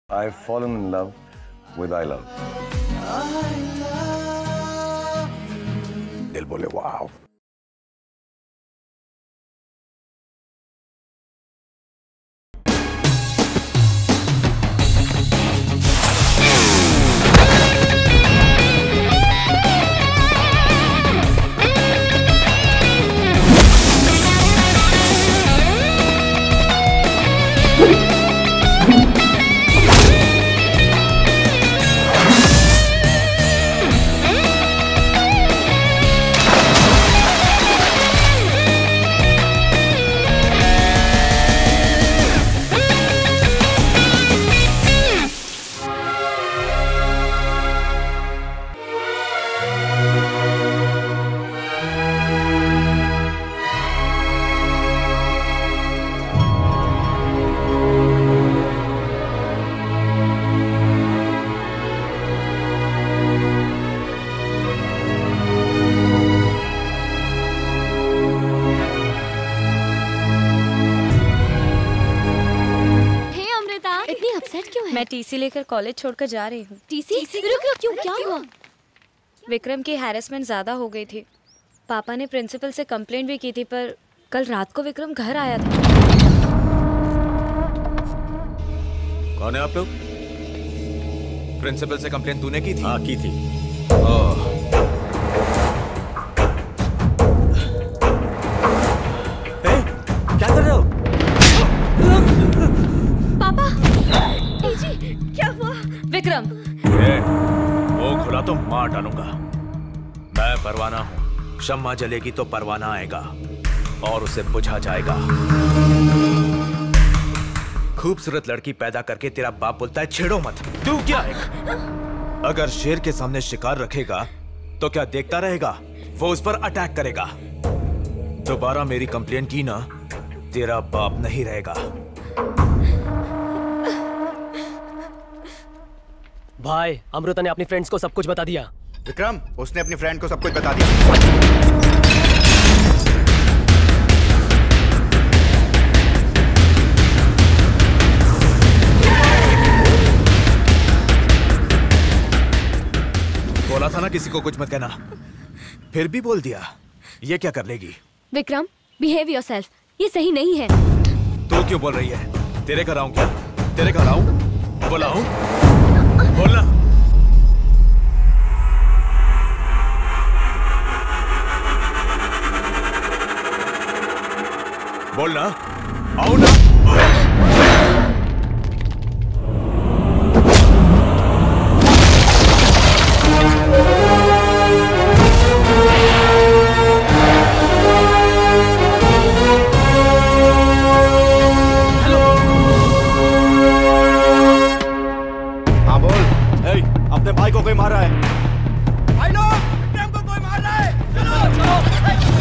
I've fallen in love with I love. दिल बोले वाव. मैं टीसी लेकर कॉलेज छोड़कर जा रही हूँ। टीसी? रुक, क्यों? क्या हुआ? विक्रम की हैरेसमेंट ज्यादा हो गई थी। पापा ने प्रिंसिपल से कंप्लेंट भी की थी, पर कल रात को विक्रम घर आया था। कौन है आप लोग? प्रिंसिपल से कंप्लेंट तूने की थी? हाँ, की थी। क्या कर रहे हो? पापा, जी, क्या हुआ? विक्रम, वो खुला तो मार डालूंगा। मैं परवाना हूँ। शम्मा जलेगी तो परवाना आएगा और उसे बुझा जाएगा। खूबसूरत लड़की पैदा करके तेरा बाप बोलता है छेड़ो मत। तू क्या है? अगर शेर के सामने शिकार रखेगा तो क्या देखता रहेगा? वो उस पर अटैक करेगा। दोबारा मेरी कंप्लेन की ना, तेरा बाप नहीं रहेगा। भाई, अमृता ने अपनी फ्रेंड्स को सब कुछ बता दिया। विक्रम, उसने अपनी फ्रेंड को सब कुछ बता दिया। बोला था ना किसी को कुछ मत कहना, फिर भी बोल दिया। ये क्या कर लेगी? Vikram, behave yourself. ये सही नहीं है। तू क्यों बोल रही है? तेरे घर आऊं क्या? तेरे घर आऊं? बुलाऊं? बोलना। बोलना। आओ ना। अपने भाई को कोई मार रहा है। भाई लोग, विक्रम को कोई मार रहा है। चलो।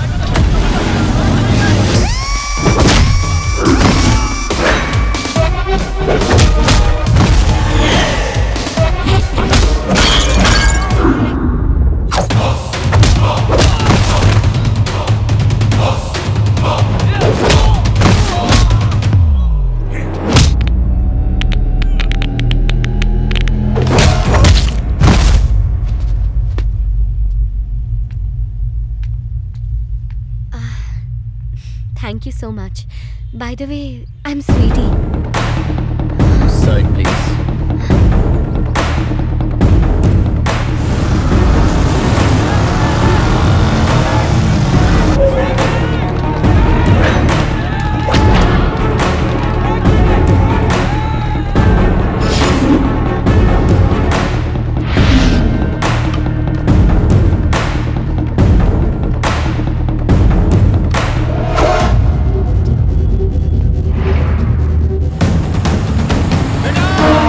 Thank you so much. By the way, I'm Sweetie. Side, please. बेटा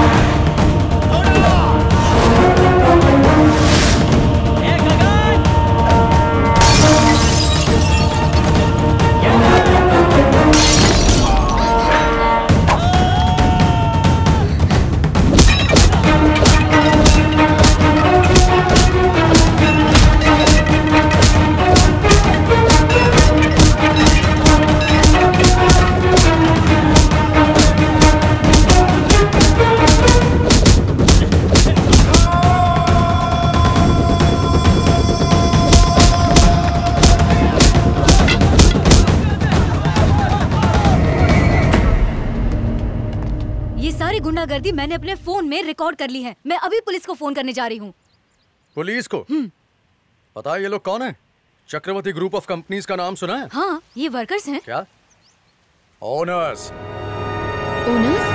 सारी गुंडागर्दी मैंने अपने फोन में रिकॉर्ड कर ली है। मैं अभी पुलिस को फोन करने जा रही हूँ। पुलिस को? पता है ये लोग कौन है? चक्रवर्ती ग्रुप ऑफ कंपनीज का नाम सुना है? हाँ, ये वर्कर्स हैं। क्या? ओनर्स। ओनर्स?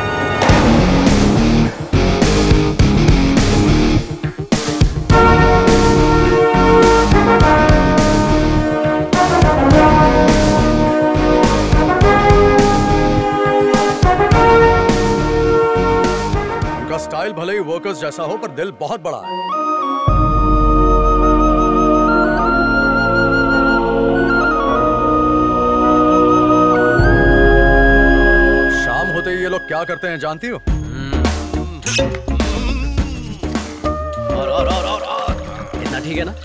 उनका स्टाइल भले ही वर्कर्स जैसा हो पर दिल बहुत बड़ा है। ये लोग क्या करते हैं जानती हो? और इतना ठीक है ना?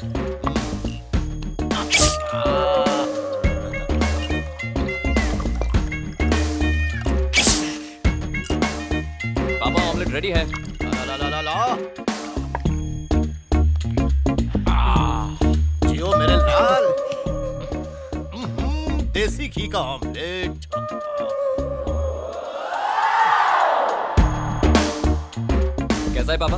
पापा ऑमलेट रेडी है। ला ला ला ला। जियो मेरे लाल। देसी घी का ऑमलेट। कैसा है पापा?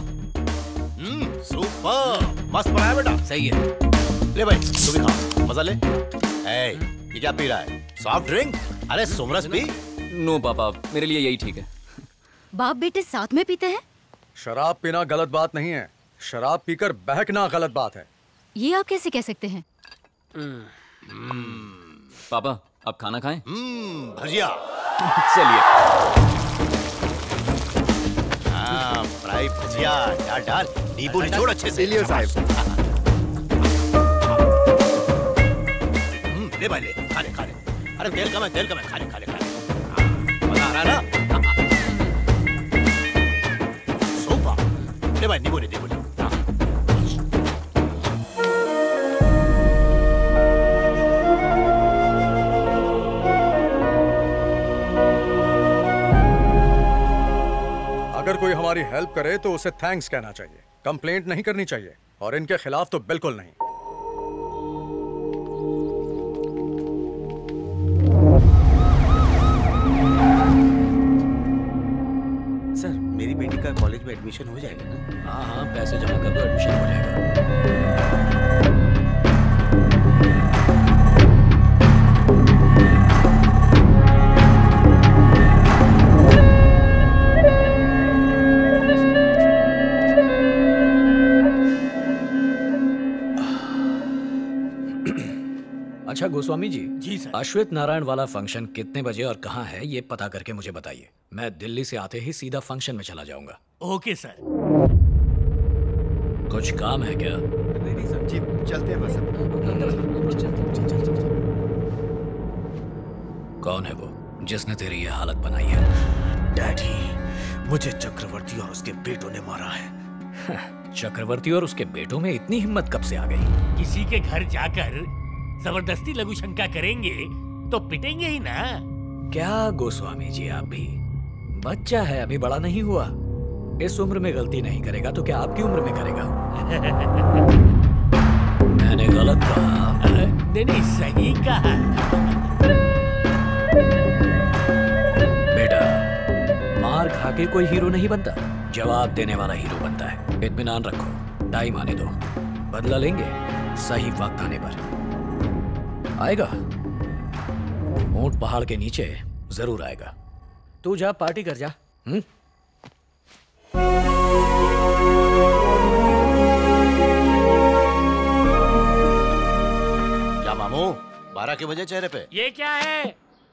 सुपर मस्त बनाया बेटा। सही है। ले भाई तू भी खा, मजा ले। ये क्या पी रहा है? Soft drink? अरे सोमरस पी। नो पापा, मेरे लिए यही ठीक है। बाप बेटे साथ में पीते हैं? शराब पीना गलत बात नहीं है, शराब पीकर बहकना गलत बात है। ये आप कैसे कह सकते हैं? पापा अब खाना खाएं? भजिया। चलिए। फ्राई भजिया डाल डाल, नींबू निचोड़ अच्छे से। लियो साहब। ले भाई ले, खा ले खा ले। अरे तेल कम है, खा ले खा ले खा ले। मजा आ रहा है ना? सुपर। ले भाई नींबू ले नींबू ले। अगर कोई हमारी हेल्प करे तो उसे थैंक्स कहना चाहिए, कंप्लेंट नहीं करनी चाहिए, और इनके खिलाफ तो बिल्कुल नहीं। सर मेरी बेटी का कॉलेज में एडमिशन हो जाएगा ना? हाँ हाँ, पैसे जमा कर दो, एडमिशन हो जाएगा। अच्छा गोस्वामी जी। जी सर। अश्वेत नारायण वाला फंक्शन कितने बजे और कहाँ है ये पता करके मुझे बताइए। मैं दिल्ली से आते ही सीधा फंक्शन में चला जाऊंगा। Okay sir. कुछ काम है क्या? नहीं सर जी, चलते हैं बस। कौन है वो जिसने तेरी ये हालत बनाई है? डैडी, मुझे चक्रवर्ती और उसके बेटों ने मारा है। चक्रवर्ती और उसके बेटों में इतनी हिम्मत कब से आ गई? किसी के घर जाकर जबरदस्ती लघु शंका करेंगे तो पिटेंगे ही ना। क्या गोस्वामी जी, आप भी बच्चा है, अभी बड़ा नहीं हुआ। इस उम्र में गलती नहीं करेगा तो क्या आपकी उम्र में करेगा? मैंने गलत कहा? नहीं सही कहा। बेटा, मार खा के कोई हीरो नहीं बनता, जवाब देने वाला हीरो बनता है। इत्मीनान रखो, टाइम आने दो, बदला लेंगे सही वक्त आने पर। आएगा, ऊंट पहाड़ के नीचे जरूर आएगा। तू जा पार्टी कर जा। क्या मामू 12 के बजे चेहरे पे? ये क्या है?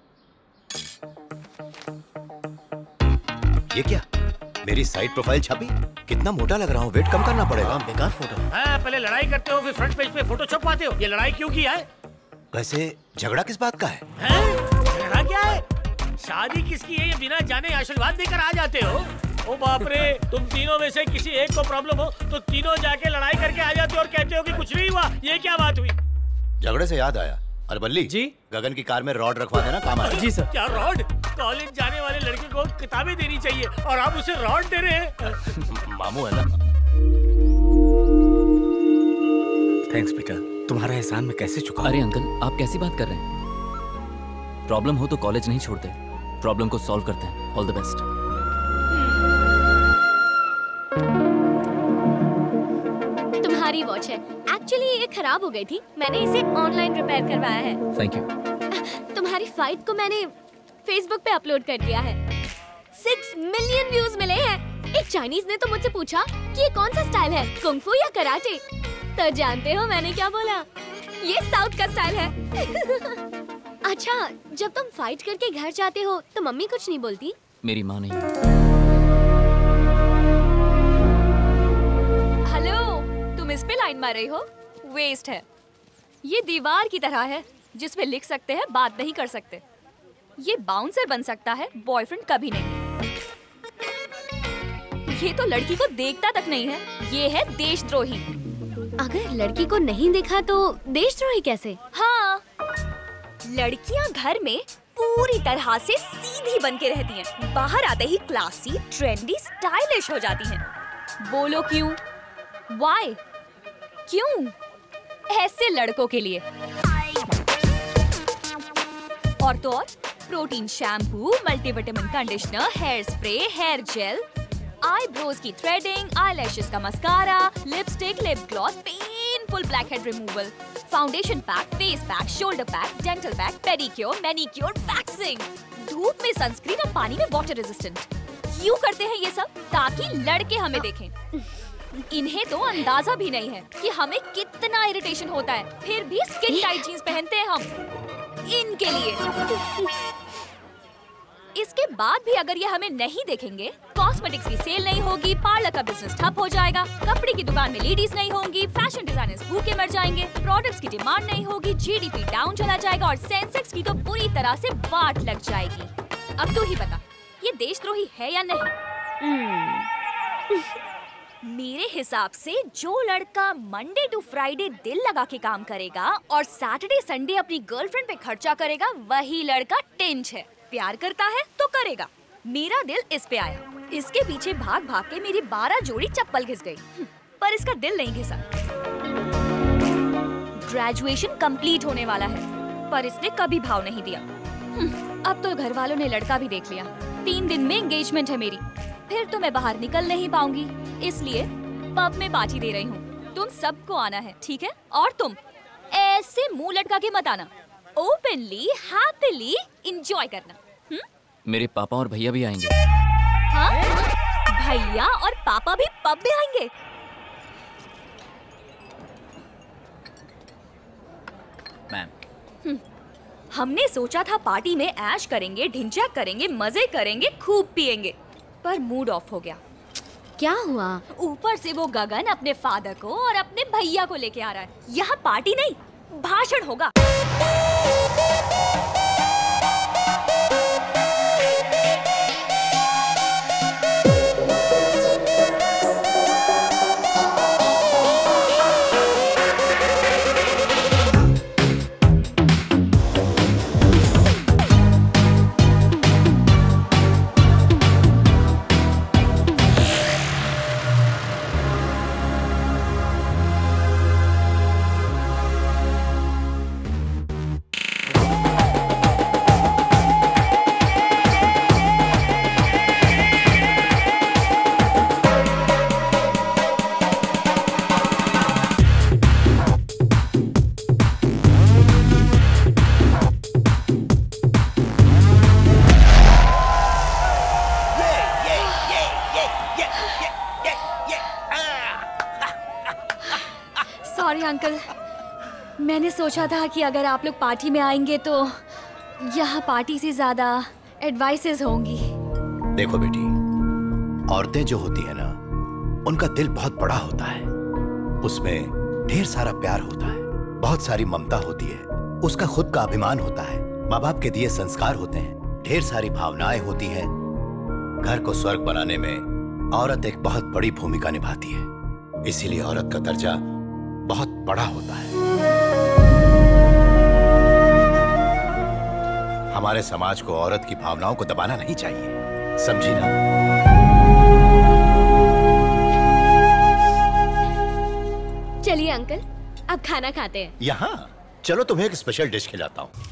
ये क्या मेरी साइड प्रोफाइल छपी? कितना मोटा लग रहा हूँ, वेट कम करना पड़ेगा। बेकार फोटो। हाँ, पहले लड़ाई करते हो फिर फ्रंट पेज पे फोटो छपवाते हो। ये लड़ाई क्यों की है? वैसे झगड़ा किस बात का है? झगड़ा क्या है? शादी किसकी है ये बिना जाने आशीर्वाद देकर आ जाते हो। ओ बाप रे, तुम तीनों में से किसी एक को प्रॉब्लम हो तो तीनों जाके लड़ाई करके आ जाते हो और कहते हो कि कुछ नहीं हुआ। ये क्या बात हुई? झगड़े से याद आया, अरबल्ली जी, गगन की कार में रॉड रखवा देना, काम आएगा। जी सर। क्या रॉड? कॉलेज जाने वाले लड़के को किताबें देनी चाहिए और आप उसे रॉड दे रहे हैं। मामू है ना। थैंक्स बेटा, तुम्हारा एहसान मैं कैसे चुकाऊं? अरे अंकल, आप कैसी बात कर रहे हैं? प्रॉब्लम हो तो कॉलेज नहीं छोड़ते, प्रॉब्लम को सॉल्व करते हैं। All the best. वॉच है। एक्चुअली ये खराब हो गई थी, मैंने इसे ऑनलाइन रिपेयर करवाया है। Thank you. तुम्हारी फाइट को मैंने फेसबुक पे अपलोड कर दिया है। 6 मिलियन व्यूज मिले हैं। एक चाइनीज ने तो मुझसे पूछा कि ये कौन सा स्टाइल है, कुंग फू या कराटे? तो जानते हो मैंने क्या बोला? ये साउथ का स्टाइल है। अच्छा, जब तुम फाइट करके घर जाते हो तो मम्मी कुछ नहीं बोलती? मेरी माँ नहीं। हेलो, तुम इस पे लाइन मार रही हो? वेस्ट है। ये दीवार की तरह है जिसमें लिख सकते हैं, बात नहीं कर सकते। ये बाउंसर बन सकता है, बॉयफ्रेंड कभी नहीं। ये तो लड़की को देखता तक नहीं है, ये है देशद्रोही। अगर लड़की को नहीं देखा तो देशद्रोही कैसे? हाँ, लड़कियां घर में पूरी तरह से सीधी बन के रहती हैं, बाहर आते ही क्लासी, ट्रेंडी, स्टाइलिश हो जाती हैं। बोलो क्यों? Why? क्यों? ऐसे लड़कों के लिए। और तो और protein shampoo, multivitamin conditioner, hair spray, hair gel, eyebrows की थ्रेडिंग, आईलैशेस का mascara, lipstick, lip gloss, painful blackhead removal, foundation pack, face pack, shoulder pack, dental pack, pedicure, manicure, waxing, धूप में सनस्क्रीन और पानी में वाटर रेजिस्टेंट। क्यों करते हैं ये सब? ताकि लड़के हमें देखें। इन्हें तो अंदाजा भी नहीं है कि हमें कितना इरिटेशन होता है, फिर भी स्किन टाइट जीन्स पहनते हैं हम इनके लिए। इसके बाद भी अगर ये हमें नहीं देखेंगे, कॉस्मेटिक्स की सेल नहीं होगी, पार्लर का बिजनेस ठप हो जाएगा, कपड़े की दुकान में लेडीज नहीं होंगी, फैशन डिजाइनर्स भूखे मर जाएंगे, प्रोडक्ट्स की डिमांड नहीं होगी, जीडीपी डाउन चला जाएगा और सेंसेक्स की तो पूरी तरह से वाट लग जाएगी। अब तू ही बता, ये देशद्रोही है या नहीं? मेरे हिसाब से जो लड़का मंडे टू फ्राइडे दिल लगा के काम करेगा और सैटरडे संडे अपनी गर्लफ्रेंड पे खर्चा करेगा, वही लड़का टिंच है। प्यार करता है तो करेगा। मेरा दिल इस पे आया, इसके पीछे भाग भाग के मेरी 12 जोड़ी चप्पल घिस गई, पर इसका दिल नहीं घिसा। ग्रेजुएशन कंप्लीट होने वाला है, पर इसने कभी भाव नहीं दिया। अब तो घर वालों ने लड़का भी देख लिया। 3 दिन में एंगेजमेंट है मेरी, फिर तो मैं बाहर निकल नहीं पाऊंगी, इसलिए पब में पार्टी दे रही हूँ। तुम सबको आना है, ठीक है? और तुम ऐसे मुंह लटका के मत आना, ओपनली हैप्पीली एंजॉय करना। मेरे पापा और भैया भी आएंगे। हाँ? भैया और पापा भी पब में आएंगे? मैम, हमने सोचा था पार्टी में ऐश करेंगे, ढिंचैक करेंगे, मजे करेंगे, खूब पिएंगे, पर मूड ऑफ हो गया। क्या हुआ? ऊपर से वो गगन अपने फादर को और अपने भैया को लेके आ रहा है। यहाँ पार्टी नहीं, भाषण होगा। सॉरी अंकल, मैंने सोचा था कि अगर आप लोग पार्टी में आएंगे तो यहाँ पार्टी से ज्यादा एडवाइसेस होंगी। देखो बेटी, औरतें जो होती है ना, उनका दिल बहुत बड़ा होता है, उसमें ढेर सारा प्यार होता है, बहुत सारी ममता होती है, उसका खुद का अभिमान होता है, माँ बाप के दिए संस्कार होते हैं, ढेर सारी भावनाएं होती हैं। घर को स्वर्ग बनाने में औरत एक बहुत बड़ी भूमिका निभाती है, इसीलिए औरत का दर्जा बहुत बड़ा होता है। हमारे समाज को औरत की भावनाओं को दबाना नहीं चाहिए, समझी ना? चलिए अंकल, अब खाना खाते हैं। यहाँ चलो, तुम्हें एक स्पेशल डिश खिलाता हूँ।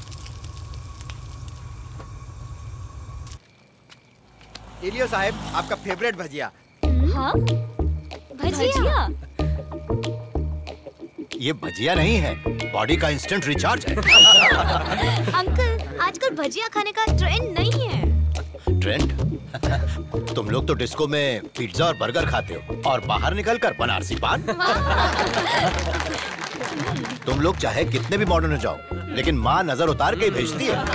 इलियो साहब, आपका फेवरेट भजिया। हाँ? भजिया? ये भजिया नहीं है, बॉडी का इंस्टेंट रिचार्ज है। अंकल, आजकल भजिया खाने का ट्रेंड नहीं है। ट्रेंड? तुम लोग तो डिस्को में पिज्जा और बर्गर खाते हो और बाहर निकलकर बनारसी पान। तुम लोग चाहे कितने भी मॉडर्न हो जाओ, लेकिन माँ नजर उतार के ही भेजती है।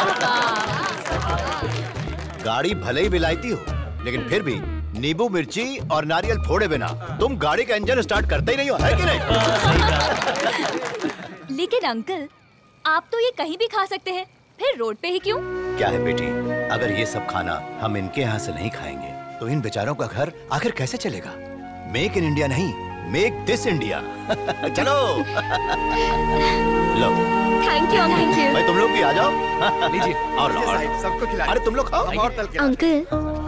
गाड़ी भले ही विलायती हो, लेकिन फिर भी नींबू मिर्ची और नारियल फोड़े बिना तुम गाड़ी का इंजन स्टार्ट करते ही नहीं हो, है कि नहीं? लेकिन अंकल, आप तो ये कहीं भी खा सकते हैं, फिर रोड पे ही क्यों? क्या है बेटी, अगर ये सब खाना हम इनके यहाँ से नहीं खाएंगे तो इन बेचारों का घर आखिर कैसे चलेगा? मेक इन इंडिया नहीं, मेक दिस इंडिया। चलो। लो। Thank you, thank you. भाई तुम लोग भी आ जाओ। लीजिए। और सबको खिलाएं। अरे तुम लोग खाओ। अंकल,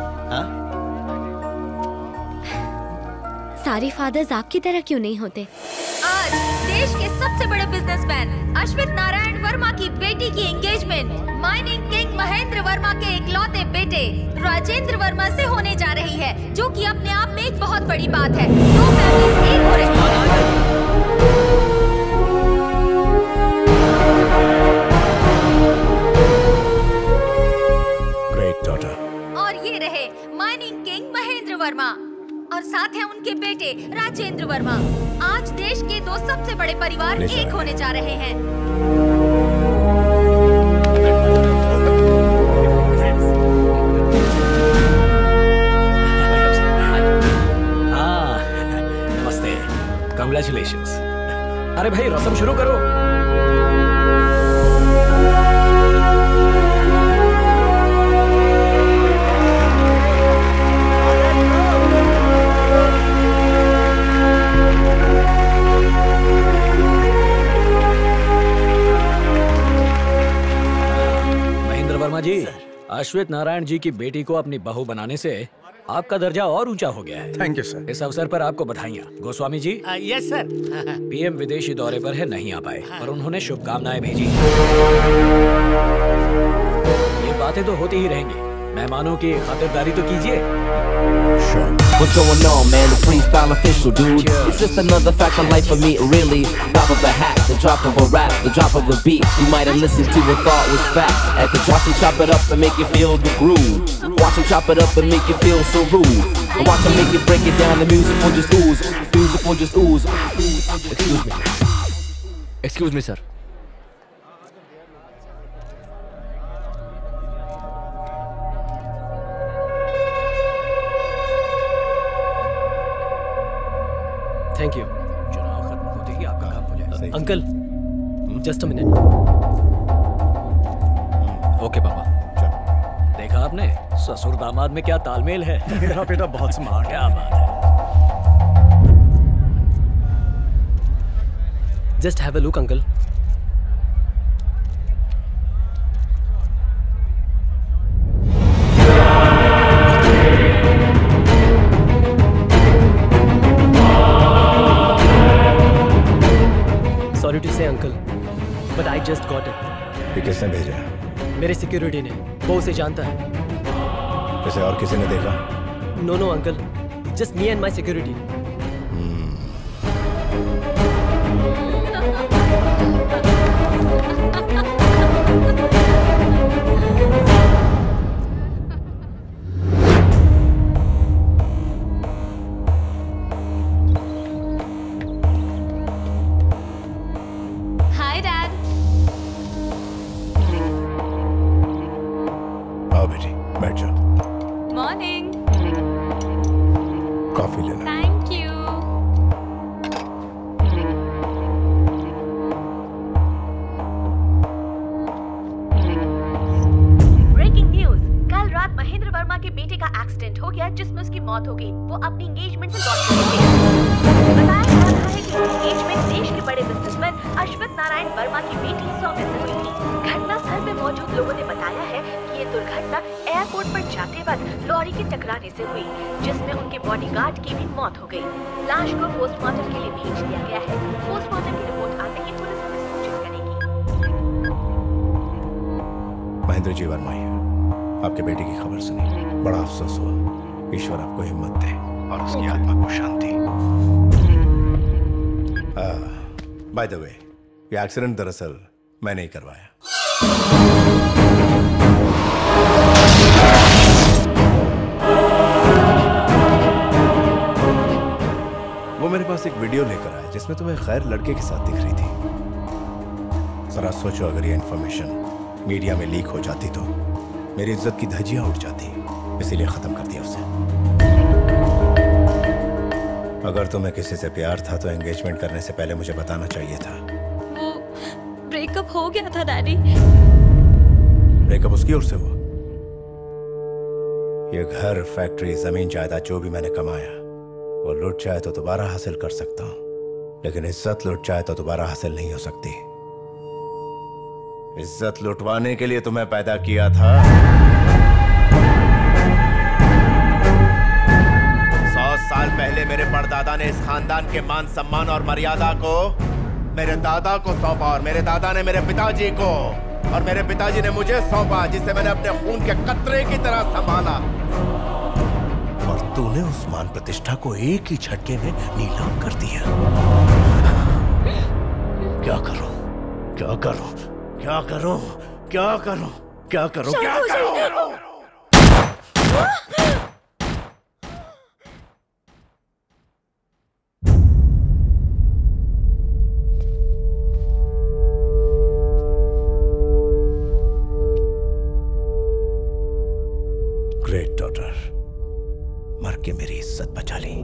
सारे फादर्स आपकी तरह क्यों नहीं होते? आज देश के सबसे बड़े बिजनेसमैन अश्वित नारायण वर्मा की बेटी की engagement mining king Mahendra Verma के इकलौते बेटे राजेंद्र वर्मा से होने जा रही है, जो कि अपने आप में एक बहुत बड़ी बात है। दो फैमिलीज एक हो रही ग्रेट डॉटर। और ये रहे माइनिंग किंग महेंद्र वर्मा और साथ हैं उनके बेटे राजेंद्र वर्मा। आज देश के दो सबसे बड़े परिवार एक होने जा रहे हैं। नमस्ते, कांग्रेचुलेशंस। अरे भाई रस्म शुरू करो। जी, अश्वित नारायण जी की बेटी को अपनी बहू बनाने से आपका दर्जा और ऊंचा हो गया है। Thank you sir. इस अवसर पर आपको बधाइयाँ। Goswami ji. Yes sir. PM विदेशी दौरे पर है, नहीं आ पाए, पर उन्होंने शुभकामनाएं भेजी। ये बातें तो होती ही रहेंगी, मेहमानों की खातिरदारी तो कीजिए। What's going on, man? The freestyle official, dude. It's just another fact of life for me, really. Drop of a hat, the drop of a rap, the drop of a beat. You might have listened to and thought was fact. At the drop, and chop it up and make you feel the groove. Watch them chop it up and make you feel so rude. And watch them make you break it down. The music will just ooze. Music will just ooze. Excuse me. Excuse me, sir. Thank you. चुनाव खत्म होते ही आपका काम हो जाएगा। Uncle, just a minute. Okay papa. देखा आपने, ससुर दामाद में क्या तालमेल है। मेरा बेटा बहुत स्मार्ट। क्या बात है। Just have a look uncle. Sorry to say, uncle, but I just got it. ये किसने भेजा? मेरे सिक्योरिटी ने, वो उसे जानता है। इसे और किसी ने देखा? No, no, uncle. Just me and my security. Hi, Dad. आओ बेटी, बैठ जाओ। Morning. कॉफी लेना। Thank you. ब्रेकिंग न्यूज, कल रात महेंद्र वर्मा के बेटे का एक्सीडेंट हो गया, जिसमें उसकी मौत हो गई। वो अपनी एंगेजमेंट से लौट रहे थे। बताया जा रहा है कि एंगेजमेंट देश के बड़े बिजनेसमैन अश्वित नारायण वर्मा की बेटी सौम्या से हुई थी। घटनास्थल पे मौजूद लोगों ने बताया है कि ये दुर्घटना एयरपोर्ट पर जाते वक्त लॉरी के टकराने से हुई, जिसमें उनके बॉडीगार्ड की भी मौत हो गई। लाश को पोस्टमार्टम के लिए भेज दिया गया है। पोस्टमार्टम की रिपोर्ट आते ही पुलिस हमें सूचित करेगी। महेंद्र जी वर्मा ही है। आपके बेटे की खबर सुनी, बड़ा अफसोस हुआ। ईश्वर आपको हिम्मत दे और उसकी आत्मा को शांति। बाय द वे, ये एक्सीडेंट दरअसल मैंने ही करवाया। वो मेरे पास एक वीडियो लेकर आया जिसमें तुम्हें खैर लड़के के साथ दिख रही थी। जरा सोचो, अगर ये इंफॉर्मेशन मीडिया में लीक हो जाती तो मेरी इज्जत की धज्जियां उड़ जाती, इसीलिए खत्म कर दिया उसे। अगर तुम्हें किसी से प्यार था तो एंगेजमेंट करने से पहले मुझे बताना चाहिए था। वो ब्रेकअप हो गया था डैडी। ब्रेकअप उसकी ओर से हुआ? ये घर, फैक्ट्री, जमीन, जायदाद जो भी मैंने कमाया वो लुट जाए तो दोबारा हासिल कर सकता हूं, लेकिन इज्जत लुट जाए तो दोबारा हासिल नहीं हो सकती। इज्जत लुटवाने के लिए तुम्हें पैदा किया था। 100 साल पहले मेरे परदादा ने इस खानदान के मान सम्मान और मर्यादा को मेरे दादा को सौंपा, और मेरे दादा ने मेरे पिताजी को, और मेरे पिताजी ने मुझे सौंपा, जिसे मैंने अपने खून के कतरे की तरह संभाला। और तूने उस मान प्रतिष्ठा को एक ही झटके में नीलाम कर दिया। क्या करूं, क्या करूं, क्या करूं, क्या करूं, क्या करूं, क्या करूं? ग्रेट डॉटर, मर के मेरी इज्जत बचा ली।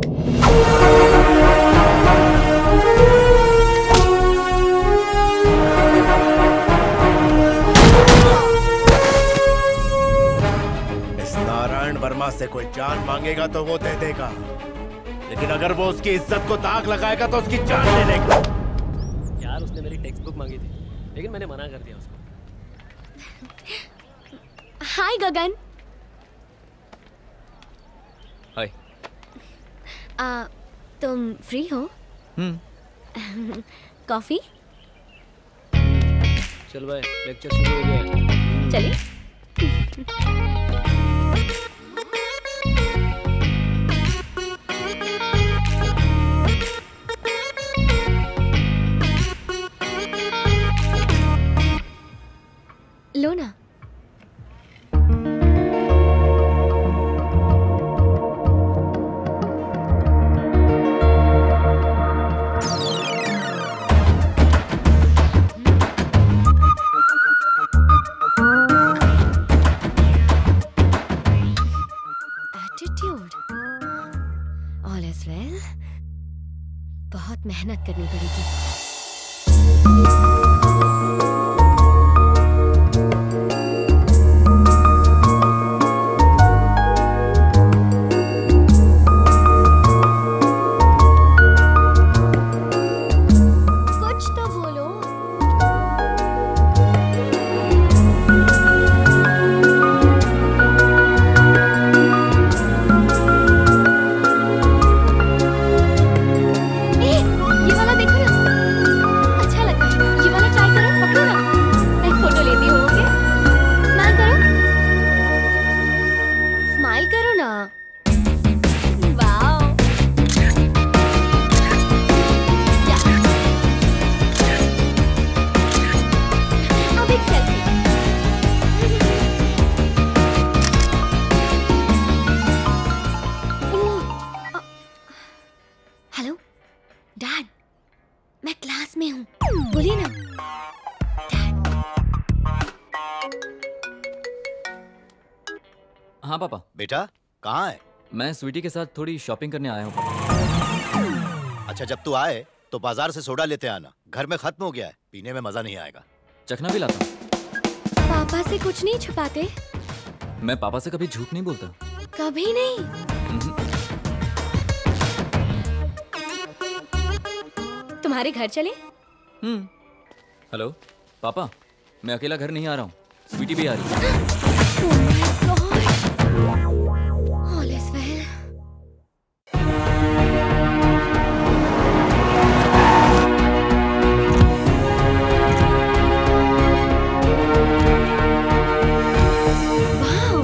इस नारायण वर्मा से कोई जान मांगेगा तो वो दे देगा, लेकिन अगर वो उसकी इज्जत को दाग लगाएगा तो उसकी जान ले लेगा। यार उसने मेरी टेक्स्ट बुक मांगी थी, लेकिन मैंने मना कर दिया उसको। हाय गगन। हाय। तुम फ्री हो? कॉफी? चल भाई, लेक्चर शुरू हो गया। चलिए। लो ना। बहुत मेहनत करनी पड़ेगी। कुछ तो बोलो। हाँ पापा। बेटा कहाँ है? मैं स्वीटी के साथ थोड़ी शॉपिंग करने आया हूँ पापा। अच्छा, जब तू आए तो बाजार से सोडा लेते आना, घर में खत्म हो गया है, पीने में मजा नहीं आएगा। चखना भी लाता हूँ। पापा से कुछ नहीं छुपाते? मैं पापा से कभी झूठ नहीं बोलता। कभी नहीं? तुम्हारे घर चले? हेलो पापा, मैं अकेला घर नहीं आ रहा हूँ, स्वीटी भी आ रही है। All is well. Wow.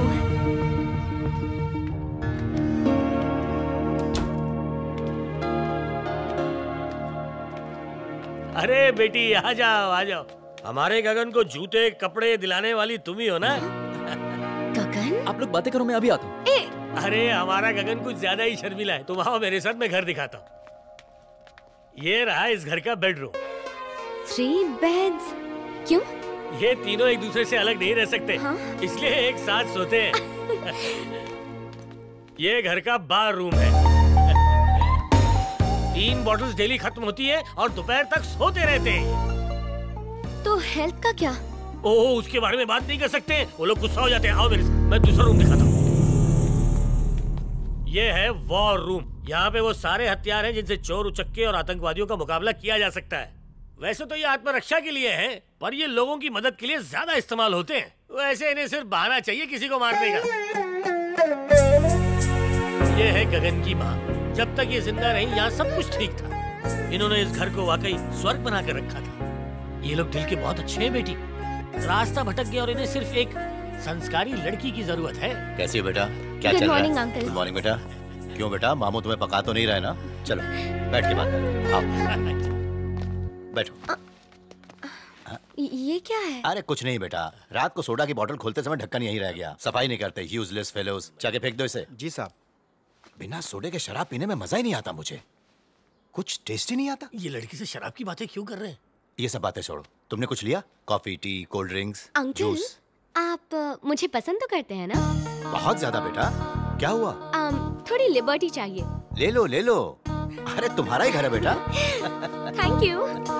अरे बेटी आ जाओ आ जाओ। हमारे गगन को जूते कपड़े दिलाने वाली तुम ही हो ना? गगन? आप लोग बातें करो, मैं अभी आता हूँ। अरे हमारा गगन कुछ ज्यादा ही शर्मिला है। तुम आओ मेरे साथ, मैं घर दिखाता हूँ। ये रहा इस घर का बेडरूम। 3 बेड्स? क्यों? ये तीनों एक दूसरे से अलग नहीं रह सकते, इसलिए एक साथ सोते हैं। ये घर का बार रूम है। 3 बॉटल्स डेली खत्म होती है और दोपहर तक सोते रहते हैं। तो हेल्थ का क्या? ओह, उसके बारे में बात नहीं कर सकते, वो लोग गुस्सा हो जाते हैं। आओ मेरे साथ, मैं दूसरा रूम दिखाता हूँ। ये है वॉर रूम। यहाँ पे वो सारे हथियार हैं जिनसे चोर उचक्के और आतंकवादियों का मुकाबला किया जा सकता है। वैसे तो ये आत्मरक्षा के लिए है, पर ये लोगों की मदद के लिए ज्यादा इस्तेमाल होते हैं। वैसे इन्हें सिर्फ बहाना चाहिए किसी को मारने का। ये है गगन की माँ। जब तक ये जिंदा रही यहाँ सब कुछ ठीक था। इन्होंने इस घर को वाकई स्वर्ग बना कर रखा था। ये लोग दिल के बहुत अच्छे हैं बेटी। रास्ता भटक गया और इन्हें सिर्फ एक संस्कारी लड़की की जरूरत है। कैसी है बेटा? क्या चल रहा है? गुड मॉर्निंग बेटा। क्यों बेटा, मामू तुम्हें पका तो नहीं रहे ना? चलो बैठ के बात करते हैं। आओ बैठो। ये क्या है? अरे कुछ नहीं बेटा, रात को सोडा की बोतल खोलते समय ढक्कन यहीं रह गया। सफाई नहीं करते, यूजलेस फेलोज। जाके फेंक दो इसे। जी साहब। बिना सोडे के शराब पीने में मजा ही नहीं आता मुझे। कुछ टेस्ट ही नहीं आता। ये लड़की से शराब की बातें क्यों कर रहे हैं? ये सब बातें छोड़ो, तुमने कुछ लिया? Coffee, tea, cold drinks, uncle, आप मुझे पसंद तो करते हैं ना? बहुत ज्यादा बेटा। क्या हुआ? थोड़ी लिबर्टी चाहिए। ले लो ले लो। अरे तुम्हारा ही घर है बेटा। Thank you.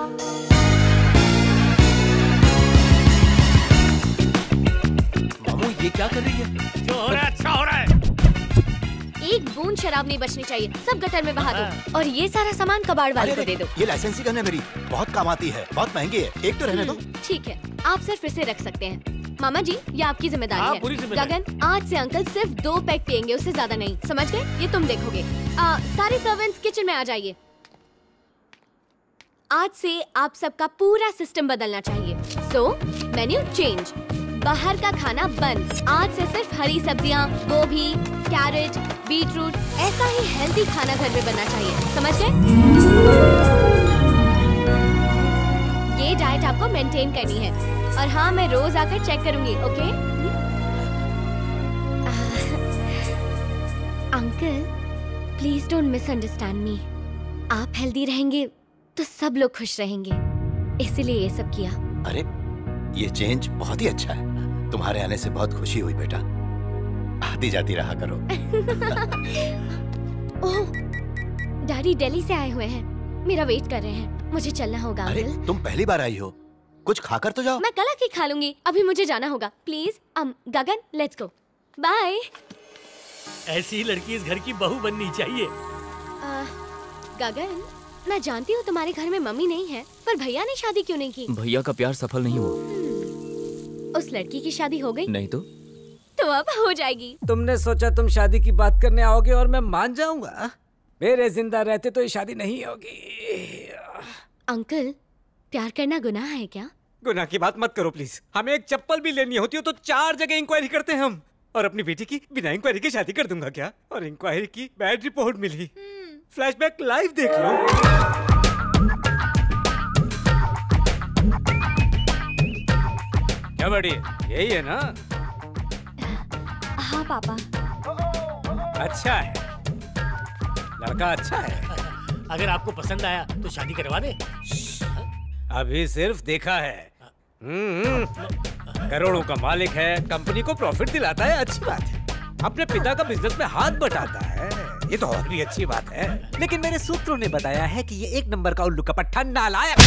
मामू ये क्या कर रही है? जो हो रहा है अच्छा हो रहा है। एक बूंद शराब नहीं बचनी चाहिए, सब गटर में बहा दो। और ये सारा सामान कबाड़ वाले को दे दो। ये लाइसेंसी गन है मेरी, बहुत काम आती है, बहुत महंगी है। एक तो रहने दो। ठीक है, आप सिर्फ इसे रख सकते हैं। मामा जी, ये आपकी जिम्मेदारी है। पूरी जिम्मेदारी। गगन, आज से अंकल सिर्फ 2 पैक पियेंगे, उससे ज्यादा नहीं। समझ गए? ये तुम देखोगे। सारे सर्वेंट्स किचन में आ जाइए। आज से आप सबका पूरा सिस्टम बदलना चाहिए। So menu change. बाहर का खाना बंद। आज से सिर्फ हरी सब्जियां, गोभी, कैरेट, बीटरूट, ऐसा ही हेल्दी खाना घर में बनना चाहिए। समझ गए? ये डाइट आपको मेंटेन करनी है। और हाँ, मैं रोज आकर चेक करूंगी। Okay? Uncle, please don't misunderstand me. आप हेल्दी रहेंगे तो सब लोग खुश रहेंगे, इसीलिए ये सब किया। अरे ये चेंज बहुत ही अच्छा है। तुम्हारे आने से बहुत खुशी हुई बेटा। आती जाती रहा करो। ओह, डैडी दिल्ली से आए हुए हैं, मेरा वेट कर रहे हैं। मुझे चलना होगा। अरे अंकल, तुम पहली बार आई हो, कुछ खाकर तो जाओ। मैं कल आके खा लूंगी, अभी मुझे जाना होगा। Please Gagan, let's go. Bye. ऐसी लड़की इस घर की बहू बननी चाहिए। गगन, मैं जानती हूँ तुम्हारे घर में मम्मी नहीं है, पर भैया ने शादी क्यों नहीं की? भैया का प्यार सफल नहीं हुआ। उस लड़की की शादी हो गई? नहीं तो अब हो जाएगी। तुमने सोचा तुम शादी की बात करने आओगे और मैं मान जाऊंगा? मेरे जिंदा रहते तो ये शादी नहीं होगी। अंकल, प्यार करना गुनाह है क्या? गुनाह की बात मत करो प्लीज। हमें एक चप्पल भी लेनी होती हो तो 4 जगह इंक्वायरी करते हैं हम। और अपनी बेटी की बिना इंक्वायरी के शादी कर दूंगा क्या? और इंक्वायरी की बैड रिपोर्ट मिली। फ्लैशबैक लाइव देख लो। क्या बड़ी, यही है ना? हाँ पापा। अच्छा है, लड़का अच्छा है। अगर आपको पसंद आया तो शादी करवा दे। अभी सिर्फ देखा है। करोड़ों का मालिक है, कंपनी को प्रॉफिट दिलाता है, अच्छी बात है। अपने पिता का बिजनेस में हाथ बटाता है, ये तो और भी अच्छी बात है। लेकिन मेरे सूत्रों ने बताया है कि ये 1 नंबर का उल्लू का पट्टा नालायक।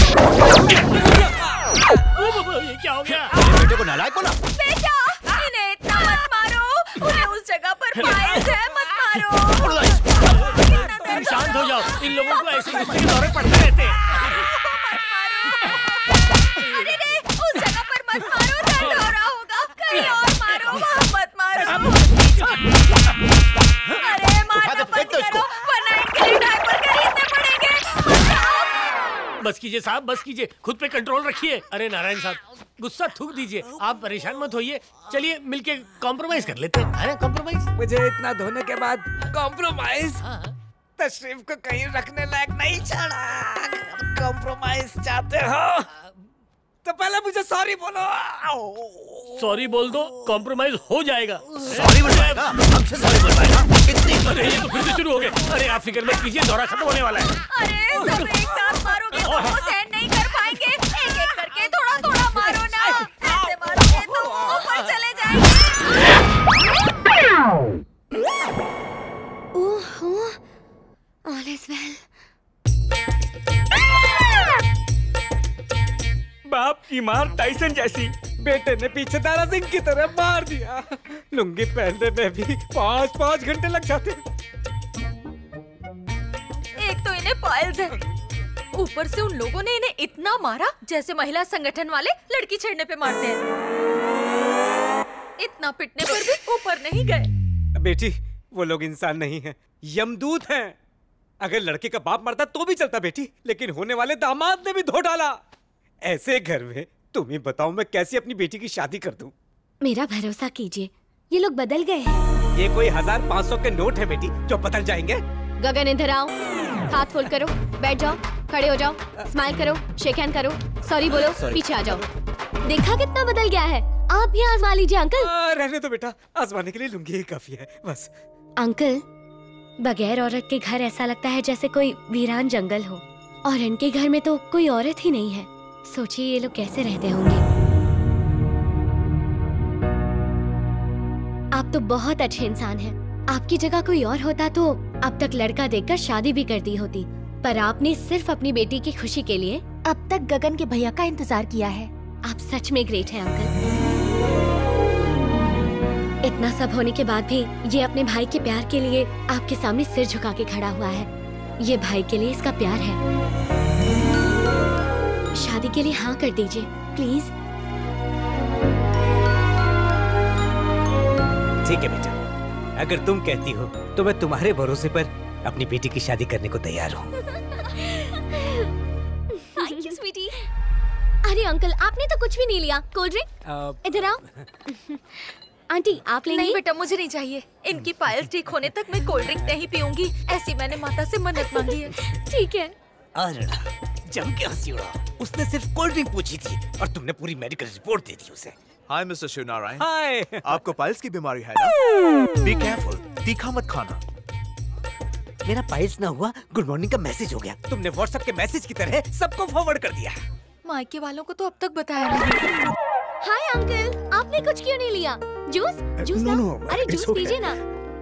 ये क्या हो गया? बेटे को नालायक बोला? बेटा, इन्हें इतना मत मारो, उन्हें उस जगह पर फाइल्स है, मत मारो। तुम शांत हो जाओ, इन लोगों को ऐसे गुस्से के दौरे पड़ते रहते हैं। अरे रे, उस जगह पर मत मारो, दर्द हो रहा होगा। कहीं और मारो, वहाँ मत मारो। अरे मारना बंद करो, वरना इनके लिए डायपर खरीदने पड़ेंगे। बस कीजिए साहब, बस कीजिए, खुद पे कंट्रोल रखिए। अरे नारायण साहब, गुस्सा थूक दीजिए, आप परेशान मत होइए। चलिए मिलके कॉम्प्रोमाइज कर लेते हैं। अरे कॉम्प्रोमाइज? मुझे इतना धोने के बाद कॉम्प्रोमाइज? तशरीफ को कहीं रखने लायक नहीं छोड़ा। कॉम्प्रोमाइज चाहते हो तो पहले मुझे सॉरी बोलो। सॉरी बोल दो, कॉम्प्रोमाइज हो जाएगा। सॉरी बोलवाएगा? हमसे सॉरी बोलवाएगा? अरे ये तो फिर से शुरू हो गए। अरे आप फिक्र मत कीजिए, दौरा खत्म होने वाला है। अरे सब एक साथ मारोगे तो वो सहन नहीं कर पाएंगे। एक एक करके थोड़ा थोड़ा मारो ना। ऐसे मारोगे तो वो ऊपर चले जाएंगे। ओहो, ऑल इज वेल। बाप की मार टाइसन जैसी, बेटे ने पीछे दारा सिंह की तरह मार दिया। लुंगी पहनने में भी 5-5 घंटे लग जाते। एक तो इन्हें पाइल्स है, ऊपर से उन लोगों ने इन्हें इतना मारा जैसे महिला संगठन वाले लड़की छेड़ने पे मारते हैं। इतना पिटने पर भी ऊपर नहीं गए। बेटी वो लोग इंसान नहीं हैं, यमदूत हैं। अगर लड़के का बाप मरता तो भी चलता बेटी, लेकिन होने वाले दामाद ने भी धो डाला। ऐसे घर में तुम ही बताओ मैं कैसे अपनी बेटी की शादी कर दूं? मेरा भरोसा कीजिए, ये लोग बदल गए हैं। ये कोई 1500 के नोट है बेटी जो बदल जाएंगे। गगन इधर आओ, हाथ फोल्ड करो, बैठ जाओ, खड़े हो जाओ, स्माइल करो, शेक हैंड करो, सॉरी बोलो, पीछे आ जाओ। देखा कितना बदल गया है? आप भी आजमा लीजिए अंकल। रहने दो बेटा, आजमाने के लिए लुंगी ही काफी है बस। अंकल, बगैर औरत के घर ऐसा लगता है जैसे कोई वीरान जंगल हो, और इनके घर में तो कोई औरत ही नहीं है। सोचिए ये लोग कैसे रहते होंगे। आप तो बहुत अच्छे इंसान हैं। आपकी जगह कोई और होता तो अब तक लड़का देखकर शादी भी कर दी होती, पर आपने सिर्फ अपनी बेटी की खुशी के लिए अब तक गगन के भैया का इंतजार किया है। आप सच में ग्रेट हैं अंकल। इतना सब होने के बाद भी ये अपने भाई के प्यार के लिए आपके सामने सिर झुका के खड़ा हुआ है। ये भाई के लिए इसका प्यार है। शादी के लिए हाँ कर दीजिए प्लीज। ठीक है बेटा, अगर तुम कहती हो तो मैं तुम्हारे भरोसे पर अपनी बेटी की शादी करने को तैयार हूँ। Thank you sweetie. अरे अंकल, आपने तो कुछ भी नहीं लिया। कोल्ड ड्रिंक इधर आओ। आंटी आप लेंगी? नहीं बेटा, मुझे नहीं चाहिए। इनकी पाइल्स ठीक होने तक मैं कोल्ड ड्रिंक नहीं पीऊंगी। ऐसी मैंने माता से मन्नत मांगी है। ठीक है। अरे जम के हंसी उड़ा। उसने सिर्फ कोल्ड ड्रिंक पूछी थी और तुमने पूरी मेडिकल रिपोर्ट दे दी उसे। Hi mister Shivnarayan. हाय। आपको पाइल्स की बीमारी है ना? बी केयरफुल, तीखा मत खाना। मेरा पाइल्स ना हुआ, गुड मॉर्निंग का मैसेज हो गया। तुमने व्हाट्सएप के मैसेज की तरह सबको फॉरवर्ड कर दिया। मायके वालों को तो अब तक बताया नहीं। हाय अंकल, आपने कुछ क्यों नहीं लिया? जूस? जूस ना? अरे जूस पीजिए ना,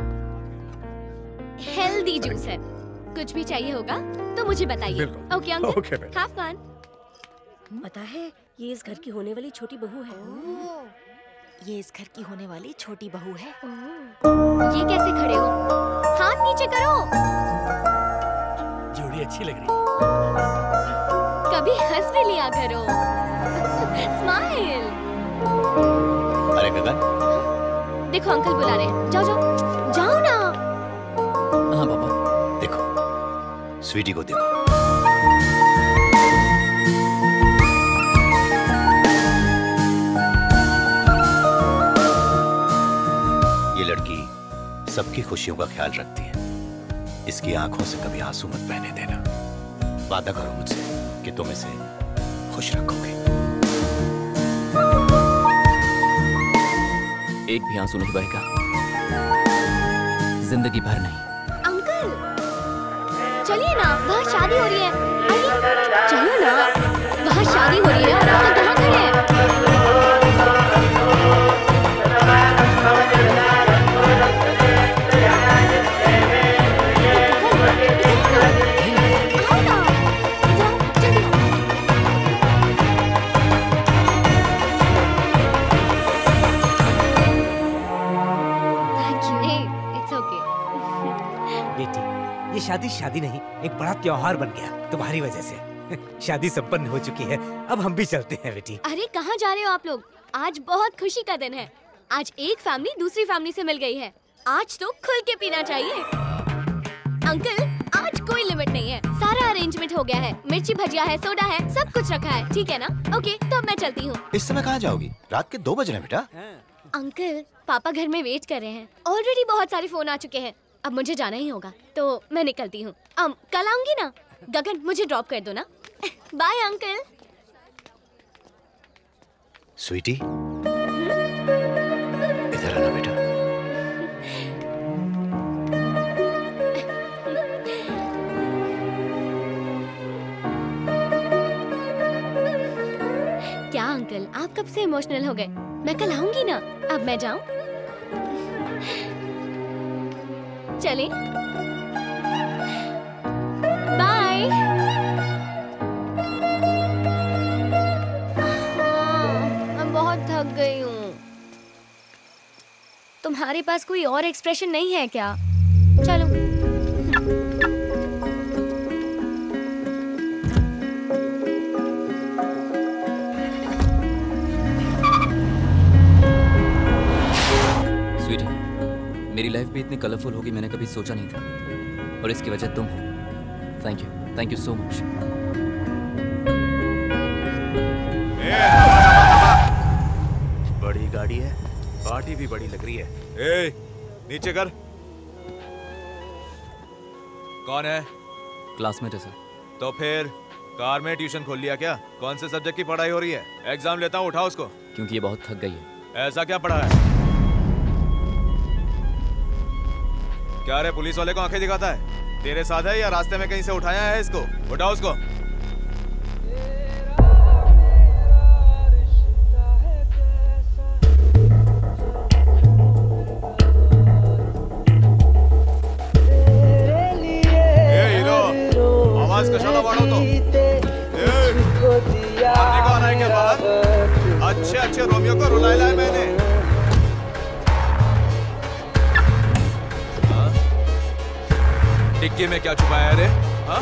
हेल्दी जूस है। कुछ भी चाहिए होगा तो मुझे बताइए। Okay uncle, have fun. पता है ये इस घर की होने वाली छोटी बहू है। ये इस घर की होने वाली छोटी बहू है। ये कैसे खड़े हो? हाथ नीचे करो। जोड़ी अच्छी लग रही है। कभी हंस भी लिया करो। स्माइल। अरे गगन, देखो अंकल बुला रहे हैं। जाओ जाओ जाओ ना। हाँ पापा। देखो स्वीटी को देखो। ये लड़की सबकी खुशियों का ख्याल रखती है। इसकी आंखों से कभी आंसू मत बहने देना। वादा करो मुझसे कि तुम इसे खुश रखोगे। एक भी आंसू नहीं बहेगा, जिंदगी भर नहीं। अंकल चलिए ना, वहाँ शादी हो रही है। आइए चलो ना, वहाँ शादी हो रही है और आप कहाँ खड़े हैं? ये शादी नहीं, एक बड़ा त्योहार बन गया तुम्हारी वजह से। शादी संपन्न हो चुकी है, अब हम भी चलते हैं बेटी। अरे कहाँ जा रहे हो आप लोग? आज बहुत खुशी का दिन है। आज एक फैमिली दूसरी फैमिली से मिल गई है। आज तो खुल के पीना चाहिए। अंकल आज कोई लिमिट नहीं है, सारा अरेंजमेंट हो गया है। मिर्ची भजिया है, सोडा है, सब कुछ रखा है। ठीक है ना? ओके तो अब मैं चलती हूँ। इस समय कहाँ जाओगी? रात के 2 बज रहे हैं बेटा। अंकल पापा घर में वेट कर रहे हैं। ऑलरेडी बहुत सारे फोन आ चुके हैं, अब मुझे जाना ही होगा, तो मैं निकलती हूँ। कल आऊंगी ना? गगन मुझे ड्रॉप कर दो ना। Bye uncle. स्वीटी, इधर आना बेटा। क्या अंकल, आप कब से इमोशनल हो गए? मैं कल आऊंगी ना, अब मैं जाऊं? चलें? बाय। मैं बहुत थक गई हूँ। तुम्हारे पास कोई और एक्सप्रेशन नहीं है क्या? चलो। स्वीटी, मेरी लाइफ भी इतनी कलरफुल होगी मैंने कभी सोचा नहीं था, और इसकी वजह तुम हो। Thank you so much. बड़ी गाड़ी है, पार्टी भी बड़ी लग रही है। ए, नीचे कर। कौन है? क्लासमेट है सर। तो फिर कार में ट्यूशन खोल लिया क्या? कौन से सब्जेक्ट की पढ़ाई हो रही है? एग्जाम लेता हूँ, उठाओ उसको। क्योंकि ये बहुत थक गई है। ऐसा क्या पढ़ा है? क्या रे, पुलिस वाले को आंखें दिखाता है? तेरे साथ है या रास्ते में कहीं से उठाया है इसको? उठाओ उसको। आवाज कशाला वाढवतो? मारने को आना है क्या बाहर? अच्छे अच्छे रोमियो को रुलाया है मैंने। डिक्की में क्या छुपाया है रे? हाँ?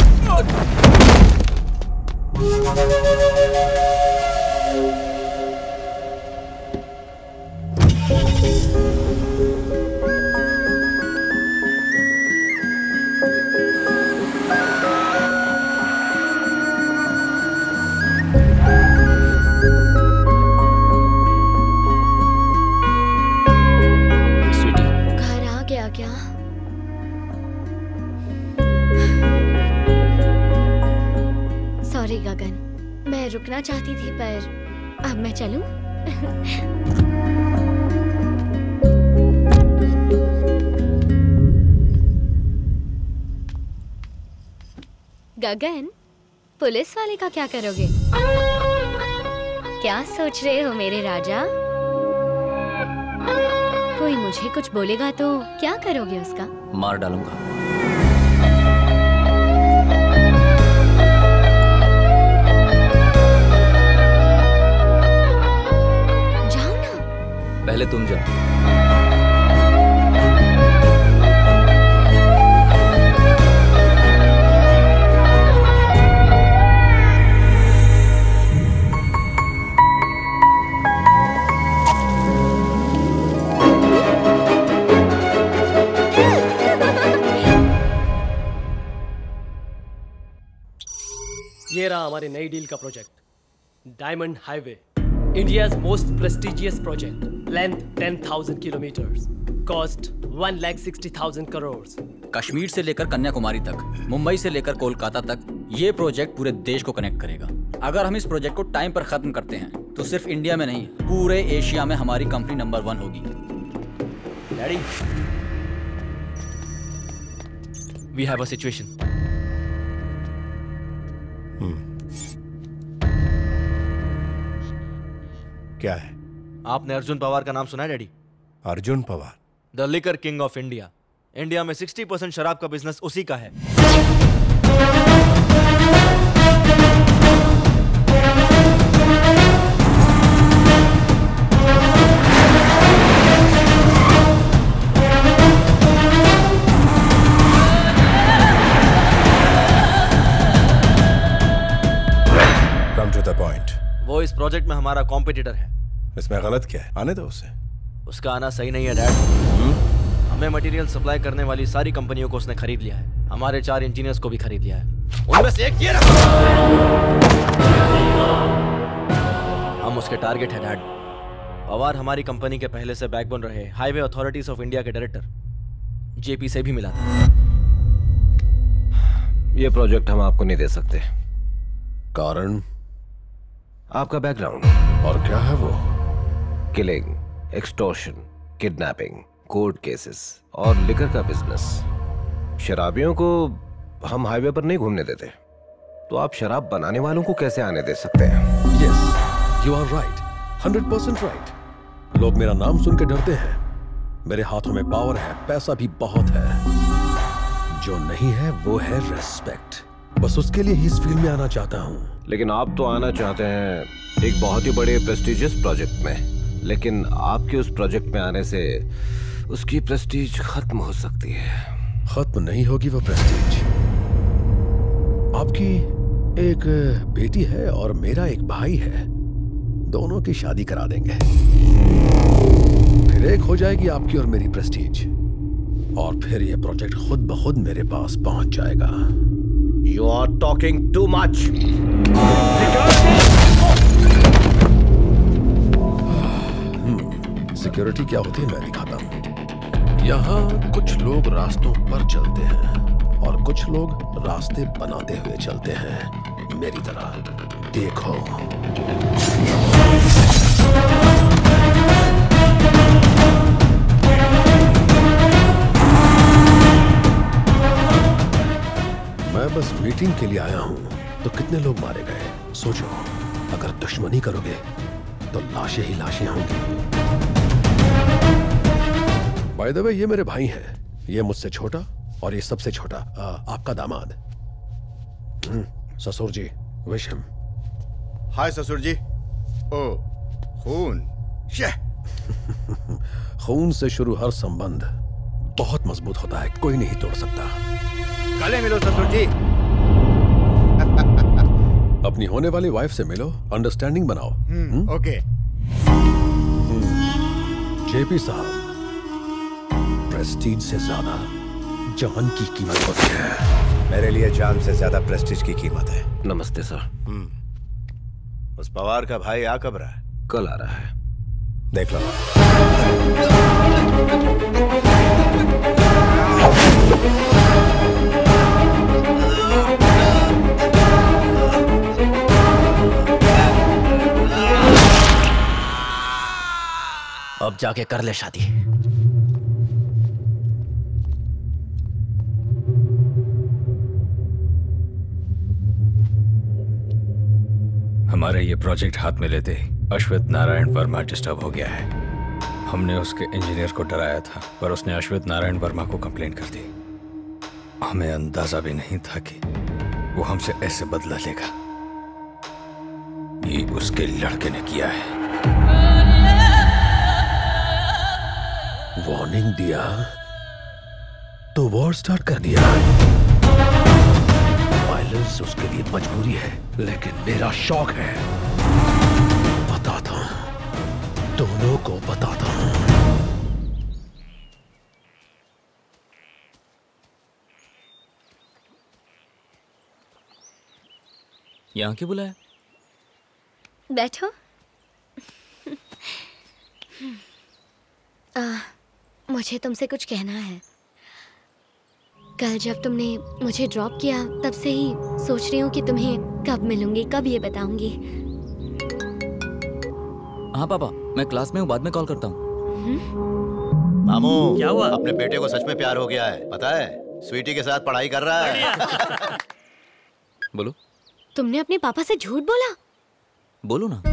गगन, मैं रुकना चाहती थी पर अब मैं चलूं? गगन, पुलिस वाले का क्या करोगे? क्या सोच रहे हो मेरे राजा? कोई मुझे कुछ बोलेगा तो क्या करोगे उसका? मार डालूंगा। पहले तुम जाओ। ये रहा हमारी नई डील का project, diamond highway, India's most prestigious project. Length 10,000 kilometers. Cost 1,60,000 crores. Kashmir से लेकर कन्याकुमारी तक, मुंबई से लेकर कोलकाता तक, ये प्रोजेक्ट पूरे देश को कनेक्ट करेगा। अगर हम इस प्रोजेक्ट को टाइम पर खत्म करते हैं तो सिर्फ इंडिया में नहीं, पूरे एशिया में हमारी कंपनी नंबर 1 होगी। Daddy, we have a situation. क्या है? आपने अर्जुन पवार का नाम सुना है daddy? Arjun Pawar? The liquor king of India. India में 60% शराब का बिजनेस उसी का है। Come to the point. वो इस प्रोजेक्ट में हमारा कॉम्पिटिटर है। इसमें गलत क्या है? आने दो उसे। उसका आना सही नहीं है डैड। हमें मटेरियल सप्लाई करने वाली सारी कंपनियों को उसने खरीद लिया है। हमारे 4 इंजीनियर्स को भी खरीद लिया है। उनमें से एक ये रहा। हम उसके टारगेट है डैड। पवार हमारी कंपनी के पहले से बैकबोन रहे हाईवे अथॉरिटीज ऑफ इंडिया के डायरेक्टर जेपी से भी मिला था। ये प्रोजेक्ट हम आपको नहीं दे सकते। कारण? आपका बैकग्राउंड। और क्या है वो? Killing, extortion, kidnapping, court cases और लिकर का बिजनेस। शराबियों को हम हाईवे पर नहीं घूमने देते, तो आप शराब बनाने वालों को कैसे आने दे सकते हैं? Yes, you are right, 100% right. लोग मेरा नाम सुन के डरते हैं। मेरे हाथों में पावर है, पैसा भी बहुत है। जो नहीं है वो है रेस्पेक्ट। बस उसके लिए ही इस फील्ड में आना चाहता हूँ। लेकिन आप तो आना चाहते हैं एक बहुत ही बड़े प्रेस्टिजियस प्रोजेक्ट में, लेकिन आपके उस प्रोजेक्ट में आने से उसकी प्रेस्टीज खत्म हो सकती है। खत्म नहीं होगी वो प्रेस्टीज। आपकी एक बेटी है और मेरा एक भाई है, दोनों की शादी करा देंगे, फिर एक हो जाएगी आपकी और मेरी प्रेस्टीज, और फिर ये प्रोजेक्ट खुद ब खुद मेरे पास पहुंच जाएगा। You are talking too much. Security क्या होती है मैं दिखाता हूँ। यहाँ कुछ लोग रास्तों पर चलते हैं और कुछ लोग रास्ते बनाते हुए चलते हैं, मेरी तरह। देखो, मैं बस मीटिंग के लिए आया हूँ, तो कितने लोग मारे गए सोचो। अगर दुश्मनी करोगे तो लाशें ही लाशें होंगी। बाय द वे, ये मेरे भाई हैं, ये मुझसे छोटा और ये सबसे छोटा आपका दामाद। ससुर जी, विश हिम। हाय ससुर जी। ओ, खून। खून से शुरू हर संबंध बहुत मजबूत होता है, कोई नहीं तोड़ सकता। गले मिलो ससुर जी। अपनी होने वाली वाइफ से मिलो, अंडरस्टैंडिंग बनाओ। ओके। जेपी साहब, प्रेस्टीज से ज्यादा जान की कीमत होती है। मेरे लिए जान से ज्यादा प्रेस्टीज की कीमत है। नमस्ते सर। उस पवार का भाई आ कब रहा है? कल आ रहा है। देख लो। अब जाके कर ले शादी। हमारे ये प्रोजेक्ट हाथ में लेते अश्वथ नारायण वर्मा डिस्टर्ब हो गया है। हमने उसके इंजीनियर को डराया था, पर उसने अश्वथ नारायण वर्मा को कंप्लेंट कर दी। हमें अंदाजा भी नहीं था कि वो हमसे ऐसे बदला लेगा। ये उसके लड़के ने किया है। वार्निंग दिया तो वॉर स्टार्ट कर दिया। वायलेंस उसके लिए मजबूरी है, लेकिन मेरा शौक है। बताता हूं, दोनों को बताता हूं। यहाँ क्यों बुलाया? बैठो। मुझे तुमसे कुछ कहना है। कल जब तुमने मुझे ड्रॉप किया, तब से ही सोच रही हूँ कि तुम्हें कब मिलूंगी, कब ये बताऊंगी। हाँ पापा, मैं क्लास में हूँ, बाद में कॉल करता हूँ। मामू, क्या हुआ? अपने बेटे को सच में प्यार हो गया है, पता है? स्वीटी के साथ पढ़ाई कर रहा है। बोलो। तुमने अपने पापा से झूठ बोला? बोलो ना।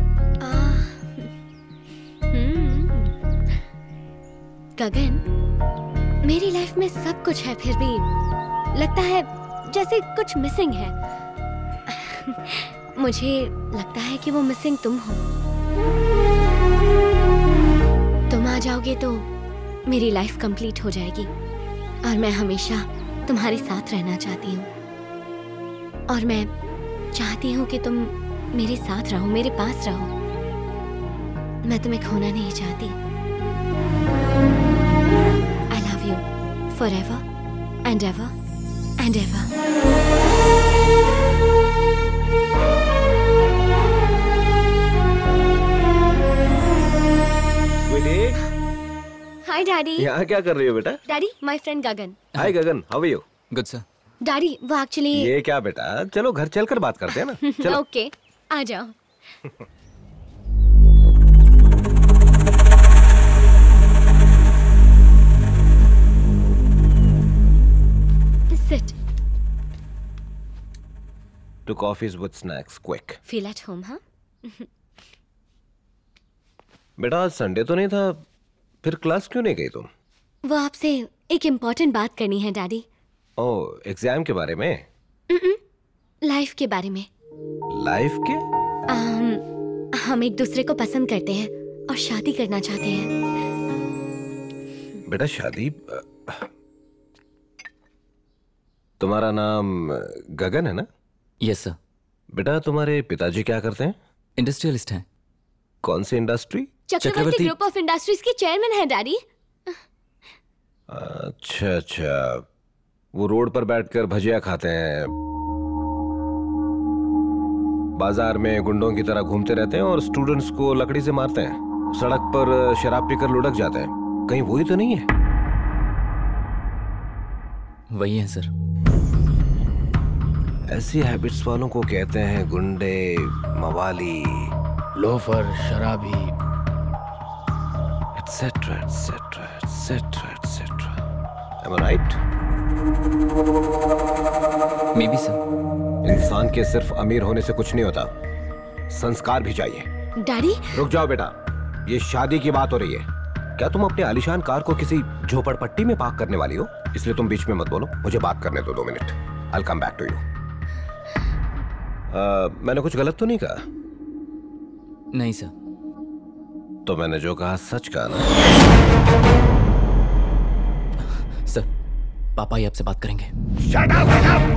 गगन, मेरी लाइफ में सब कुछ है, फिर भी लगता है जैसे कुछ मिसिंग है। मुझे लगता है कि वो मिसिंग तुम हो। तुम आ जाओगे तो मेरी लाइफ कंप्लीट हो जाएगी, और मैं हमेशा तुम्हारे साथ रहना चाहती हूँ। और मैं चाहती हूँ कि तुम मेरे साथ रहो, मेरे पास रहो। मैं तुम्हें खोना नहीं चाहती। I love you forever and ever and ever. Hi, Daddy. यहाँ क्या कर रही हो बेटा? Daddy, my friend Gagan. Hi Gagan, how are you? Good sir. Daddy वो एक्चुअली ये क्या बेटा, चलो घर चलकर बात करते हैं ना। चलो। ओके आ जाओ। Sit. Two coffees with snacks, quick. Feel at home, हाँ? बेटा आज संडे तो नहीं था, फिर क्लास क्यों नहीं गई तुम? वो आपसे एक इम्पोर्टेंट बात करनी है डैडी। ओह, एग्जाम के बारे में? लाइफ के बारे में। लाइफ के? हम एक दूसरे को पसंद करते हैं और शादी करना चाहते हैं। बेटा शादी? तुम्हारा नाम गगन है ना? Yes sir. बेटा तुम्हारे पिताजी क्या करते हैं? इंडस्ट्रियलिस्ट हैं। कौन सी industry? Chakravarti group of industries के चेयरमैन हैं डैडी। अच्छा अच्छा, वो रोड पर बैठकर भजिया खाते हैं, बाजार में गुंडों की तरह घूमते रहते हैं और स्टूडेंट्स को लकड़ी से मारते हैं, सड़क पर शराब पीकर लुढ़क जाते हैं। कहीं वही तो नहीं है? वही है सर। ऐसी हैबिट्स वालों को कहते हैं गुंडे, मवाली, लोफर, शराबी, etcetera etcetera etcetera etcetera. Am I right? May be sir. इंसान के सिर्फ अमीर होने से कुछ नहीं होता, संस्कार भी चाहिए। डैडी रुक जाओ बेटा, ये शादी की बात हो रही है। क्या तुम अपने आलीशान कार को किसी झोपड़पट्टी में पार्क करने वाली हो? इसलिए तुम बीच में मत बोलो, मुझे बात करने दो 2 minute. I'll come back to you. मैंने कुछ गलत तो नहीं कहा? नहीं सर। तो मैंने जो कहा सच कहा ना? सर, पापा ही आपसे बात करेंगे। Shut up, shut up!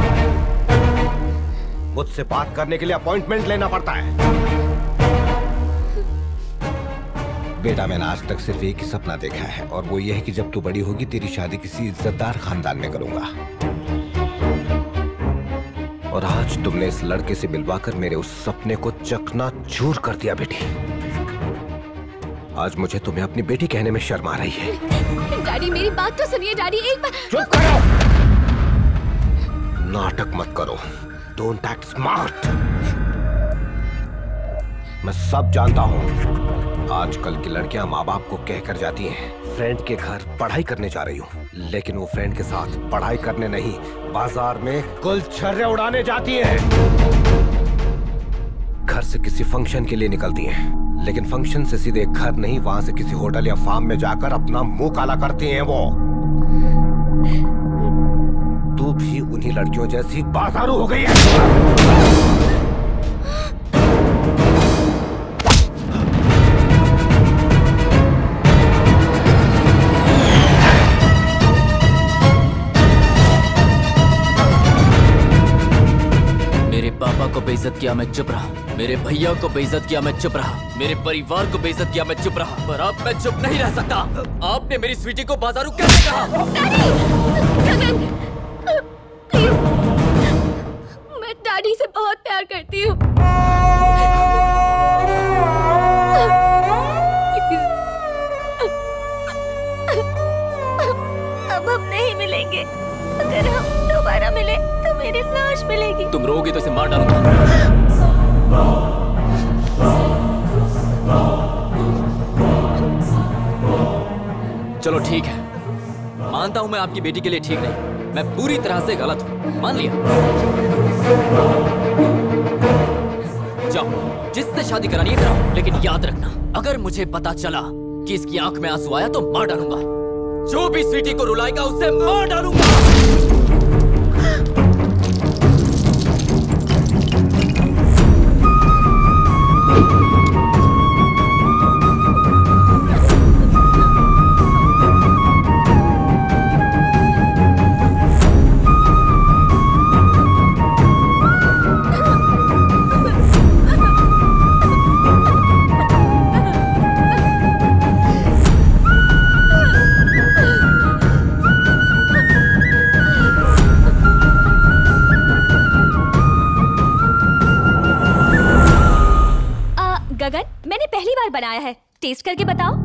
मुझसे बात करने के लिए अपॉइंटमेंट लेना पड़ता है। बेटा मैंने आज तक सिर्फ एक ही सपना देखा है, और वो ये है कि जब तू बड़ी होगी तेरी शादी किसी इज्जतदार खानदान में करूंगा। और आज तुमने इस लड़के से मिलवाकर मेरे उस सपने को चकनाचूर कर दिया बेटी। आज मुझे तुम्हें अपनी बेटी कहने में शर्म आ रही है। डैडी मेरी बात तो सुनिए डैडी, एक बार। चुप करो, नाटक मत करो, डोंट एक्ट स्मार्ट। मैं सब जानता हूं। आजकल की लड़कियां माँ बाप को कहकर जाती हैं फ्रेंड के घर पढ़ाई करने जा रही हूँ, लेकिन वो फ्रेंड के साथ पढ़ाई करने नहीं, बाजार में गुलछर्रे उड़ाने जाती हैं। घर से किसी फंक्शन के लिए निकलती हैं, लेकिन फंक्शन से सीधे घर नहीं, वहां से किसी होटल या फार्म में जाकर अपना मुंह काला करती हैं वो। तू भी उन्हीं लड़कियों जैसी बाजारू हो गई है। को बेइज्जत किया मैं चुप रहा, मेरे भैया को बेइज्जत किया मैं चुप रहा, मेरे परिवार को बेइज्जत किया मैं चुप रहा, पर अब मैं चुप नहीं रह सकता। आपने मेरी स्वीटी को बाजारू कैसे कहा? मैं डैडी से बहुत प्यार करती हूँ। अब हम नहीं मिलेंगे। अगर हम दोबारा मिले तो मेरी लाश मिलेगी। तुम रोगी तो इसे मार डालूंगा। चलो ठीक है, मानता हूं मैं आपकी बेटी के लिए ठीक नहीं, मैं पूरी तरह से गलत हूं, मान लिया। जाओ, जिससे शादी करानी है कराओ, लेकिन याद रखना अगर मुझे पता चला कि इसकी आंख में आंसू आया तो मार डालूंगा। जो भी स्वीटी को रुलाएगा उसे मार डालूंगा। गगन, मैंने पहली बार बनाया है, टेस्ट करके बताओ।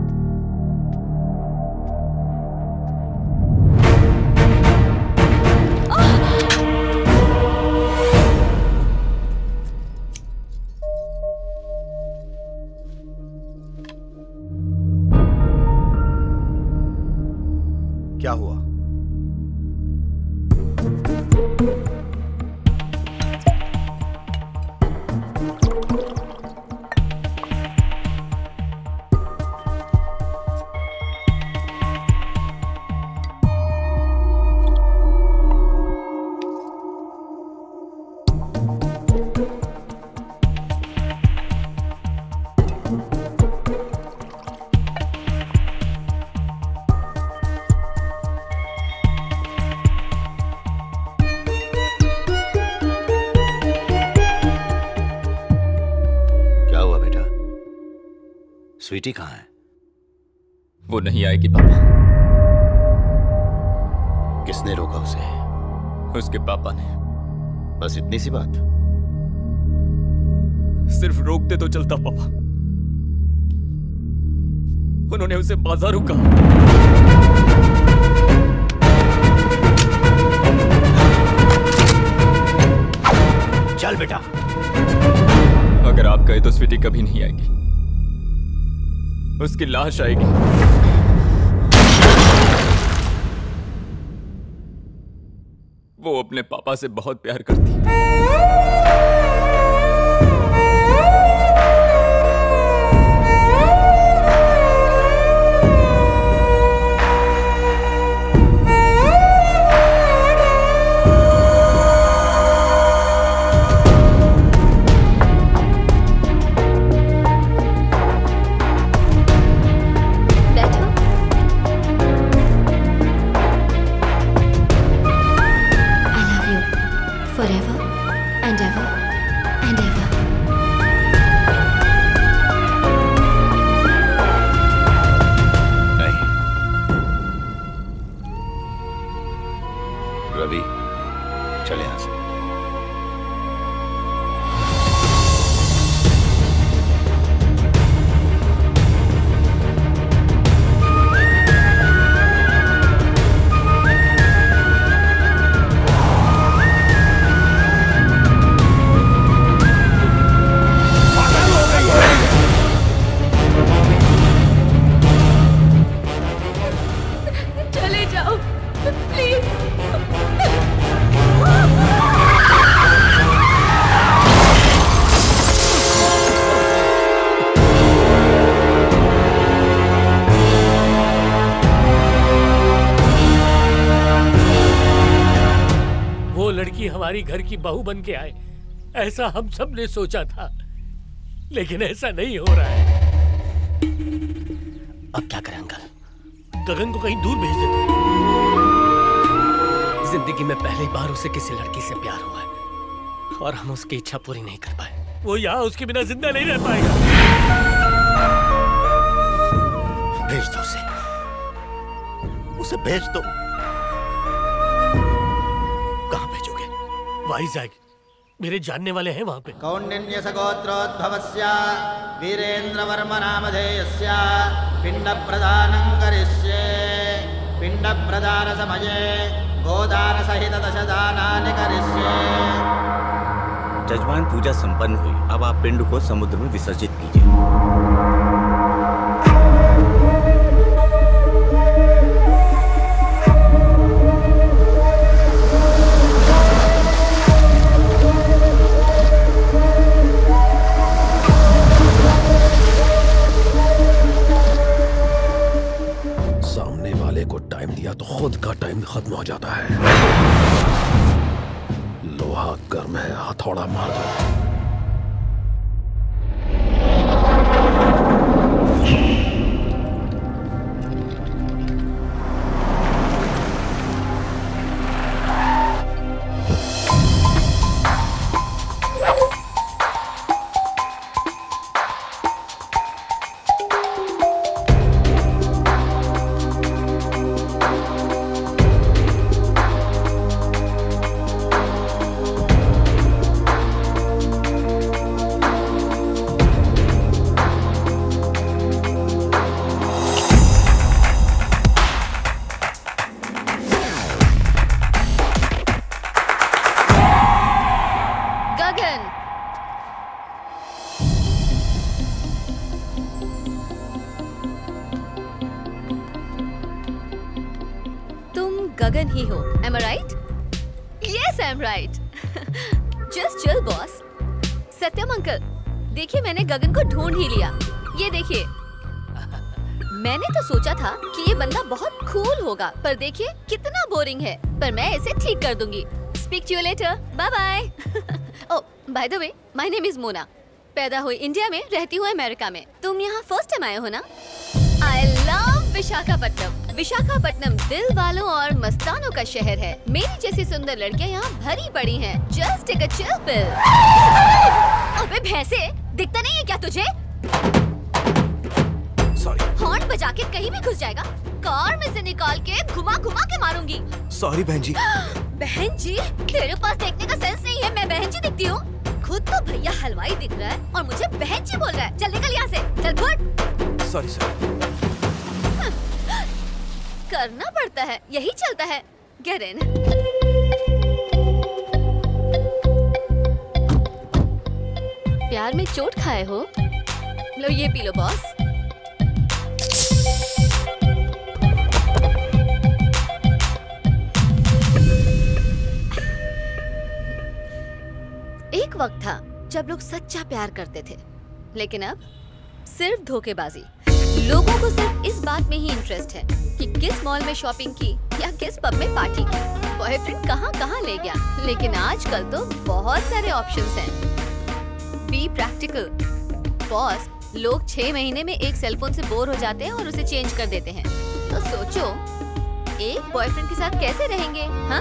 स्वीटी कहाँ है? वो नहीं आएगी पापा। किसने रोका उसे? उसके पापा ने। बस इतनी सी बात? सिर्फ रोकते तो चलता पापा, उन्होंने उसे बाजार रोका। चल बेटा। अगर आप गए तो स्वीटी कभी नहीं आएगी, उसकी लाश आएगी। वो अपने पापा से बहुत प्यार करती है। हमारी घर की बहू बन के आए, ऐसा हम सब ने सोचा था, लेकिन ऐसा नहीं हो रहा है। अब क्या करें अंकल? गगन को कहीं दूर भेज देते। जिंदगी में पहली बार उसे किसी लड़की से प्यार हुआ है और हम उसकी इच्छा पूरी नहीं कर पाए। वो यहाँ उसके बिना जिंदा नहीं रह पाएगा। भेज दो उसे भेज दो। वाइजैग, मेरे जानने वाले हैं वहां पे। कौंडिन्य सगोत्रोद्भवस्य वीरेन्द्रवर्म नामधेयस्य पिंड प्रदानं करिष्ये। पिंड प्रदान समये गोदान सहित दशदानानि करिष्ये। जजमान, पूजा संपन्न हुई। अब आप पिंड को समुद्र में विसर्जित कीजिए। टाइम दिया तो खुद का टाइम खत्म हो जाता है। लोहा गर्म है, हथौड़ा मार दो। गगन ही हो, am I right? Yes, I'm right. Just chill, boss. Satyam uncle, देखिए मैंने गगन को ढूंढ ही लिया। ये देखिए। मैंने तो सोचा था कि ये बंदा बहुत कूल होगा, पर देखिए कितना बोरिंग है। पर मैं इसे ठीक कर दूंगी। Speak to you later. Bye bye. Oh, by the way, my name is Mona. पैदा हुई इंडिया में, रहती हूँ अमेरिका में। तुम यहाँ फर्स्ट टाइम आए हो ना? I love Visakhapatnam. विशाखापट्टनम दिल वालों और मस्तानों का शहर है। मेरी जैसी सुंदर लड़कियाँ यहाँ भरी पड़ी हैं। Just take a chill pill. अबे भैंसे, दिखता नहीं है क्या तुझे? हॉर्न बजा के कहीं भी घुस जाएगा, कार में से निकाल के घुमा घुमा के मारूंगी। सॉरी बहन जी। बहन जी, तेरे पास देखने का सेंस नहीं है, मैं बहन जी दिखती हूँ? खुद तो भैया हलवाई दिख रहा है और मुझे बहन जी बोल रहा है। चल निकल यहाँ से, चल फुट। Sorry sorry. करना पड़ता है, यही चलता है। Get in. प्यार में चोट खाए हो? लो ये पी लो बॉस। एक वक्त था जब लोग सच्चा प्यार करते थे, लेकिन अब सिर्फ धोखेबाजी। लोगों को सिर्फ इस बात में ही इंटरेस्ट है कि किस मॉल में शॉपिंग की या किस पब में पार्टी की, बॉयफ्रेंड कहाँ कहाँ ले गया। लेकिन आजकल तो बहुत सारे ऑप्शंस हैं। Be practical boss. लोग 6 महीने में एक सेलफोन से बोर हो जाते हैं और उसे चेंज कर देते हैं। तो सोचो एक बॉयफ्रेंड के साथ कैसे रहेंगे? हाँ?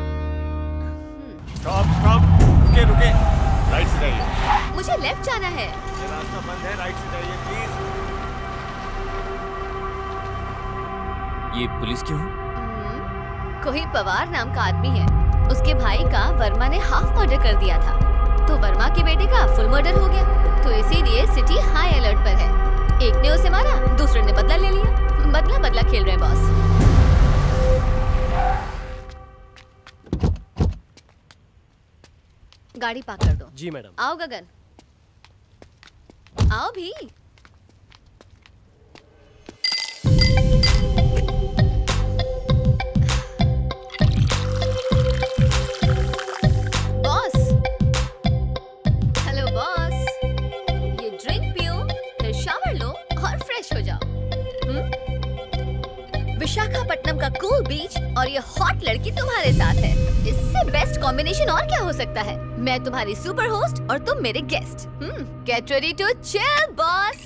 स्टॉप स्टॉप, रुके रुके, राइट से जाइए। मुझे लेफ्ट जाना है। ये रास्ता बंद है, राइट से जाइए प्लीज। ये पुलिस क्यों? कोई पवार नाम का आदमी है, उसके भाई का वर्मा ने हाफ मर्डर कर दिया था, तो वर्मा के बेटे का फुल मर्डर हो गया। तो इसीलिए सिटी हाई अलर्ट पर है। एक ने उसे मारा, दूसरे ने बदला ले लिया। बदला बदला खेल रहे हैं बॉस। गाड़ी पार्क कर दो। जी मैडम। आओ गगन, आओ भी। Boss, hello boss. ये ड्रिंक पियो, फिर शावर लो और फ्रेश हो जाओ। विशाखापट्टनम का कूल बीच और ये हॉट लड़की तुम्हारे साथ है। इससे बेस्ट कॉम्बिनेशन और क्या हो सकता है? मैं तुम्हारी सुपर होस्ट और तुम मेरे guest. Get ready to chill boss.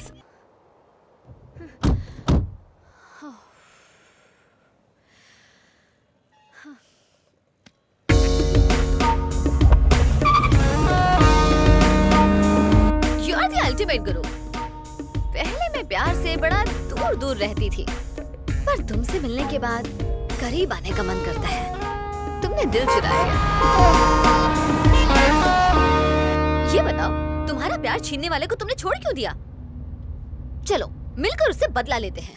You are the ultimate guru. पहले मैं प्यार से बड़ा दूर दूर रहती थी, पर तुमसे मिलने के बाद करीब आने का मन करता है। तुमने दिल चुरा लिया। ये बताओ, तुम्हारा प्यार छीनने वाले को तुमने छोड़ क्यों दिया? चलो मिलकर उससे बदला लेते हैं।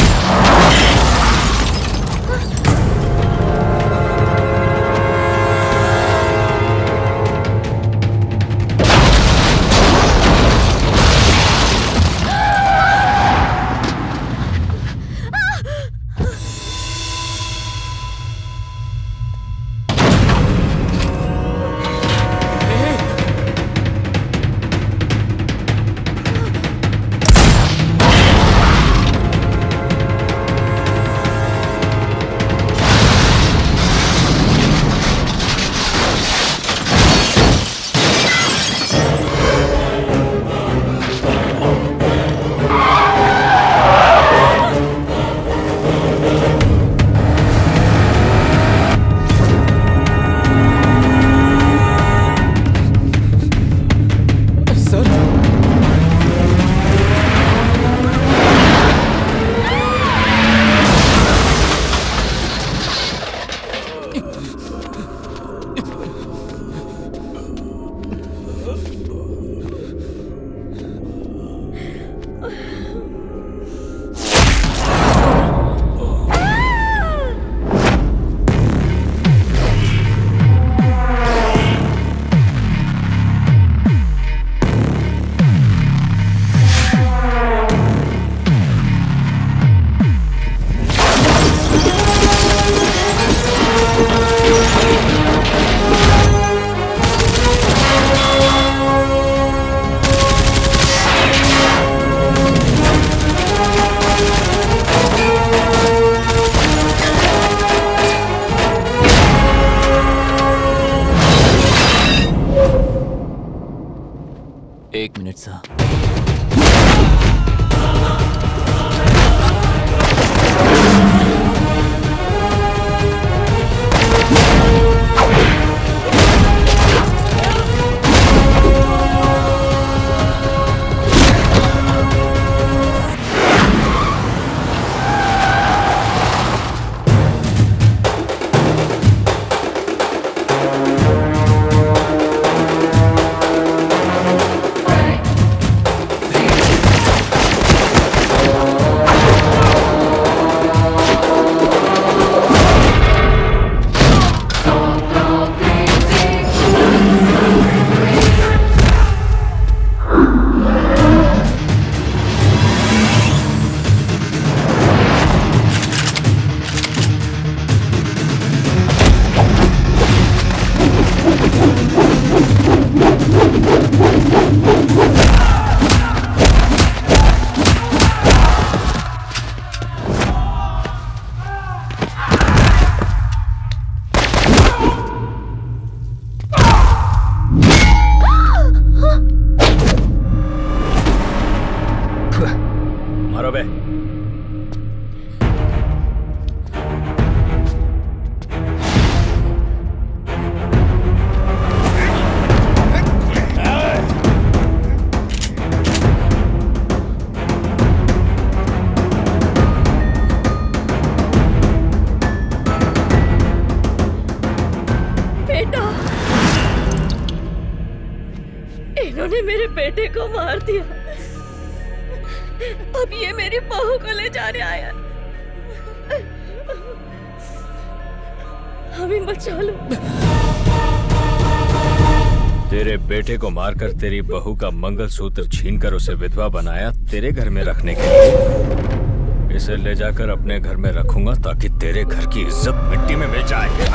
एक मिनट सा। इन्होंने मेरे बेटे को मार दिया। अब ये मेरी बहू को ले जाने आया। हमें बचा लो। तेरे बेटे को मारकर तेरी बहू का मंगलसूत्र छीनकर उसे विधवा बनाया तेरे घर में रखने के लिए। इसे ले जाकर अपने घर में रखूंगा ताकि तेरे घर की इज्जत मिट्टी में मिल जाए।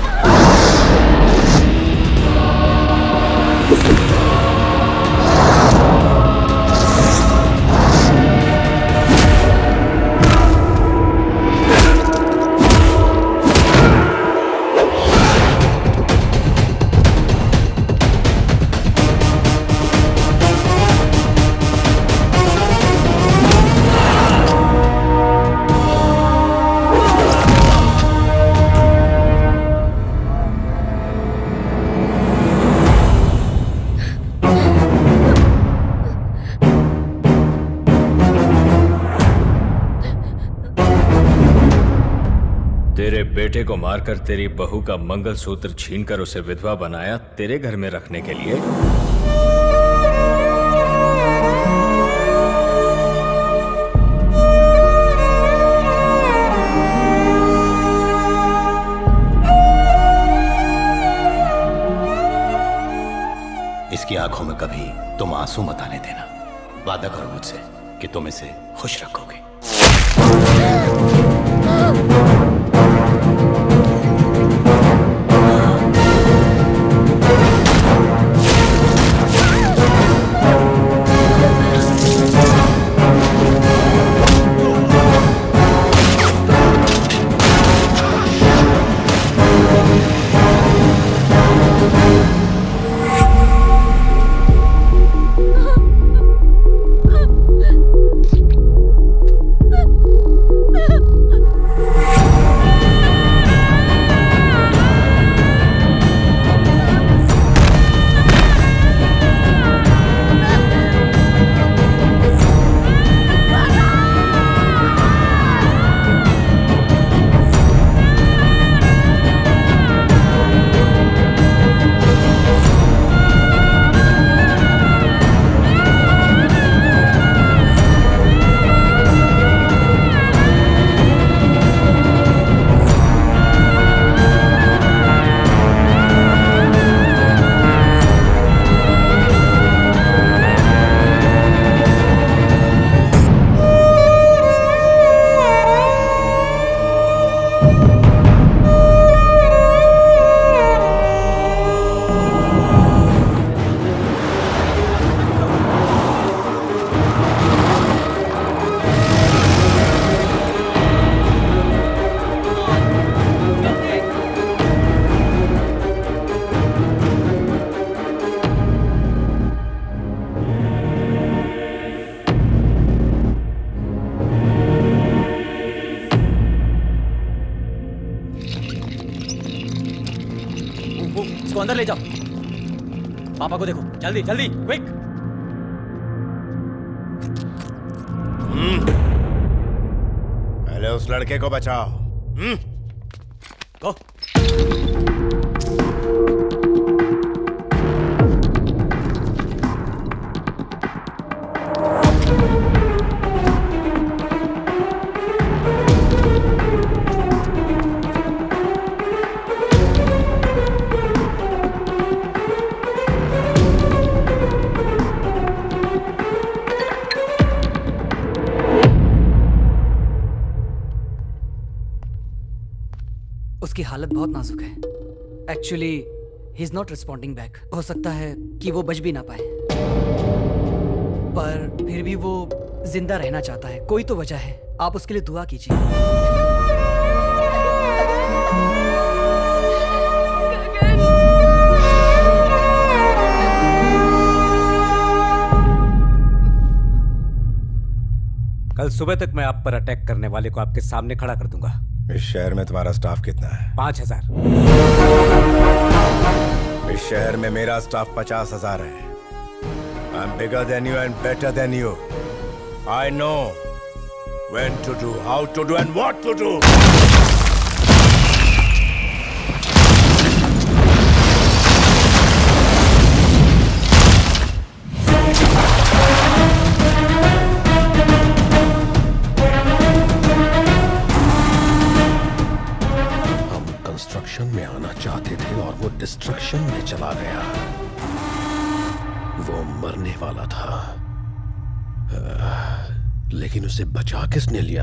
तेरे बेटे को मारकर तेरी बहू का मंगलसूत्र छीनकर उसे विधवा बनाया तेरे घर में रखने के लिए। इसकी आंखों में कभी तुम आंसू मत आने देना। वादा करो मुझसे कि तुम इसे खुश रखोगे। इसको अंदर ले जाओ। पापा को देखो, जल्दी जल्दी, क्विक। पहले उस लड़के को बचाओ। गो। उसकी हालत बहुत नाजुक है। Actually he is not responding back. हो सकता है कि वो बच भी ना पाए, पर फिर भी वो जिंदा रहना चाहता है। कोई तो वजह है, आप उसके लिए दुआ कीजिए। कल सुबह तक मैं आप पर अटैक करने वाले को आपके सामने खड़ा कर दूंगा। इस शहर में तुम्हारा स्टाफ कितना है? 5000। इस शहर में मेरा स्टाफ 50,000 है। I am bigger than you and better than you. I know when to do, how to do and what to do. थे और वो डिस्ट्रक्शन में चला गया। वो मरने वाला था, लेकिन उसे बचा किसने लिया?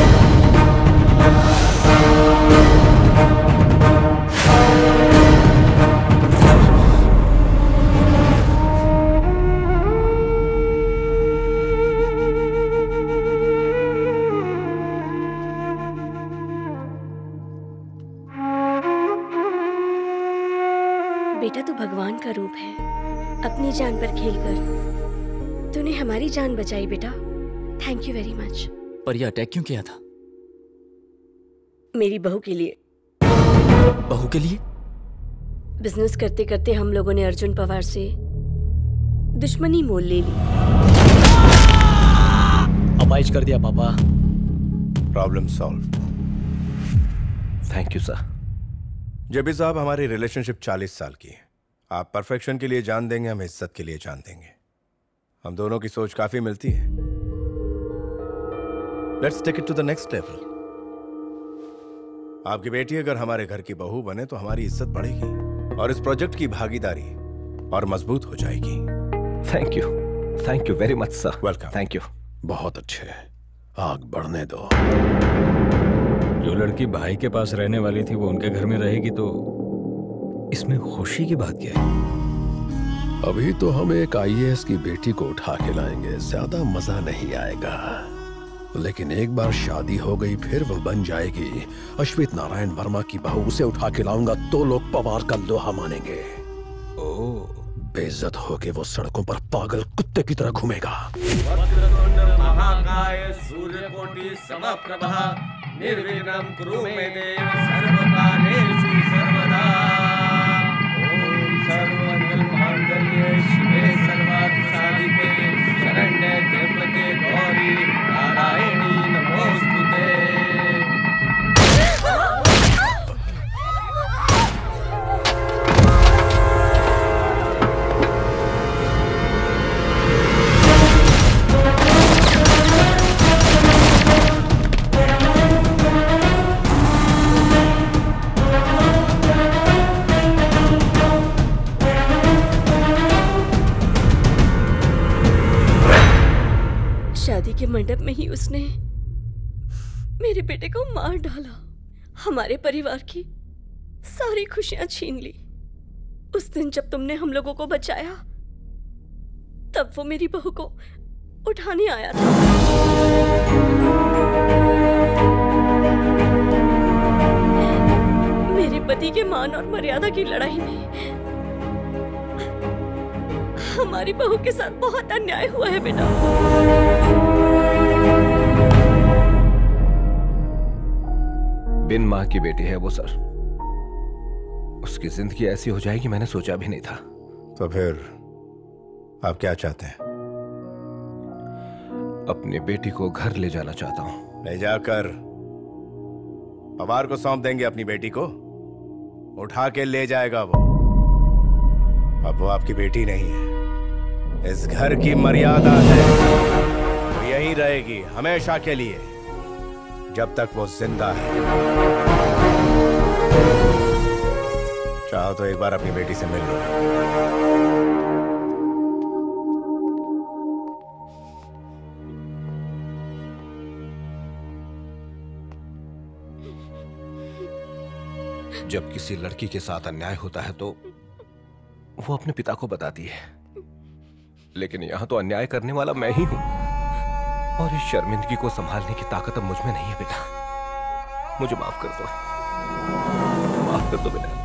बेटा तू भगवान का रूप है। अपनी जान पर खेलकर तूने हमारी जान बचाई बेटा। Thank you very much. पर यह अटैक क्यों किया था? मेरी बहू के लिए। बहू के लिए? बिजनेस करते करते हम लोगों ने अर्जुन पवार से दुश्मनी मोल ले ली। अपाइज कर दिया पापा। Problem solve. Thank you sir. JB साहब, हमारी रिलेशनशिप 40 साल की है। आप परफेक्शन के लिए जान देंगे, हम इज्जत के लिए जान देंगे। हम दोनों की सोच काफी मिलती है। Let's take it to the next level. आपकी बेटी अगर हमारे घर की बहू बने तो हमारी इज्जत बढ़ेगी और इस प्रोजेक्ट की भागीदारी और मजबूत हो जाएगी। Thank you very much sir. Welcome. Thank you. बहुत अच्छे, आग बढ़ने दो। जो लड़की भाई के पास रहने वाली थी वो उनके घर में रहेगी, तो इसमें खुशी की बात क्या है? अभी तो हम एक IAS की बेटी को उठा के लाएंगे, ज्यादा मजा नहीं आएगा। लेकिन एक बार शादी हो गई फिर वो बन जाएगी अश्वित नारायण वर्मा की बहू। उसे उठा के लाऊंगा तो लोग पवार का लोहा मानेंगे। बेइज्जत होके वो सड़कों पर पागल कुत्ते की तरह घूमेगा। महाकाय सूर्यकोटि समप्रभा निर्विघ्नं कुरु मे देव सर्वकार्येषु सर्वदा। ओम सर्वमंगलमांगल्ये शिवे सर्वार्थसाधिके शरण्ये त्र्यंबके गौरी नारायणी नमोस्तुते। शादी के मंडप में ही उसने मेरे बेटे को मार डाला। हमारे परिवार की सारी खुशियां छीन ली। उस दिन जब तुमने हम लोगों को बचाया तब वो मेरी बहू को उठाने आया था। मेरे पति के मान और मर्यादा की लड़ाई में हमारी बहू के साथ बहुत अन्याय हुआ है बेटा। बिन मां की बेटी है वो सर। उसकी जिंदगी ऐसी हो जाएगी मैंने सोचा भी नहीं था। तो फिर आप क्या चाहते हैं? अपनी बेटी को घर ले जाना चाहता हूं। ले जाकर पवार को सौंप देंगे अपनी बेटी को। उठा के ले जाएगा वो। अब वो आपकी बेटी नहीं है, इस घर की मर्यादा है। वो यहीं रहेगी हमेशा के लिए जब तक वो जिंदा है। चाहो तो एक बार अपनी बेटी से मिल लो। जब किसी लड़की के साथ अन्याय होता है तो वो अपने पिता को बताती है, लेकिन यहां तो अन्याय करने वाला मैं ही हूं और इस शर्मिंदगी को संभालने की ताकत अब मुझ में नहीं है। बेटा मुझे माफ कर दो, माफ कर दो बेटा।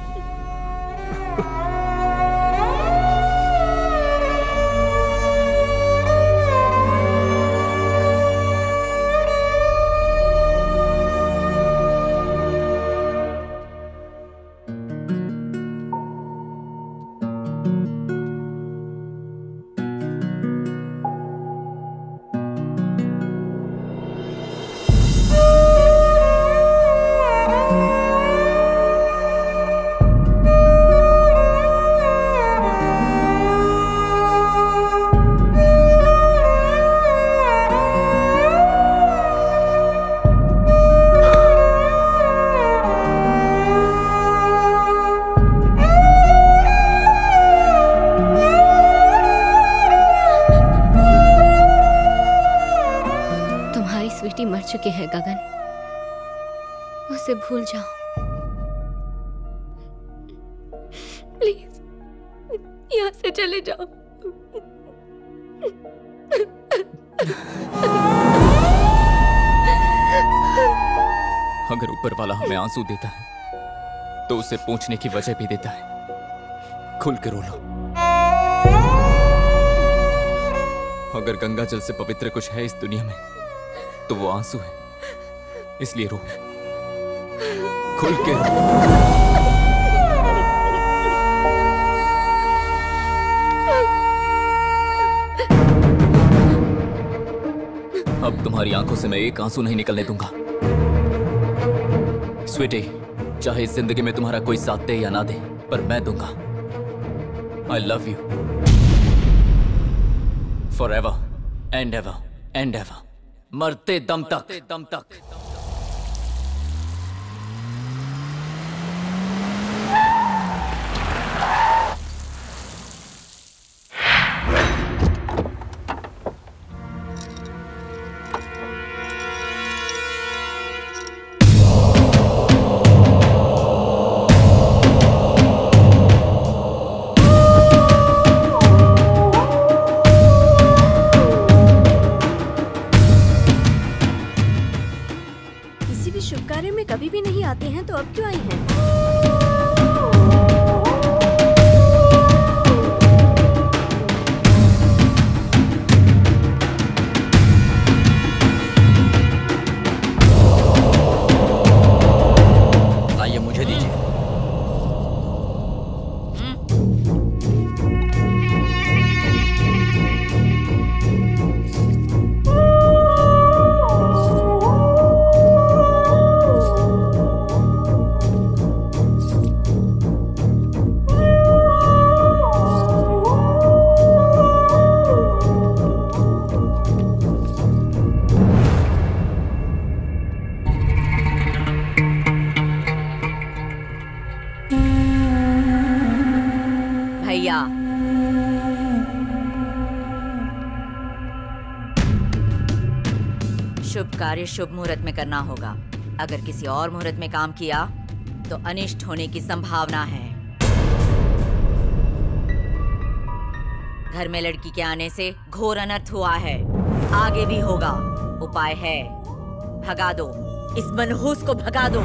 बेटी मर चुकी है गगन, उसे भूल जाओ प्लीज, यहाँ से चले जाओ। अगर ऊपर वाला हमें आंसू देता है तो उसे पूछने की वजह भी देता है। खुल के रो लो। अगर गंगा जल से पवित्र कुछ है इस दुनिया में तो वो आंसू है, इसलिए रो, खुल के रो। अब तुम्हारी आंखों से मैं एक आंसू नहीं निकलने दूंगा। स्वीटी, चाहे इस जिंदगी में तुम्हारा कोई साथ दे या ना दे, पर मैं दूंगा। I love you for ever and ever and ever, मरते दम तक। कभी भी नहीं आते हैं तो अब क्यों आई हैं? आइए, मुझे दीजिए। शुभ कार्य शुभ मुहूर्त में करना होगा। अगर किसी और मुहूर्त में काम किया तो अनिष्ट होने की संभावना है। घर में लड़की के आने से घोर अनर्थ हुआ है, आगे भी होगा। उपाय है, भगा दो इस मनहूस को, भगा दो।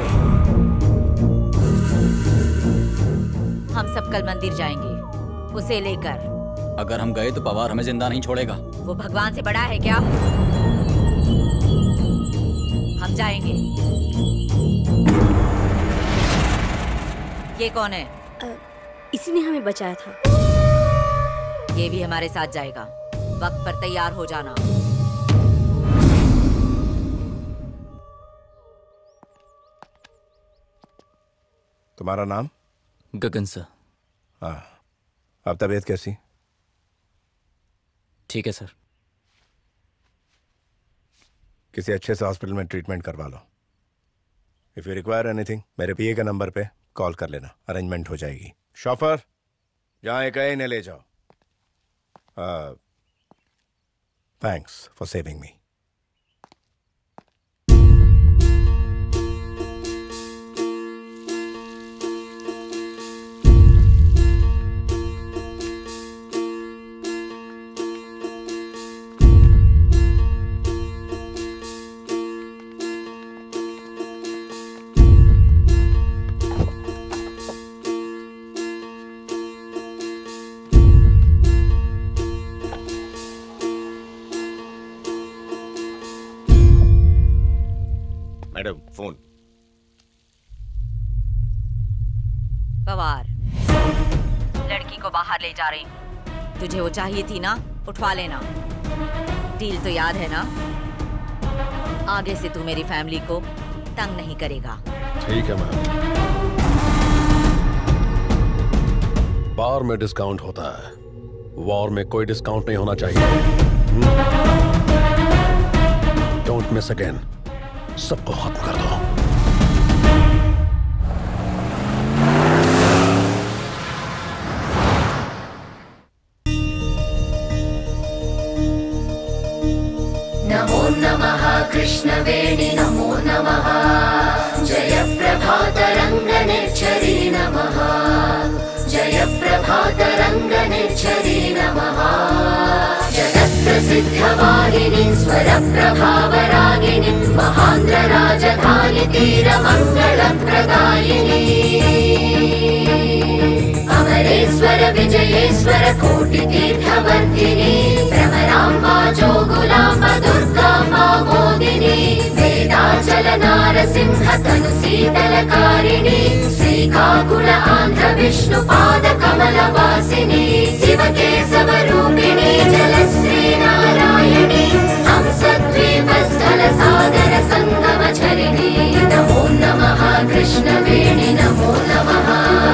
हम सब कल मंदिर जाएंगे उसे लेकर। अगर हम गए तो पवार हमें जिंदा नहीं छोड़ेगा। वो भगवान से बड़ा है क्या? हम जाएंगे। ये कौन है? इसी ने हमें बचाया था। ये भी हमारे साथ जाएगा। वक्त पर तैयार हो जाना। तुम्हारा नाम? गगन सर। हाँ, अब तबीयत कैसी? ठीक है सर। किसी अच्छे से हॉस्पिटल में ट्रीटमेंट करवा लो। इफ यू रिक्वायर एनीथिंग मेरे पीए के नंबर पे कॉल कर लेना, अरेंजमेंट हो जाएगी। शॉफर, जहाँ कहे इन्हें ले जाओ। Thanks for saving me. Madam, phone. Pawar, लड़की को बाहर ले जा रही हूँ। तुझे वो चाहिए थी ना, उठवा लेना। डील तो याद है ना? आगे से तू मेरी फैमिली को तंग नहीं करेगा। ठीक है मैम। बार में डिस्काउंट होता है, वॉर में कोई डिस्काउंट नहीं होना चाहिए। Don't miss again. सबको खत्म कर दो। नमो नमः नमः कृष्णवेणि नमो नमः जय प्रभातरङ्गनेच्छरी नमः जय प्रभातरङ्गनेच्छरी नमः जगत्प्रसिद्धवाहिनी स्वरप्रभावरागिनी महान्द्रराजधानि तीरमङ्गलप्रदायिनी अमरेश्वर विजयेश्वर कोटितीर्थवर्धिनी भ्रमराम्बा जोगुलाम्बा दुर्गाम्बा मोदिनी वेदाचल नारसिंह तनु शीतलकारिणी श्रीकाकुल आन्ध्र विष्णुपाद कमलवासिनी शिवकेशवरूपिणी जलश्री नारायणी हंसद्वीपस्थल सागर संगमझरिणी नमो नमः कृष्णवेणि नमो नमः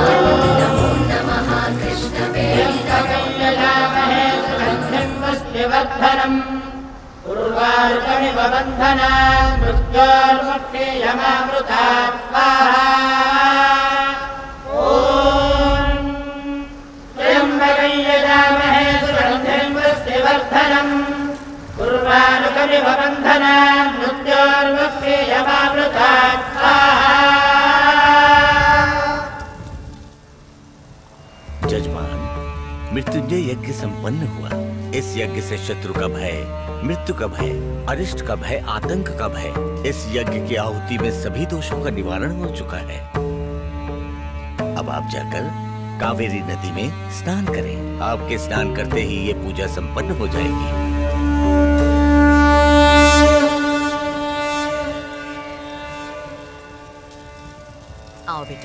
उर्वारुकमिव बन्धना मृत्योर्मुक्ति यमामृता स्वाहा ॐ त्र्यम्बकं यजामहे सुगन्धिं पुष्टिवर्धनम् उर्वारुकमिव बन्धना मृत्योर्मुक्ति यमामृता स्वाहा। जजमान, मृत्युंजय यज्ञ संपन्न हुआ। इस यज्ञ से शत्रु का भय, मृत्यु का भय, अरिष्ट का भय, आतंक का भय, इस यज्ञ की आहुति में सभी दोषों का निवारण हो चुका है। अब आप जाकर कावेरी नदी में स्नान करें। आपके स्नान करते ही ये पूजा संपन्न हो जाएगी। आओ बेटा।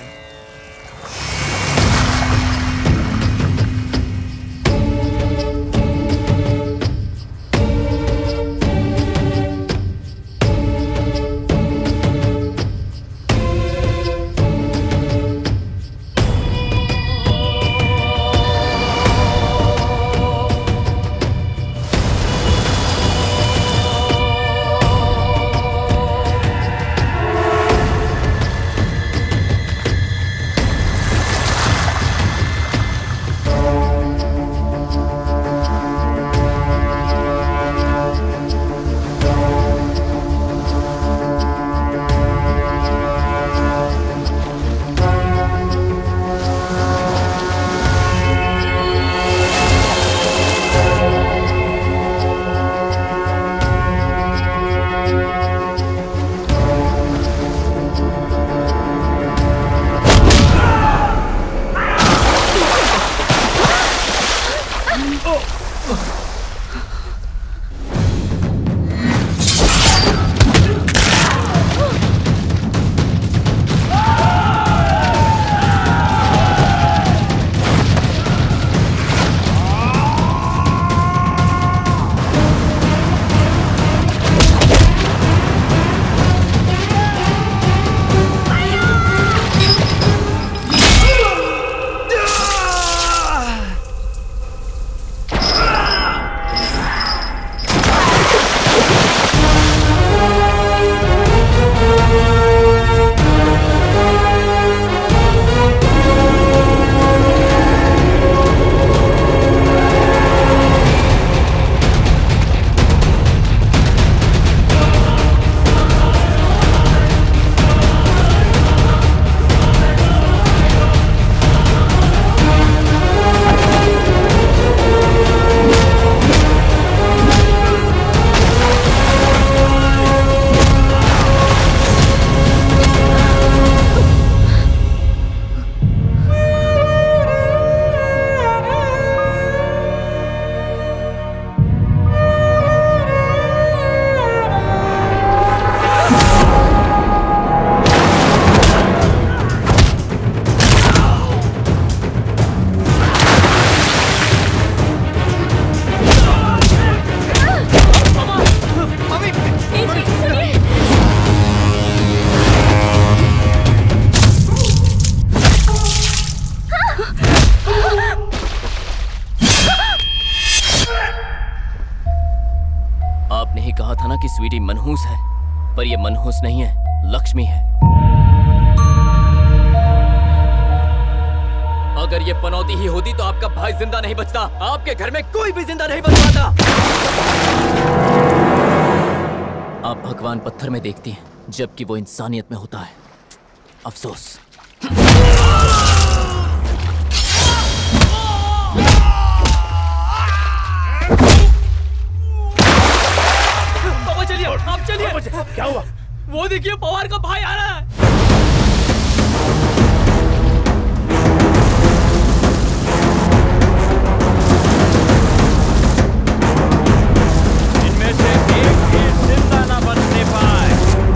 कि स्वीटी मनहूस है, पर ये मनहूस नहीं है, लक्ष्मी है। अगर ये पनौती ही होती तो आपका भाई जिंदा नहीं बचता, आपके घर में कोई भी जिंदा नहीं बच पाता। आप भगवान पत्थर में देखती हैं जबकि वो इंसानियत में होता है। अफसोस। पापा चलिए, आप चलिए। क्या हुआ? वो देखिए पवार का भाई आ रहा है। इनमें से एक भी जिंदा ना बचने पाए।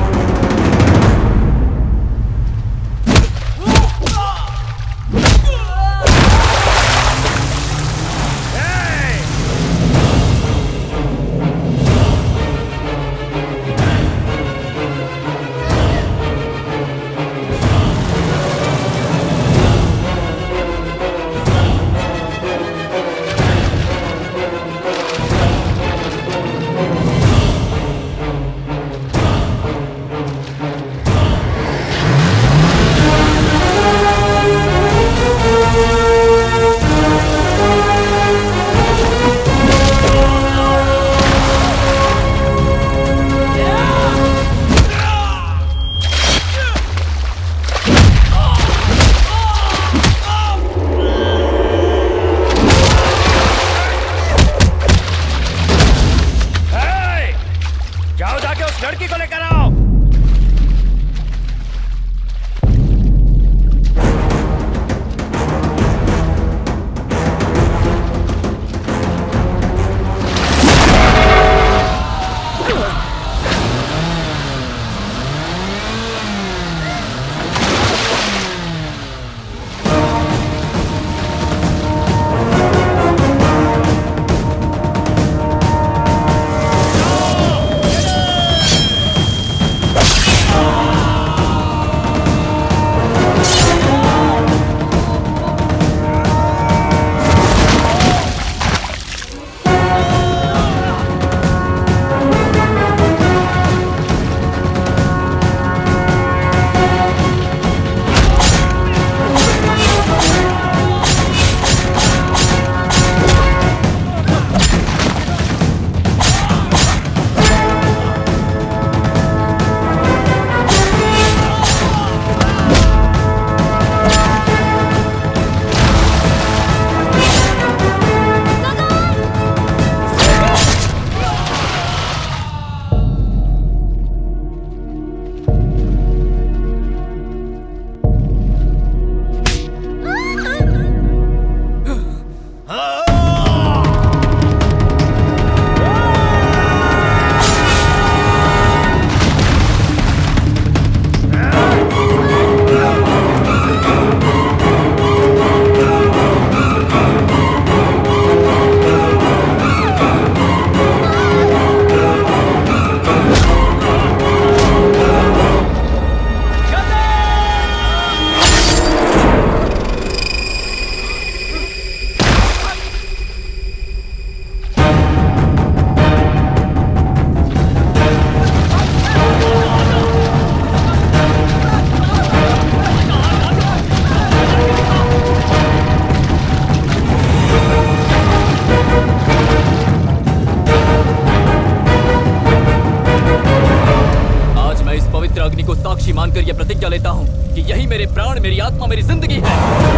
साक्षी मानकर यह प्रतिज्ञा लेता हूँ कि यही मेरे प्राण, मेरी आत्मा, मेरी जिंदगी है।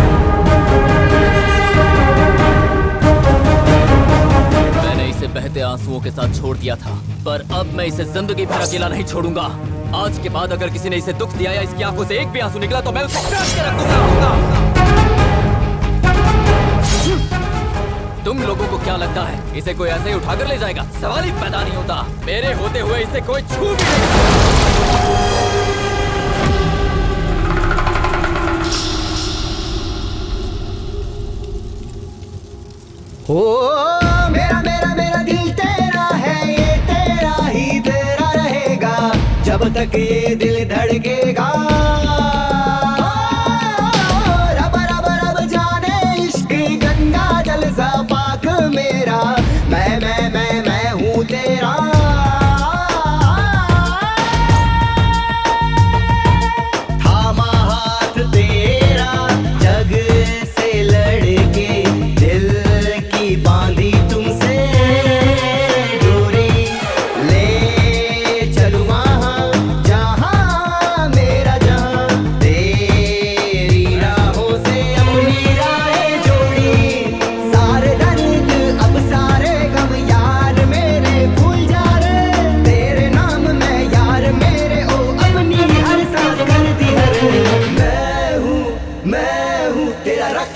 मैंने इसे बहते आंसुओं के साथ छोड़ दिया था, पर अब मैं इसे जिंदगी भर अकेला नहीं छोड़ूंगा। आज के बाद अगर किसी ने इसे दुख दिया या इसकी आंखों से एक भी आंसू निकला तो मैं उसे काट के रख दूंगा। तुम लोगों को क्या लगता है इसे कोई ऐसे ही उठाकर ले जाएगा? सवाल ही पैदा नहीं होता। मेरे होते हुए इसे कोई छू भी नहीं। ओ मेरा मेरा मेरा दिल तेरा है, ये तेरा ही तेरा रहेगा जब तक ये दिल धड़केगा। रब रब रब जाने इश्क गंगा जल सा पाक मेरा, मैं हूँ तेरा। थामा हाथ तेरा जग से लड़के, दिल की बांधी तुमसे डोरी ले चल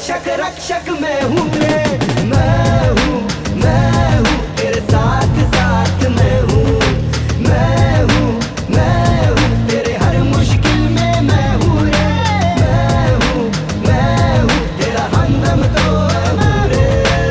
रक्षक रक्षक मैं हूँ रे, मैं हूँ तेरे साथ साथ मैं हूँ, मैं हूँ तेरे हर मुश्किल में मैं हूँ रे, मैं हूँ तेरा हमदम तो मैं रे।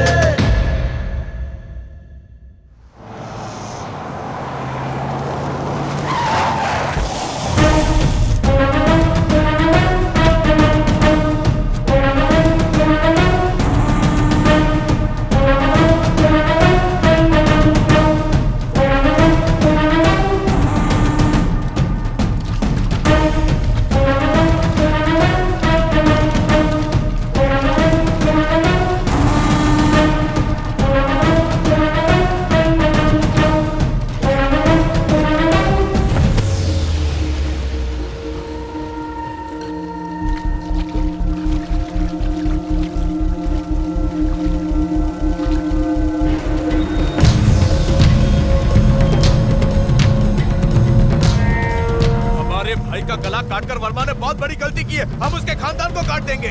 काटकर वर्मा ने बहुत बड़ी गलती की है, हम उसके खानदान को काट देंगे।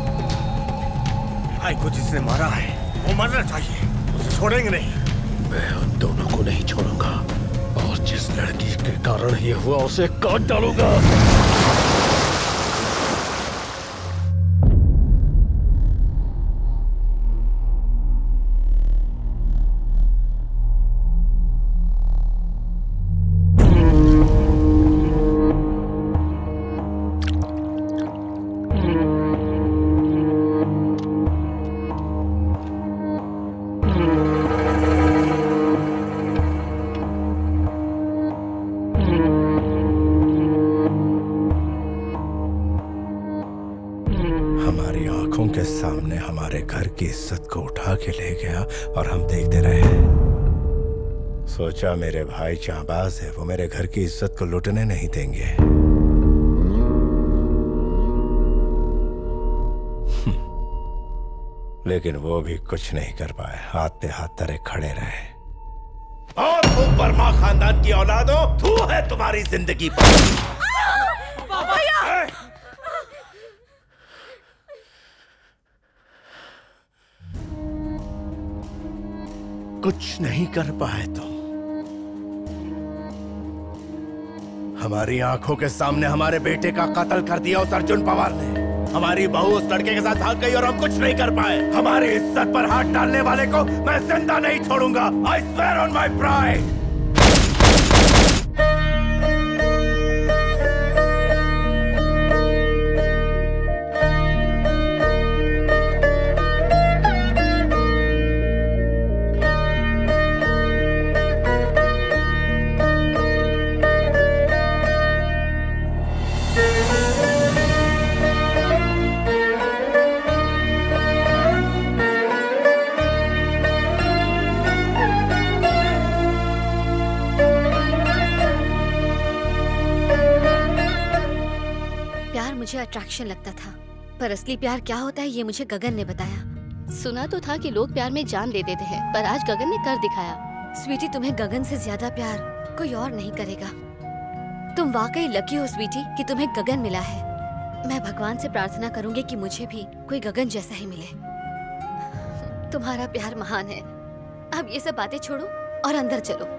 भाई को जिसने मारा है वो मरना चाहिए, उसे छोड़ेंगे नहीं। मैं उन दोनों को नहीं छोड़ूंगा और जिस लड़की के कारण ये हुआ उसे काट डालूंगा। हमारी आंखों के सामने हमारे घर की इज्जत को उठा के ले गया और हम देखते रहे। सोचा मेरे भाई जाबाज है, वो मेरे घर की इज्जत को लुटने नहीं देंगे। लेकिन वो भी कुछ नहीं कर पाए, हाथ पे हाथ धरे खड़े रहे। और वो वर्मा खानदान की औलाद हो, तू है तुम्हारी जिंदगी पर। कुछ नहीं कर पाए तुम। हमारी आंखों के सामने हमारे बेटे का कत्ल कर दिया उस अर्जुन पवार ने। हमारी बहू उस लड़के के साथ भाग गई और हम कुछ नहीं कर पाए। हमारी इज्जत पर हाथ डालने वाले को मैं जिंदा नहीं छोड़ूंगा। I swear on my pride. मुझे अट्रैक्शन लगता था, पर असली प्यार क्या होता है ये मुझे गगन ने बताया। सुना तो था कि लोग प्यार में जान दे देते हैं, पर आज गगन ने कर दिखाया। स्वीटी, तुम्हें गगन से ज्यादा प्यार कोई और नहीं करेगा। तुम वाकई लकी हो स्वीटी कि तुम्हें गगन मिला है। मैं भगवान से प्रार्थना करूंगी कि मुझे भी कोई गगन जैसा ही मिले। तुम्हारा प्यार महान है। अब ये सब बातें छोड़ो और अंदर चलो।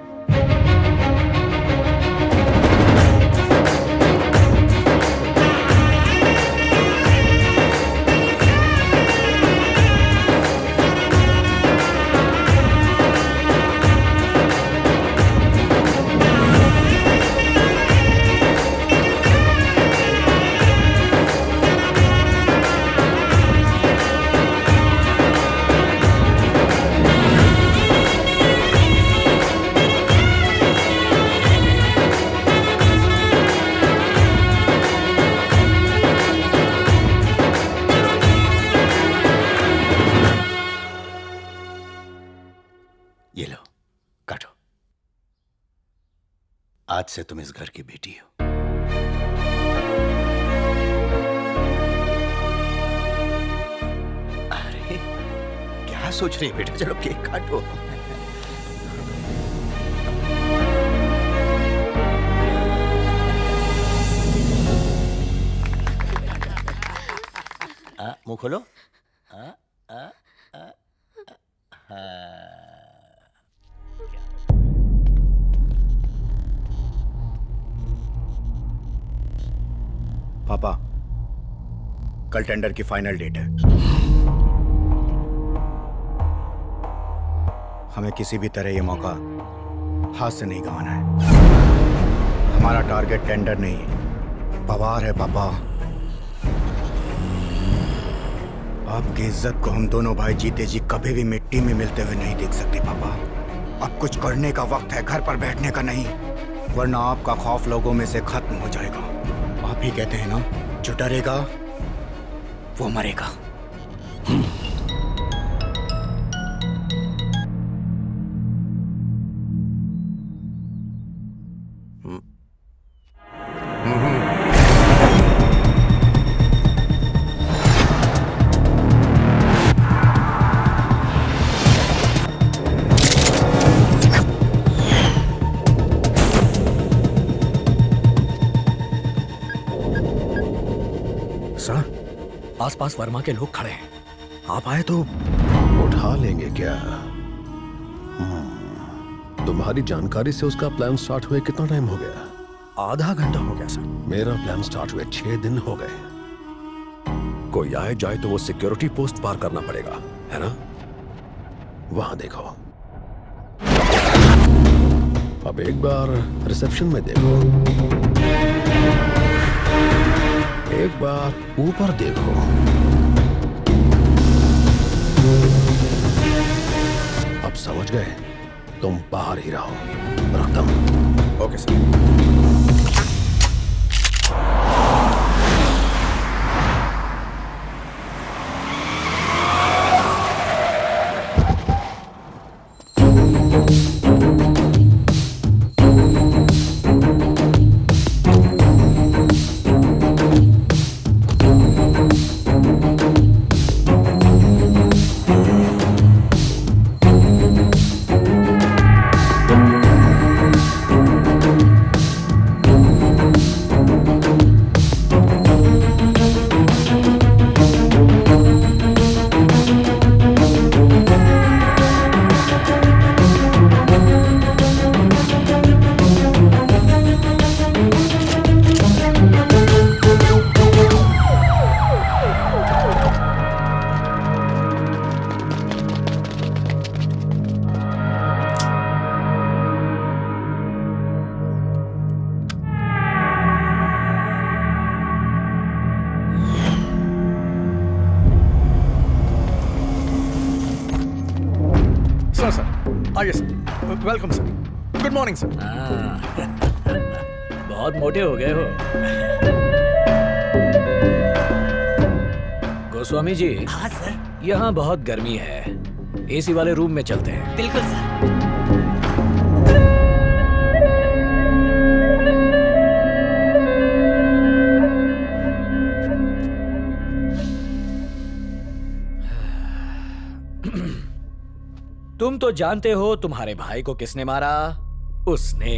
आज से तुम इस घर की बेटी हो। अरे क्या सोच रही है बेटा, चलो केक काटो। मुंह खोलो। पापा, कल टेंडर की फाइनल डेट है। हमें किसी भी तरह ये मौका हाथ से नहीं गंवाना है। हमारा टारगेट टेंडर नहीं है, पवार है पापा। आपकी इज्जत को हम दोनों भाई जीते जी कभी भी मिट्टी में मिलते हुए नहीं देख सकते पापा। अब कुछ करने का वक्त है, घर पर बैठने का नहीं, वरना आपका खौफ लोगों में से खत्म हो जाएगा। आप ही कहते हैं ना, जो डरेगा वो मरेगा। आसपास वर्मा के लोग खड़े हैं, आप आए तो उठा लेंगे क्या? तुम्हारी जानकारी से उसका प्लान स्टार्ट हुए कितना टाइम हो गया? आधा घंटा हो गया सर। मेरा प्लान स्टार्ट हुए 6 दिन हो गए। कोई आए जाए तो वो सिक्योरिटी पोस्ट पार करना पड़ेगा, है ना? वहां देखो। अब एक बार रिसेप्शन में देखो, एक बार ऊपर देखो। अब समझ गए? तुम बाहर ही रहो। रखता हूं। Okay sir. आइए sir. Welcome sir. Good morning sir. बहुत मोटे हो गए हो। गोस्वामी जी। हाँ सर। यहाँ बहुत गर्मी है, एसी वाले रूम में चलते हैं। बिल्कुल सर। तुम तो जानते हो तुम्हारे भाई को किसने मारा? उसने।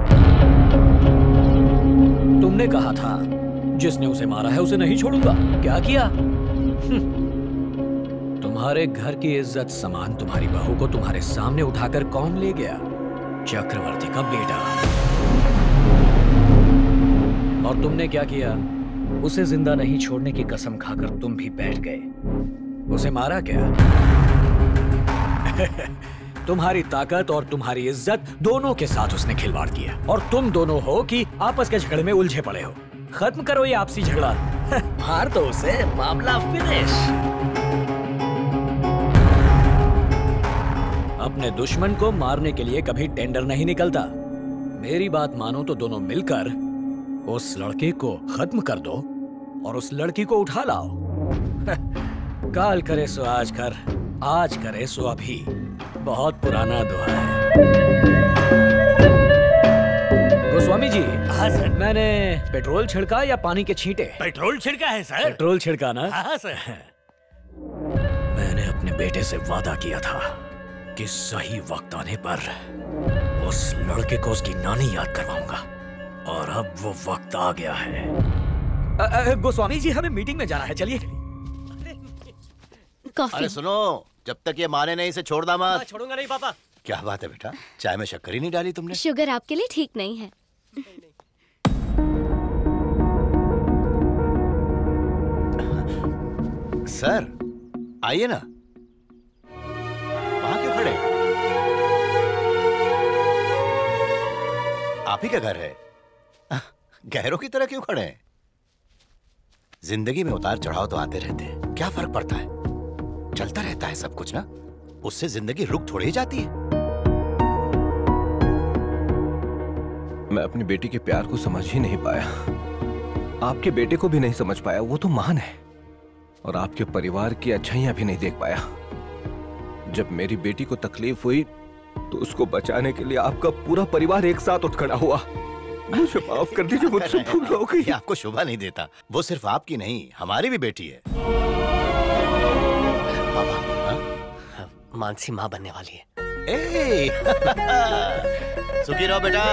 तुमने कहा था जिसने उसे मारा है उसे नहीं छोड़ूंगा। क्या किया? तुम्हारे घर की इज्जत समान तुम्हारी बहू को तुम्हारे सामने उठाकर कौन ले गया? चक्रवर्ती का बेटा। और तुमने क्या किया? उसे जिंदा नहीं छोड़ने की कसम खाकर तुम भी बैठ गए। उसे मारा क्या? तुम्हारी ताकत और तुम्हारी इज्जत दोनों के साथ उसने खिलवाड़ किया, और तुम दोनों हो कि आपस के झगड़े में उलझे पड़े हो। खत्म करो ये आपसी झगड़ा। मार दो उसे, मामला फिनिश। अपने दुश्मन को मारने के लिए कभी टेंडर नहीं निकलता। मेरी बात मानो तो दोनों मिलकर उस लड़के को खत्म कर दो और उस लड़की को उठा लाओ। काल करे सो आज कर, आज करे सो अभी। बहुत पुराना दोहा है। गोस्वामी जी। हाँ सर। मैंने पेट्रोल छिड़का या पानी के छींटे? पेट्रोल छिड़का है सर। पेट्रोल छिड़का ना? हाँ सर। मैंने अपने बेटे से वादा किया था कि सही वक्त आने पर उस लड़के को उसकी नानी याद करवाऊंगा, और अब वो वक्त आ गया है। गोस्वामी जी, हमें मीटिंग में जाना है, चलिए। कॉफी। अरे सुनो, जब तक ये माने नहीं इसे छोड़ दा मत। छोड़ूंगा नहीं पापा। क्या बात है बेटा, चाय में शक्कर ही नहीं डाली तुमने? शुगर आपके लिए ठीक नहीं है। सर आइए ना, वहां क्यों खड़े? आप ही का घर है, गहरों की तरह क्यों खड़े हैं? जिंदगी में उतार चढ़ाव तो आते रहते हैं, क्या फर्क पड़ता है, चलता रहता है सब कुछ ना, उससे जिंदगी रुक थोड़ी ही जाती है। मैं अपनी बेटी के प्यार को समझ ही नहीं पाया, आपके बेटे को भी नहीं समझ पाया। वो तो महान है और आपके परिवार की अच्छाइयां भी नहीं देख पाया। जब मेरी बेटी को तकलीफ हुई तो उसको बचाने के लिए आपका पूरा परिवार एक साथ उठ खड़ा हुआ। मुझे माफ कर दीजिए, मुझसे भूल हो गई। आपको शोभा नहीं देता, वो सिर्फ आपकी नहीं हमारी भी बेटी है। मानसी माँ बनने वाली है। सुखी रहो बेटा।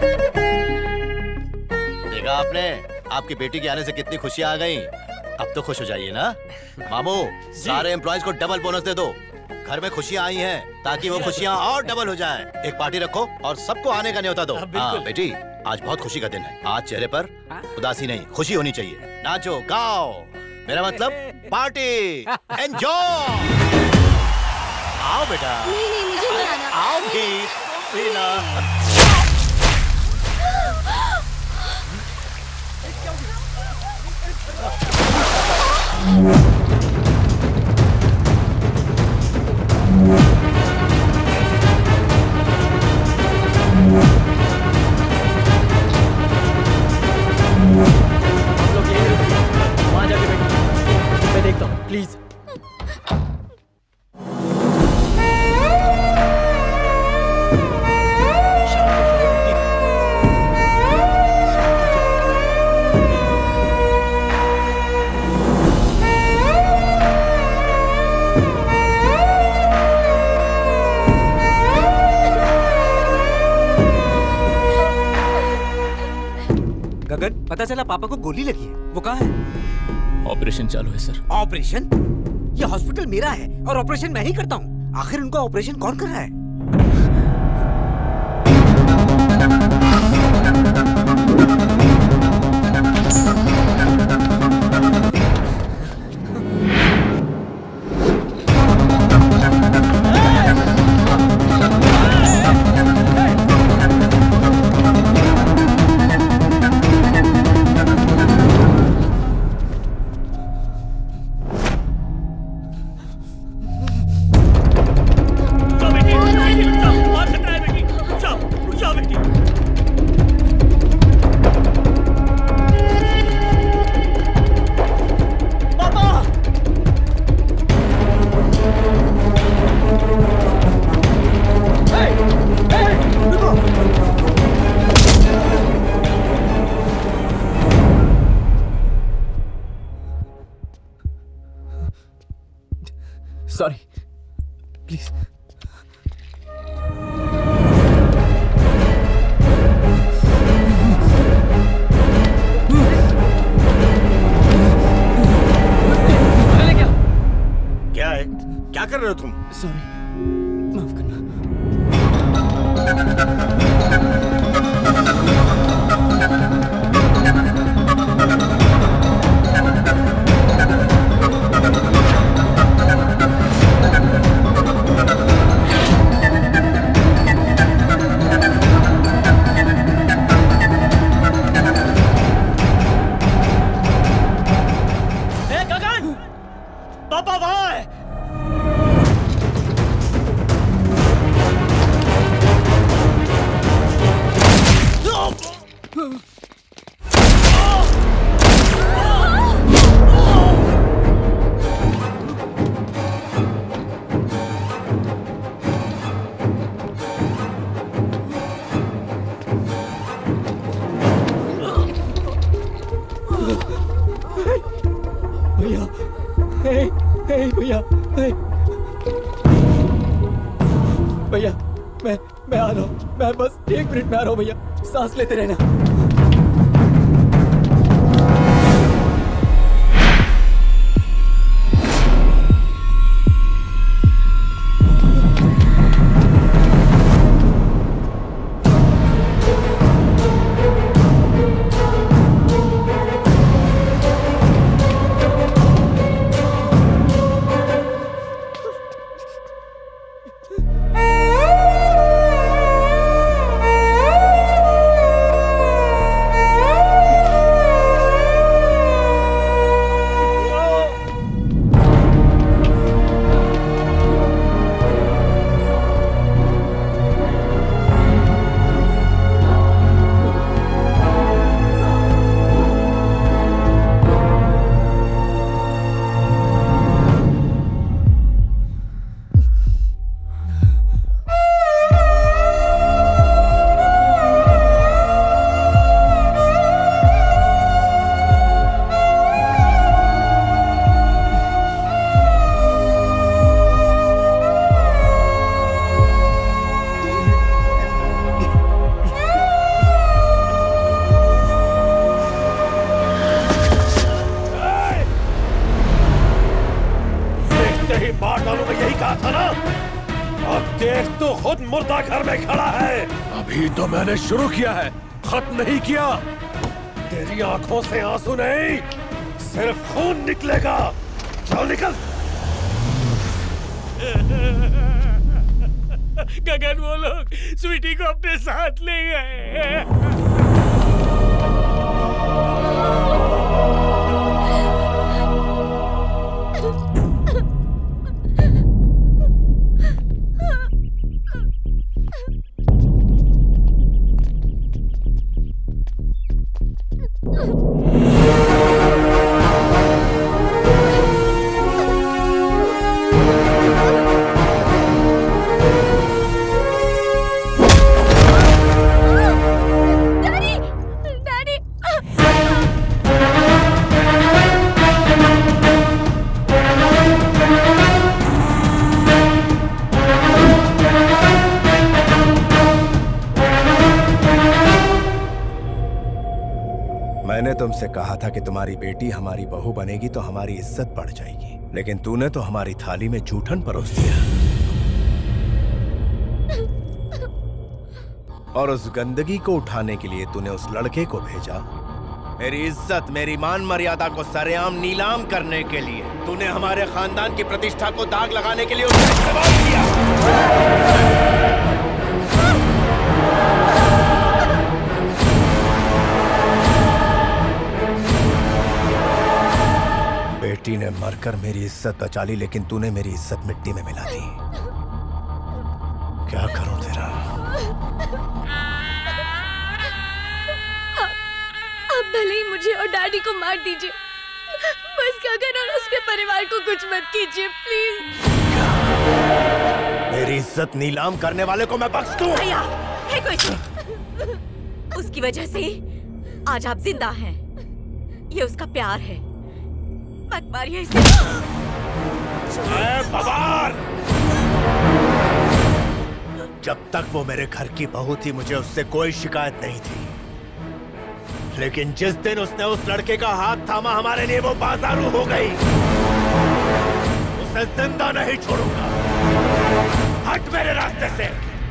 देखा आपने, आपकी बेटी के आने से कितनी खुशियां आ गई। अब तो खुश हो जाइए ना। मामू, सारे एम्प्लॉयज को डबल बोनस दे दो। घर में खुशियां आई हैं ताकि वो खुशियां और डबल हो जाएं। एक पार्टी रखो और सबको आने का न्योता दो। हाँ बेटी, आज बहुत खुशी का दिन है। आज चेहरे पर उदासी नहीं, खुशी होनी चाहिए। नाचो गाओ, मेरा मतलब पार्टी, एंजॉय। आओ बेटा। नहीं नहीं, मुझे नहीं आना। आओ भी, रीना। वहाँ जाके बैठो, मैं देखता हूँ, प्लीज। गगन, पता चला पापा को गोली लगी है। वो कहाँ है? ऑपरेशन चालू है सर। ऑपरेशन? ये हॉस्पिटल मेरा है और ऑपरेशन मैं ही करता हूँ। आखिर उनका ऑपरेशन कौन कर रहा है? Sorry, please. क्या है? क्या कर रहे हो तुम? सॉरी, माफ करना। पापा वहां है। भैया, भैया, भैया, मैं आ रहा हूँ। मैं बस 1 मिनट में आ रहा हूँ भैया, सांस लेते रहना। मार डालूंगा, यही कहा था ना? अब देख तो खुद मुर्दा घर में खड़ा है। अभी तो मैंने शुरू किया है, खत्म नहीं किया। तेरी आंखों से आंसू नहीं, सिर्फ खून निकलेगा। चल निकल। गगन, वो लोग स्वीटी को अपने साथ ले गए। मैंने तुमसे कहा था कि तुम्हारी बेटी हमारी बहू बनेगी तो हमारी इज्जत बढ़ जाएगी, लेकिन तूने तो हमारी थाली में जूठन परोस दिया। और उस गंदगी को उठाने के लिए तूने उस लड़के को भेजा। मेरी इज्जत, मेरी मान मर्यादा को सरेआम नीलाम करने के लिए। तूने हमारे खानदान की प्रतिष्ठा को दाग लगाने के लिए उसका इस्तेमाल किया। बेटी ने मरकर मेरी इज्जत बचा ली, लेकिन तूने मेरी इज्जत मिट्टी में मिला दी। क्या करूं तेरा? आप भले ही मुझे और डैडी को मार दीजिए, बस गगन और उसके परिवार को कुछ मत कीजिए प्लीज। मेरी इज्जत नीलाम करने वाले को मैं बख्श दूं? भैया, है कोई उसकी वजह से आज आप जिंदा हैं। ये उसका प्यार है, मत मारिए इसे। बवार! जब तक वो मेरे घर की बहू थी मुझे उससे कोई शिकायत नहीं थी, लेकिन जिस दिन उसने उस लड़के का हाथ थामा हमारे लिए वो बाजारू हो गई। उसे जिंदा नहीं छोड़ूंगा। हट मेरे रास्ते से।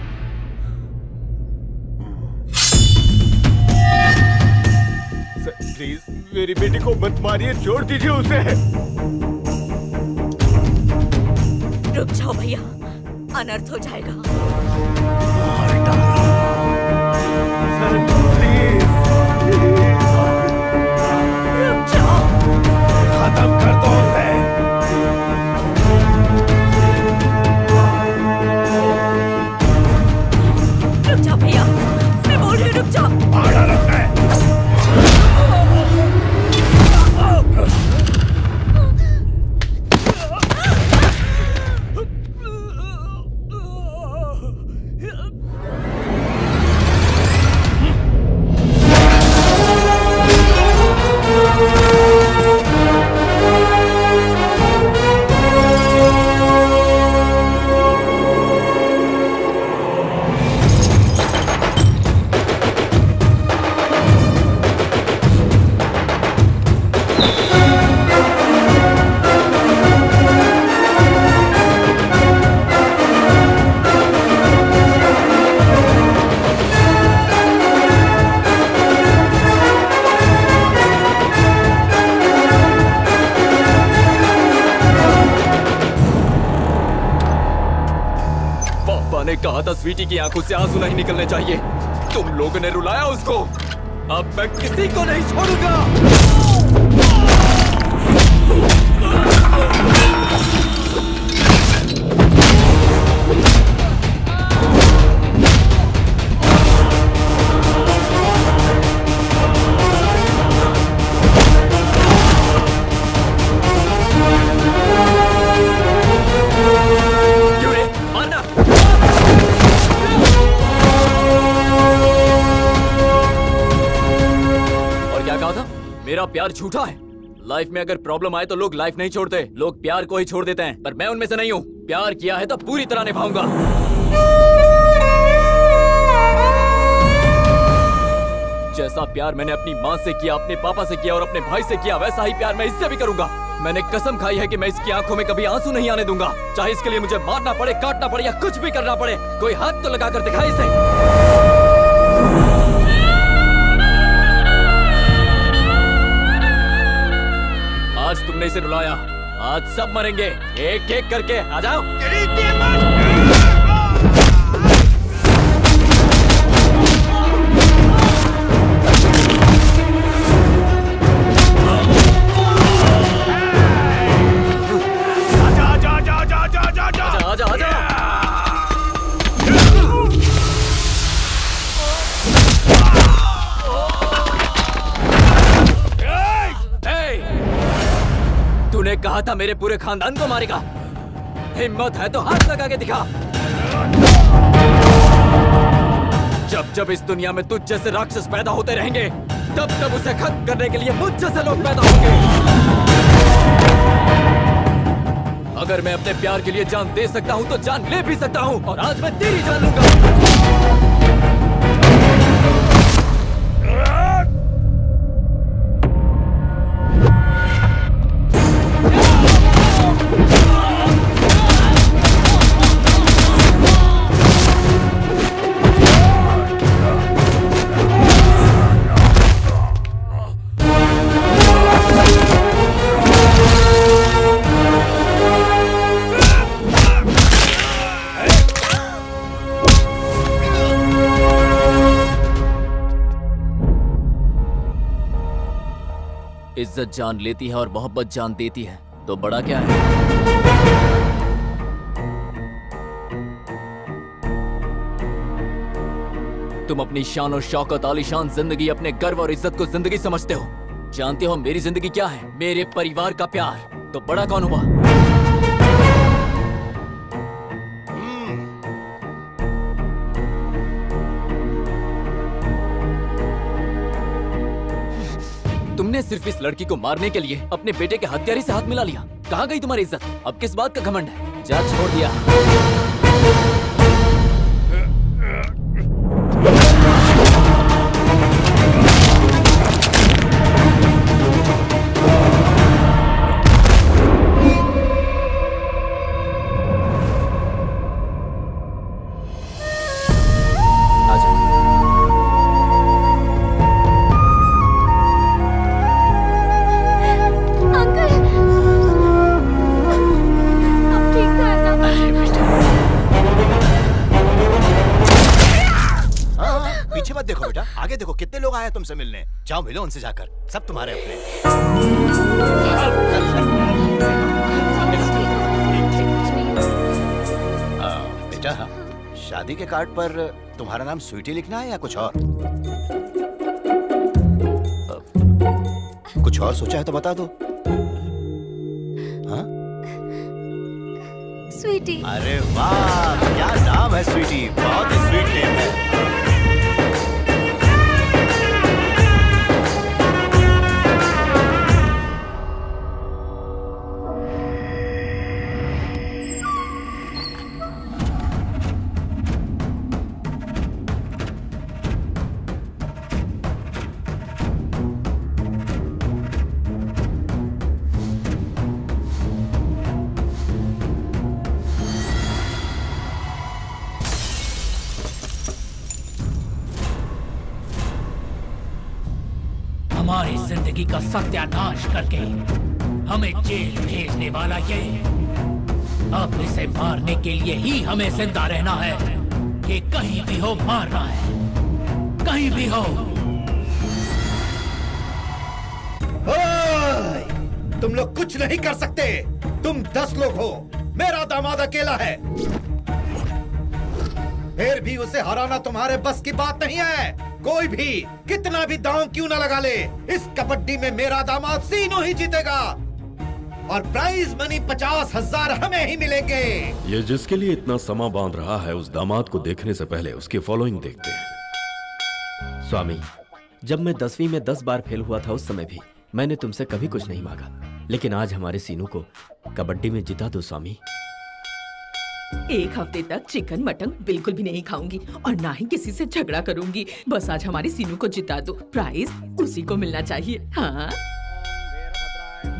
प्लीज मेरी बेटी को मत मारिए, छोड़ दीजिए उसे। रुक जाओ भैया, अनर्थ हो जाएगा। रुक जाओ। खत्म कर दो उसे। रुक जाओ भैया, मैं बोल रही हूँ, रुक जाओ। भाड़ा रखना है। कहा था स्वीटी की आंखों से आंसू नहीं निकलने चाहिए। तुम लोगों ने रुलाया उसको। अब मैं किसी को नहीं छोड़ूंगा। मेरा प्यार झूठा है। लाइफ में अगर प्रॉब्लम आए तो लोग लाइफ नहीं छोड़ते, लोग प्यार को ही छोड़ देते हैं, पर मैं उनमें से नहीं हूँ। प्यार किया है तो पूरी तरह निभाऊंगा। जैसा प्यार मैंने अपनी माँ से किया, अपने पापा से किया और अपने भाई से किया, वैसा ही प्यार मैं इससे भी करूंगा। मैंने कसम खाई है कि मैं इसकी आंखों में कभी आंसू नहीं आने दूंगा, चाहे इसके लिए मुझे मारना पड़े, काटना पड़े या कुछ भी करना पड़े। कोई हाथ तो लगा कर दिखाए इसे। आज तुमने इसे रुलाया, आज सब मरेंगे एक एक करके। आ जाओ। तूने कहा था मेरे पूरे खानदान को मारेगा, हिम्मत है तो हाथ लगा के दिखा। जब जब इस दुनिया में तुझ जैसे राक्षस पैदा होते रहेंगे, तब तब उसे खत्म करने के लिए मुझ जैसे लोग पैदा होंगे। अगर मैं अपने प्यार के लिए जान दे सकता हूं तो जान ले भी सकता हूं, और आज मैं तेरी जान लूंगा। इज्जत जान लेती है और मोहब्बत जान देती है, तो बड़ा क्या है? तुम अपनी शान और शौकत, आलीशान जिंदगी, अपने गर्व और इज्जत को जिंदगी समझते हो। जानते हो मेरी जिंदगी क्या है? मेरे परिवार का प्यार। तो बड़ा कौन हुआ? तुमने सिर्फ इस लड़की को मारने के लिए अपने बेटे के हत्यारे से हाथ मिला लिया। कहाँ गई तुम्हारी इज्जत? अब किस बात का घमंड है? जा, छोड़ दिया। तुमसे मिलने जाओ, मिलो उनसे जाकर, सब तुम्हारे अपने। बेटा, शादी के कार्ड पर तुम्हारा नाम स्वीटी लिखना है या कुछ और? कुछ और सोचा है तो बता दो। हाँ? स्वीटी। अरे वाह, क्या नाम है स्वीटी, बहुत ही स्वीट नेम है। हमारी जिंदगी का सत्यानाश करके हमें जेल भेजने वाला ये, अब इसे मारने के लिए ही हमें जिंदा रहना है कि कहीं भी हो मारना है, कहीं भी हो। तुम लोग कुछ नहीं कर सकते, तुम 10 लोग हो, मेरा दामाद अकेला है, फिर भी उसे हराना तुम्हारे बस की बात नहीं है। कोई भी कितना भी दांव क्यों ना लगा ले, इस कबड्डी में मेरा दामाद सीनों ही जीतेगा और प्राइज मनी 50,000 हमें ही मिलेंगे। ये जिसके लिए इतना समा बांध रहा है, उस दामाद को देखने से पहले उसकी फॉलोइंग देखते हैं। स्वामी, जब मैं 10वीं में 10 बार फेल हुआ था, उस समय भी मैंने तुमसे कभी कुछ नहीं मांगा, लेकिन आज हमारे सीनू को कबड्डी में जिता दो स्वामी। 1 हफ्ते तक चिकन मटन बिल्कुल भी नहीं खाऊंगी और ना ही किसी से झगड़ा करूंगी। बस आज हमारी सीनू को जिता दो, प्राइज उसी को मिलना चाहिए। हाँ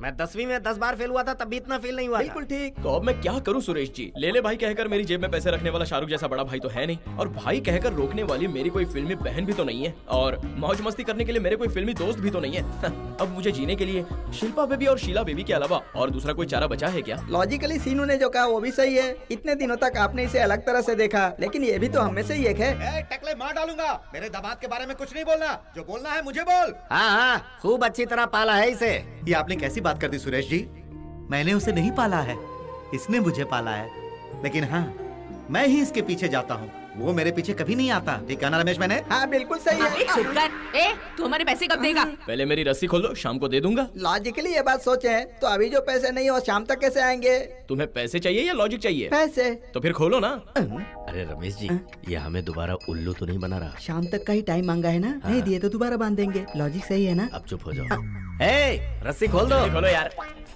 मैं 10वीं में 10 बार फेल हुआ था, तब भी इतना फेल नहीं हुआ। बिल्कुल ठीक। तो अब मैं क्या करूं सुरेश जी? ले भाई कहकर मेरी जेब में पैसे रखने वाला शाहरुख जैसा बड़ा भाई तो है नहीं, और भाई कहकर रोकने वाली मेरी कोई फिल्मी बहन भी तो नहीं है, और मौज मस्ती करने के लिए मेरे कोई फिल्मी दोस्त भी तो नहीं है। अब मुझे जीने के लिए शिल्पा बेबी और शीला बेबी के अलावा और दूसरा कोई चारा बचा है क्या? लॉजिकली सीनू ने जो कहा वो भी सही है। इतने दिनों तक आपने इसे अलग तरह से देखा, लेकिन ये भी तो हम में से ही एक है। टकले मार डालूंगा। मेरे दामाद के बारे में कुछ नहीं बोलना, जो बोलना है मुझे बोल। हाँ, खूब अच्छी तरह पाला है इसे। ये आपने कैसी बात कर दी सुरेश जी? मैंने उसे नहीं पाला है, इसने मुझे पाला है। लेकिन हाँ, मैं ही इसके पीछे जाता हूँ, वो मेरे पीछे कभी नहीं आता। ठीक है ना रमेश? मैंने हाँ बिल्कुल सही है। चुप कर। ए, तू हमारे पैसे कब देगा? पहले मेरी रस्सी खोल दो, शाम को दे दूंगा। लॉजिकली ये बात सोचे तो अभी जो पैसे नहीं हो शाम तक कैसे आएंगे? तुम्हें पैसे चाहिए या लॉजिक चाहिए? पैसे। तो फिर खोलो ना। अरे रमेश जी, ये हमें दोबारा उल्लू तो नहीं बना रहा? शाम तक का ही टाइम मांगा है ना, नहीं दिए तो दोबारा बांध देंगे। लॉजिक सही है ना? अब चुप हो जाओ। रस्सी खोल दो। खोलो यार।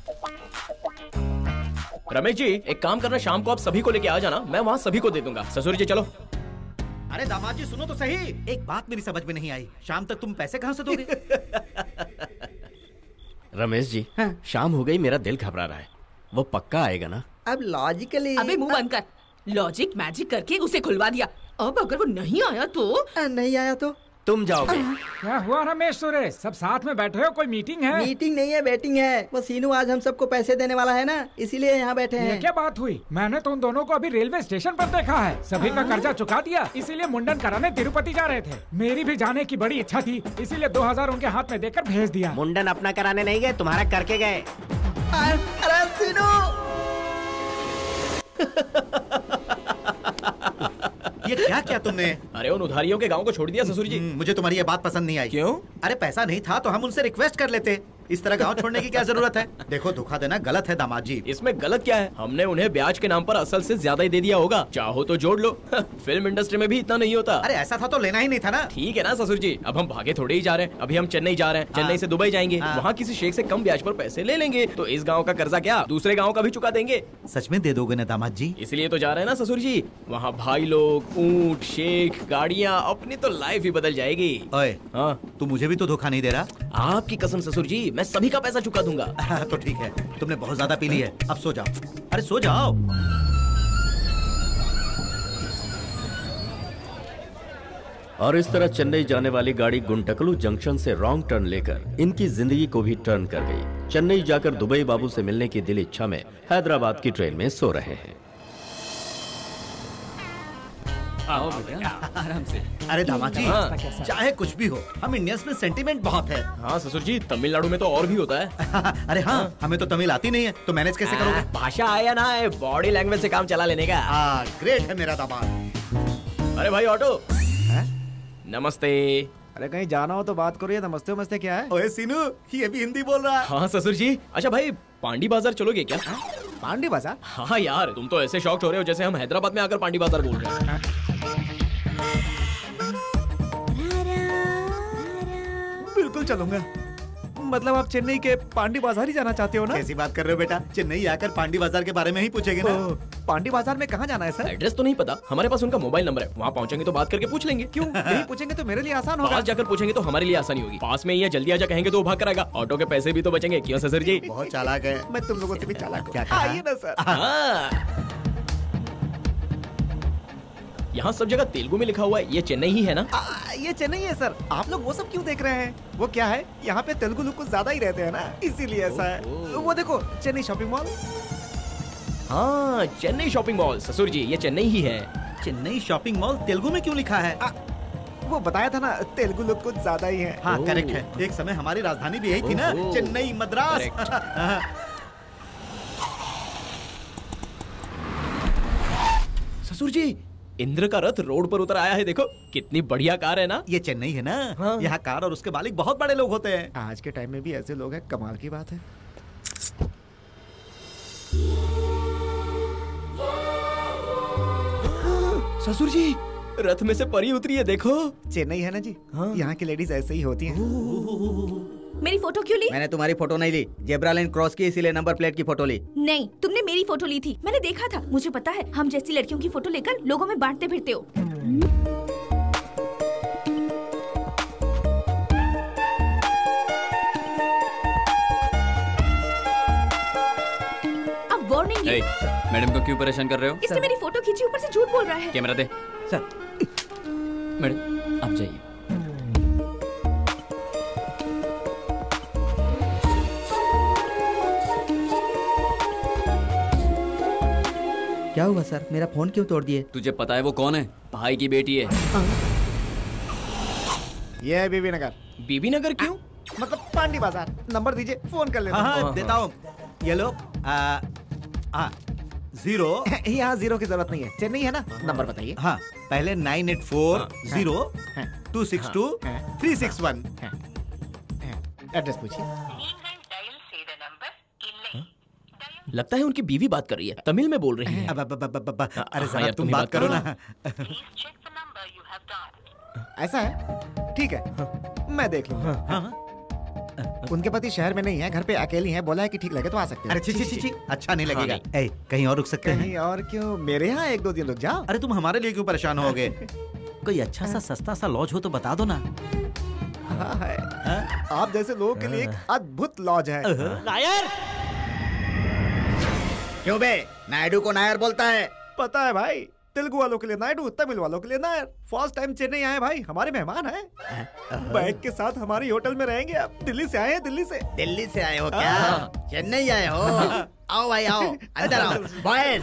रमेश जी, एक काम करना, शाम को आप सभी को लेके आ जाना, मैं वहाँ सभी को दे दूंगा। ससुर जी चलो। अरे दामाद जी सुनो तो सही, एक बात मेरी समझ में नहीं आई, शाम तक तुम पैसे कहाँ से दोगे? रमेश जी, शाम हो गई, मेरा दिल घबरा रहा है। वो पक्का आएगा ना? अब लॉजिकली। अबे मुंह बंद कर। लॉजिक मैजिक करके उसे खुलवा दिया। अब अगर वो नहीं आया तो? नहीं आया तो तुम जाओगे। क्या हुआ रमेश सुरेश, सब साथ में बैठे हो? कोई मीटिंग है? मीटिंग नहीं है, बैटिंग है। वो सीनू आज हम सबको पैसे देने वाला है ना, इसीलिए यहाँ बैठे हैं। ये क्या बात हुई? मैंने तो उन दोनों को अभी रेलवे स्टेशन पर देखा है। सभी का कर्जा चुका दिया, इसीलिए मुंडन कराने तिरुपति जा रहे थे। मेरी भी जाने की बड़ी इच्छा थी, इसीलिए 2000 उनके हाथ में देकर भेज दिया। मुंडन अपना कराने नहीं गए, तुम्हारा करके गए। अरे सीनू, ये क्या किया तुमने? अरे उन उधारियों के गांव को छोड़ दिया ससुर जी। मुझे तुम्हारी ये बात पसंद नहीं आई। क्यों? अरे पैसा नहीं था तो हम उनसे रिक्वेस्ट कर लेते, इस तरह गांव छोड़ने की क्या जरूरत है? देखो धोखा देना गलत है दामाद जी। इसमें गलत क्या है? हमने उन्हें ब्याज के नाम पर असल से ज्यादा ही दे दिया होगा, चाहो तो जोड़ लो। फिल्म इंडस्ट्री में भी इतना नहीं होता। अरे ऐसा था तो लेना ही नहीं था ना। ठीक है ना ससुर जी, अब हम भागे थोड़े ही जा रहे हैं। अभी हम चेन्नई जा रहे हैं, चेन्नई से दुबई जाएंगे, वहाँ किसी शेख से कम ब्याज पर पैसे ले लेंगे, तो इस गाँव का कर्जा क्या दूसरे गाँव का भी चुका देंगे। सच में दे दोगे ना दामाद जी? इसलिए तो जा रहे हैं ना ससुर जी, वहाँ भाई लोग, ऊँट, शेख, गाड़ियाँ, अपनी तो लाइफ ही बदल जाएगी। ओए, हाँ, तू मुझे भी तो धोखा नहीं दे रहा? आपकी कसम ससुर जी, मैं सभी का पैसा चुका दूंगा। तो ठीक है, तुमने बहुत ज्यादा पी ली है, अब सो जाओ। अरे सो जाओ। और इस तरह चेन्नई जाने वाली गाड़ी गुंटकलू जंक्शन से रॉन्ग टर्न लेकर इनकी जिंदगी को भी टर्न कर गई। चेन्नई जाकर दुबई बाबू से मिलने की दिल इच्छा में हैदराबाद की ट्रेन में सो रहे हैं। आओ बेटा, आराम से। अरे दामाद जी, चाहे कुछ भी हो, हम इंडियंस में सेंटीमेंट बहुत है। हाँ ससुर जी, तमिलनाडु में तो और भी होता है। अरे हाँ, हमें तो तमिल आती नहीं है, तो मैनेज कैसे करोगे? भाषा आया ना है, बॉडी लैंग्वेज से काम चला लेने का। ग्रेट है मेरा दामाद। अरे भाई ऑटो, नमस्ते। अरे कहीं जाना हो तो बात करो, ये नमस्ते वमस्ते क्या है? ओए सीनू, ये भी हिंदी बोल रहा है। हाँ ससुर जी। अच्छा भाई, पांडी बाजार चलोगे क्या? पांडी बाजार? हाँ यार, तुम तो ऐसे शॉक्ड हो रहे हो जैसे हम हैदराबाद में आकर पांडी बाजार बोल रहे हैं। बिल्कुल चलूंगा। मतलब आप चेन्नई के पांडी बाजार ही जाना चाहते हो ना? कैसी बात कर रहे हो बेटा, चेन्नई आकर पांडी बाजार के बारे में ही पूछेंगे ना। पांडी बाजार में कहाँ जाना है सर? एड्रेस तो नहीं पता, हमारे पास उनका मोबाइल नंबर है, वहाँ पहुँचेंगे तो बात करके पूछ लेंगे। क्यों? यही पूछेंगे तो मेरे लिए आसान होगा। पास जाकर पूछेंगे तो हमारे लिए आसानी होगी। पास में ही है, जल्दी आजा कहेंगे तो वो भाग कराएगा, ऑटो के पैसे भी तो बचेंगे। क्यों ससुर जी? बहुत चालाक है। मैं तुम लोगों से भी चालाक क्या? आइए ना सर। यहाँ सब जगह तेलुगु में लिखा हुआ है, ये चेन्नई ही है ना? ये चेन्नई है सर। आप लोग वो सब क्यों देख रहे हैं? वो क्या है, यहाँ पे तेलुगु लोग कुछ ज्यादा ही रहते हैं ना, इसीलिए ऐसा है। वो देखो, चेन्नई शॉपिंग मॉल। हाँ, चेन्नई शॉपिंग मॉल। ससुर जी, ये चेन्नई ही है। चेन्नई शॉपिंग मॉल तेलुगु में क्यों लिखा है? वो बताया था ना, तेलुगु लोग कुछ ज्यादा ही है। हाँ करेक्ट है, एक समय हमारी राजधानी भी यही थी ना, चेन्नई मद्रास। ससुर जी, इंद्र का रथ रोड पर उतर आया है, देखो कितनी बढ़िया कार है ना। ये चेन्नई है ना। हाँ। यहाँ कार और उसके मालिक बहुत बड़े लोग होते हैं। आज के टाइम में भी ऐसे लोग हैं, कमाल की बात है। ससुर जी, रथ में से परी उतरी है, देखो। चेन्नई है ना जी। हाँ। यहाँ की लेडीज ऐसे ही होती हैं। मेरी फोटो क्यों ली? मैंने तुम्हारी फोटो नहीं ली, जेब्रा लाइन क्रॉस की, इसीलिए नंबर प्लेट की फोटो ली। नहीं, तुमने मेरी फोटो ली थी, मैंने देखा था। मुझे पता है, हम जैसी लड़कियों की फोटो लेकर लोगों में बांटते फिरते हो। मैडम को क्यों परेशान कर रहे हो? इसने मेरी फोटो खींची, ऊपर से झूठ बोल रहा है। कैमरा दे। सर। मैडम आप जाइए। क्या हुआ सर? मेरा फोन क्यों तोड़ दिए? तुझे पता है वो कौन है? भाई की बेटी है। ये है बीबी नगर। बीबी नगर क्यों? मतलब पांडी बाजार। नंबर दीजिए, फोन कर लेता हाँ, देता हूँ। ये लो। 0 यहाँ 0 की जरूरत नहीं है। चेन्नई है ना? नंबर बताइए। हाँ, पहले 984-0-262-361। एड्रेस पूछिए। लगता है उनकी बीवी बात कर रही है, तमिल में बोल रही है। अरे साहब तुम बात करो ना। ऐसा है? ठीक है, मैं देख लूंगा। उनके पति शहर में नहीं है, घर पे अकेली हैं। बोला है कि ठीक लगे तो आ सकते हैं। अरे छी, अच्छा नहीं लगेगा। ए, कहीं और रुक सकते हैं? कहीं और क्यों? मेरे यहाँ 1-2 दिन रुक जाओ। अरे तुम हमारे लिए क्यों परेशान होगे? कोई अच्छा सा सस्ता सा लॉज हो तो बता दो ना। हाँ है। आप जैसे लोगों के लिए एक अद्भुत लॉज है। नायर! क्यों बे? नायडू को नायर बोलता है? पता है भाई, तेलुगु वालों के लिए नायडू, तमिल वालों के लिए नायर। फर्स्ट टाइम चेन्नई आए भाई, हमारे मेहमान हैं। बैग के साथ हमारी होटल में रहेंगे। आप दिल्ली से आए हैं? दिल्ली से आए हो क्या? चेन्नई आए हो? आओ भाई आओ, अंदर आओ। बॉयज,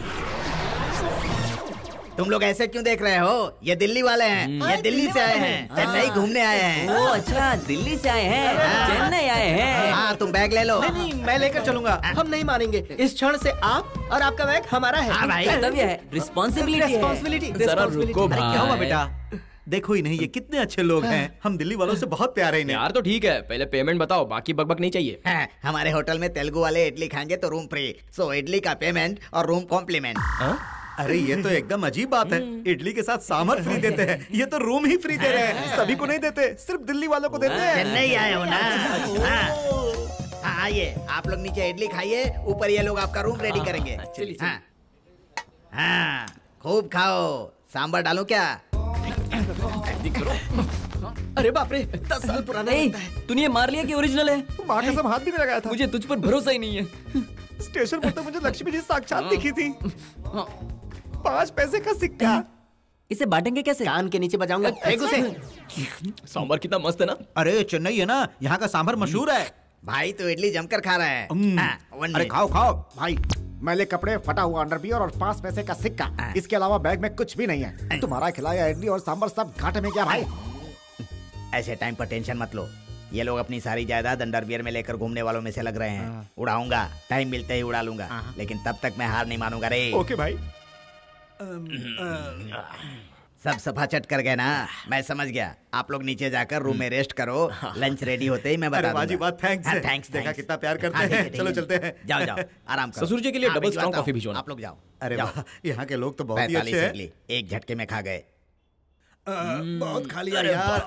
तुम लोग ऐसे क्यों देख रहे हो? ये दिल्ली वाले हैं। ये दिल्ली से आए हैं, चेन्नई घूमने आए हैं। ओ अच्छा, दिल्ली से आए हैं, चेन्नई आए हैं। हाँ, तुम बैग ले लो। नहीं, मैं लेकर चलूंगा। हम नहीं मानेंगे। इस क्षण से आप और आपका बैग हमारा है। हाँ भाई, कर्तव्य है, रिस्पॉन्सिबिलिटी। जरा रुको भाई। क्या हुआ बेटा? देखो ही नहीं, ये कितने अच्छे लोग हैं। हम दिल्ली वालों से बहुत प्यारे हैं। यार तो ठीक है, पहले पेमेंट बताओ, बाकी बकबक नहीं चाहिए। हमारे होटल में तेलुगु वाले इडली खाएंगे तो रूम फ्री। सो इडली का पेमेंट और रूम कॉम्प्लीमेंट। अरे ये तो एकदम अजीब बात है। इडली के साथ सांभर फ्री देते हैं, ये तो रूम ही फ्री दे रहे हैं। सभी को नहीं देते, सिर्फ दिल्ली वालों को देते हैं। चेन्नई आए हो ना? हाँ, आइए आप लोग नीचे इडली खाइए, ऊपर ये लोग आपका रूम रेडी करेंगे। हाँ, खूब खाओ। सांभर डालूं क्या? अरे बाप रे, 10 साल पुराना है। तूने ये मार लिया कि ओरिजिनल है? माँ कसम हाथ भी नहीं लगाया था। मुझे तुझ पर भरोसा ही नहीं है। स्टेशन पर तो मुझे लक्ष्मी जी साक्षात दिखी थी। 5 पैसे का सिक्का। इसे बांटेंगे कैसे? कान के नीचे बजाऊंगा। सांभर कितना मस्त है ना? अरे चेन्नई है ना, यहाँ का सांभर मशहूर है। भाई तो इडली जमकर खा रहा है। अरे खाओ खाओ भाई। मैले कपड़े, फटा हुआ अंडरवियर और 5 पैसे का सिक्का। इसके अलावा बैग में कुछ भी नहीं है। तुम्हारा खिलाया इडली और सांभर सब घाटे में गया भाई। ऐसे टाइम पर टेंशन मत लो। ये लोग अपनी सारी जायदाद अंडरवियर में लेकर घूमने वालों में से लग रहे हैं। उड़ाऊंगा, टाइम मिलते ही उड़ा लूंगा, लेकिन तब तक मैं हार नहीं मानूंगा रे। ओके भाई। सब सफा चट कर गए ना? मैं समझ गया। आप लोग नीचे जाकर रूम में रेस्ट करो। लंच रेडी होते ही मैं बता दूंगा। बाजी बात, थैंक्स। थैंक्स। देखा कितना प्यार करते हैं। चलो चलते हैं। जाओ जाओ, आराम करो। ससुर जी के लिए डबल स्ट्रॉन्ग कॉफी भिजवाना। आप लोग जाओ। अरे वाह, यहाँ के लोग तो बहुत ही अच्छे हैं। एक झटके में खा गए। बहुत खा लिया यार।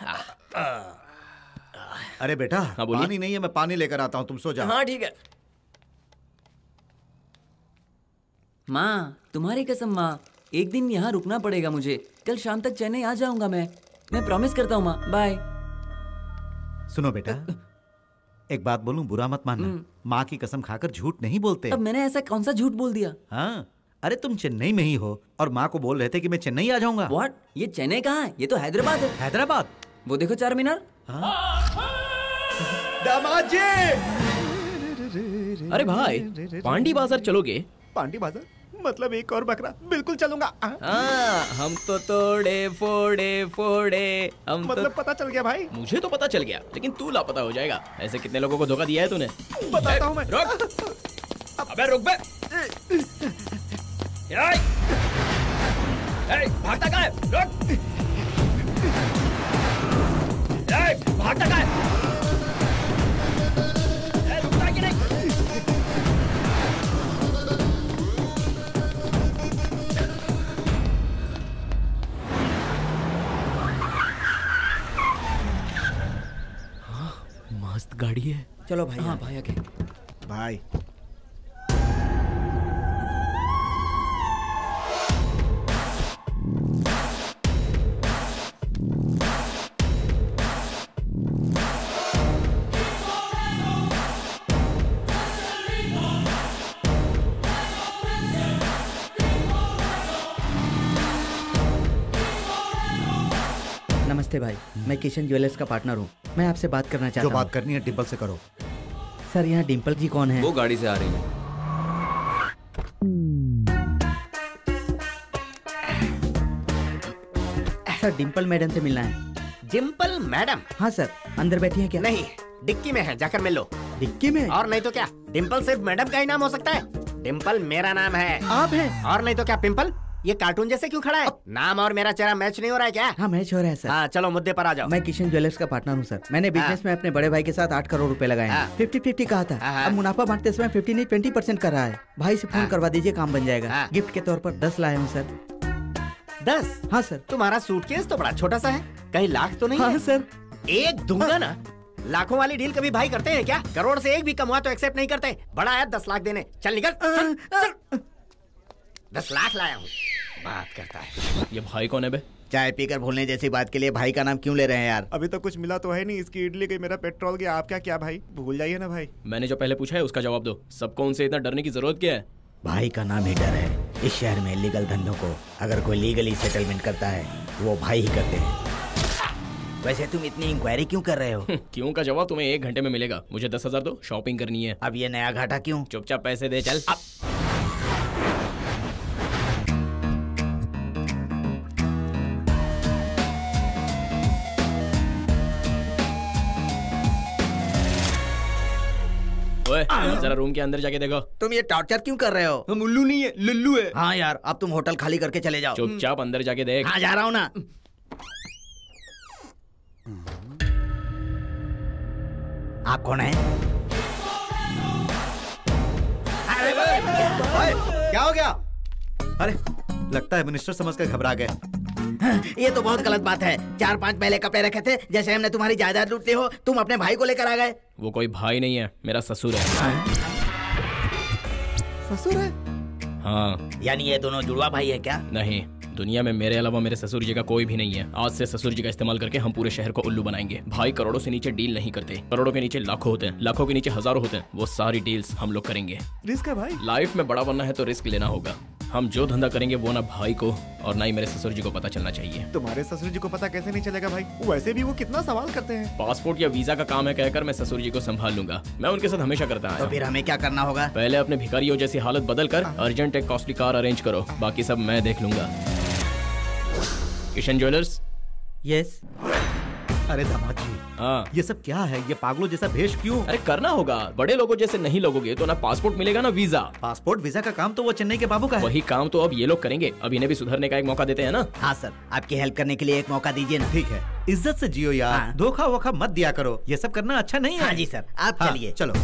अरे बेटा, पानी नहीं है, मैं पानी लेकर आता हूँ, तुम सो जाओ। हाँ ठीक है। माँ, तुम्हारी कसम माँ, एक दिन यहाँ रुकना पड़ेगा मुझे। कल शाम तक चेन्नई आ जाऊंगा मैं प्रॉमिस करता हूँ माँ। बाय। सुनो बेटा, एक बात बोलूं, बुरा मत मानना। माँ की कसम खाकर झूठ नहीं बोलते। अब मैंने ऐसा कौन सा झूठ बोल दिया? हाँ, अरे तुम चेन्नई में ही हो और माँ को बोल रहे थे कि मैं चेन्नई आ जाऊंगा। व्हाट? ये चेन्नई कहाँ है? ये तो हैदराबाद है। हैदराबाद? वो देखो चार मीनार। दामाद जी! अरे भाई, पांडी बाजार चलोगे? पांडी बाजार मतलब एक और बकरा। बिल्कुल चलूंगा। हम तो तोड़े फोड़े हम मतलब पता चल गया भाई। मुझे तो पता चल गया, लेकिन तू लापता हो जाएगा। ऐसे कितने लोगों को धोखा दिया है तूने? बताता हूँ मैं। रुक। अबे रुक बे। भागता कहाँ है? रुक। भागता कहाँ है? रुकता कि नहीं? मस्त गाड़ी है। चलो भाई। हाँ भाई आगे। भाई नमस्ते भाई, मैं किशन ज्वेलर्स का पार्टनर हूँ। मैं आपसे बात करना चाहता हूँ। जो बात करनी है डिम्पल से करो। सर, यहाँ डिम्पल जी कौन है? वो गाड़ी से आ रही है। सर, डिम्पल मैडम से मिलना है। डिम्पल मैडम? हाँ सर, अंदर बैठी हैं क्या? नहीं, डिक्की में है, जाकर मिल लो। डिक्की में? और नहीं तो क्या, डिम्पल सिर्फ मैडम का ही नाम हो सकता है। डिम्पल मेरा नाम है। आप हैं? और नहीं तो क्या पिंपल? ये कार्टून जैसे क्यों खड़ा है? नाम और मेरा चेहरा मैच नहीं हो रहा है क्या? हाँ, मैच हो रहा है सर। हाँ, चलो मुद्दे पर आ जाओ। मैं किशन ज्वेलर्स का पार्टनर हूँ सर। मैंने बिजनेस में अपने बड़े भाई के साथ 8 करोड़ रुपए लगाए हैं। 50-50 कहा था। अब मुनाफा बांटते समय 50 नहीं 20% कर रहा है। भाई से फोन करवा दीजिए, काम बन जाएगा। गिफ्ट के तौर पर 10 लाया हूँ सर। 10? हाँ सर। तुम्हारा सूटकेस तो बड़ा छोटा सा है, कहीं लाख तो नहीं? हाँ है? सर। एक दूंगा ना। लाखों वाली डील कभी भाई करते हैं क्या? करोड़ से एक भी कमुआ तो एक्सेप्ट नहीं करते। बड़ा आया 10 लाख देने। चल निकल। चल, चल। 10 लाख लाया हूँ, बात करता है। ये भाई कौन है बे? चाय पीकर भूलने जैसी बात के लिए भाई का नाम क्यों ले रहे हैं यार? अभी तो कुछ मिला तो है नहीं। इसकी इडली गई, मेरा पेट्रोल गया, आप क्या भाई? भूल जाइए ना भाई। मैंने जो पहले पूछा है उसका जवाब दो। सबको उनसे इतना डरने की जरूरत क्या है? भाई का नाम ही डर है। इस शहर में लीगल धंधों को अगर कोई लीगली सेटलमेंट करता है तो वो भाई ही करते हैं। वैसे तुम इतनी इंक्वायरी क्यों कर रहे हो? क्यों का जवाब तुम्हें 1 घंटे में मिलेगा। मुझे 10,000 दो, शॉपिंग करनी है। अब ये नया घाटा क्यों? चुपचाप पैसे दे, चल। ओए, जरा रूम के अंदर जाके देखो। तुम ये टॉर्चर क्यों कर रहे हो? हम उल्लू नहीं है, लुल्लू है। हाँ यार, अब तुम होटल खाली करके चले जाओ। चुपचाप अंदर जाके देख। हाँ, जा रहा हूँ ना। आप कौन है? क्या हो गया? अरे लगता है मिनिस्टर समझ कर घबरा गए। ये तो बहुत गलत बात है। 4-5 पहले कपड़े रखे थे, जैसे हमने तुम्हारी जायदाद लूट ली हो। तुम अपने भाई को लेकर आ गए। वो कोई भाई नहीं है, मेरा ससुर है। ससुर है? हाँ। यानी ये दोनों जुड़वा भाई है क्या? नहीं, दुनिया में मेरे अलावा मेरे ससुर जी का कोई भी नहीं है। आज से ससुर जी का इस्तेमाल करके हम पूरे शहर को उल्लू बनाएंगे। भाई करोड़ों से नीचे डील नहीं करते। करोड़ों के नीचे लाखों होते हैं, लाखों के नीचे हजारों होते हैं। वो सारी डील्स हम लोग करेंगे। रिस्क है भाई। लाइफ में बड़ा बनना है तो रिस्क लेना होगा। हम जो धंधा करेंगे वो ना भाई को और ना ही मेरे ससुर जी को पता चलना चाहिए। तुम्हारे ससुर जी को पता कैसे नहीं चलेगा भाई? वैसे भी वो कितना सवाल करते हैं। पासपोर्ट या वीजा का काम है कहकर मैं ससुर जी को संभाल लूंगा। मैं उनके साथ हमेशा करता हूँ। तो फिर हमें क्या करना होगा? पहले अपने भिखारियों जैसी हालत बदल कर अर्जेंट एक कॉस्टली कार अरेंज करो, बाकी सब मैं देख लूंगा। किशन ज्वेलर्स? यस। अरे दामाद जी, हाँ, ये सब क्या है? ये पागलों जैसा भेष क्यों? अरे करना होगा। बड़े लोगों जैसे नहीं लोगोगे तो ना पासपोर्ट मिलेगा ना वीजा। पासपोर्ट वीजा का काम तो वो चेन्नई के बाबू का है। वही काम तो अब ये लोग करेंगे। अब इन्हें भी सुधरने का एक मौका देते हैं ना। हाँ सर, आपकी हेल्प करने के लिए एक मौका दीजिए ना। ठीक है, इज्जत से जियो यार। हाँ। धोखा वोखा मत दिया करो, ये सब करना अच्छा नहीं है। हाँ जी सर, आप हाँ, चलिए। चलो।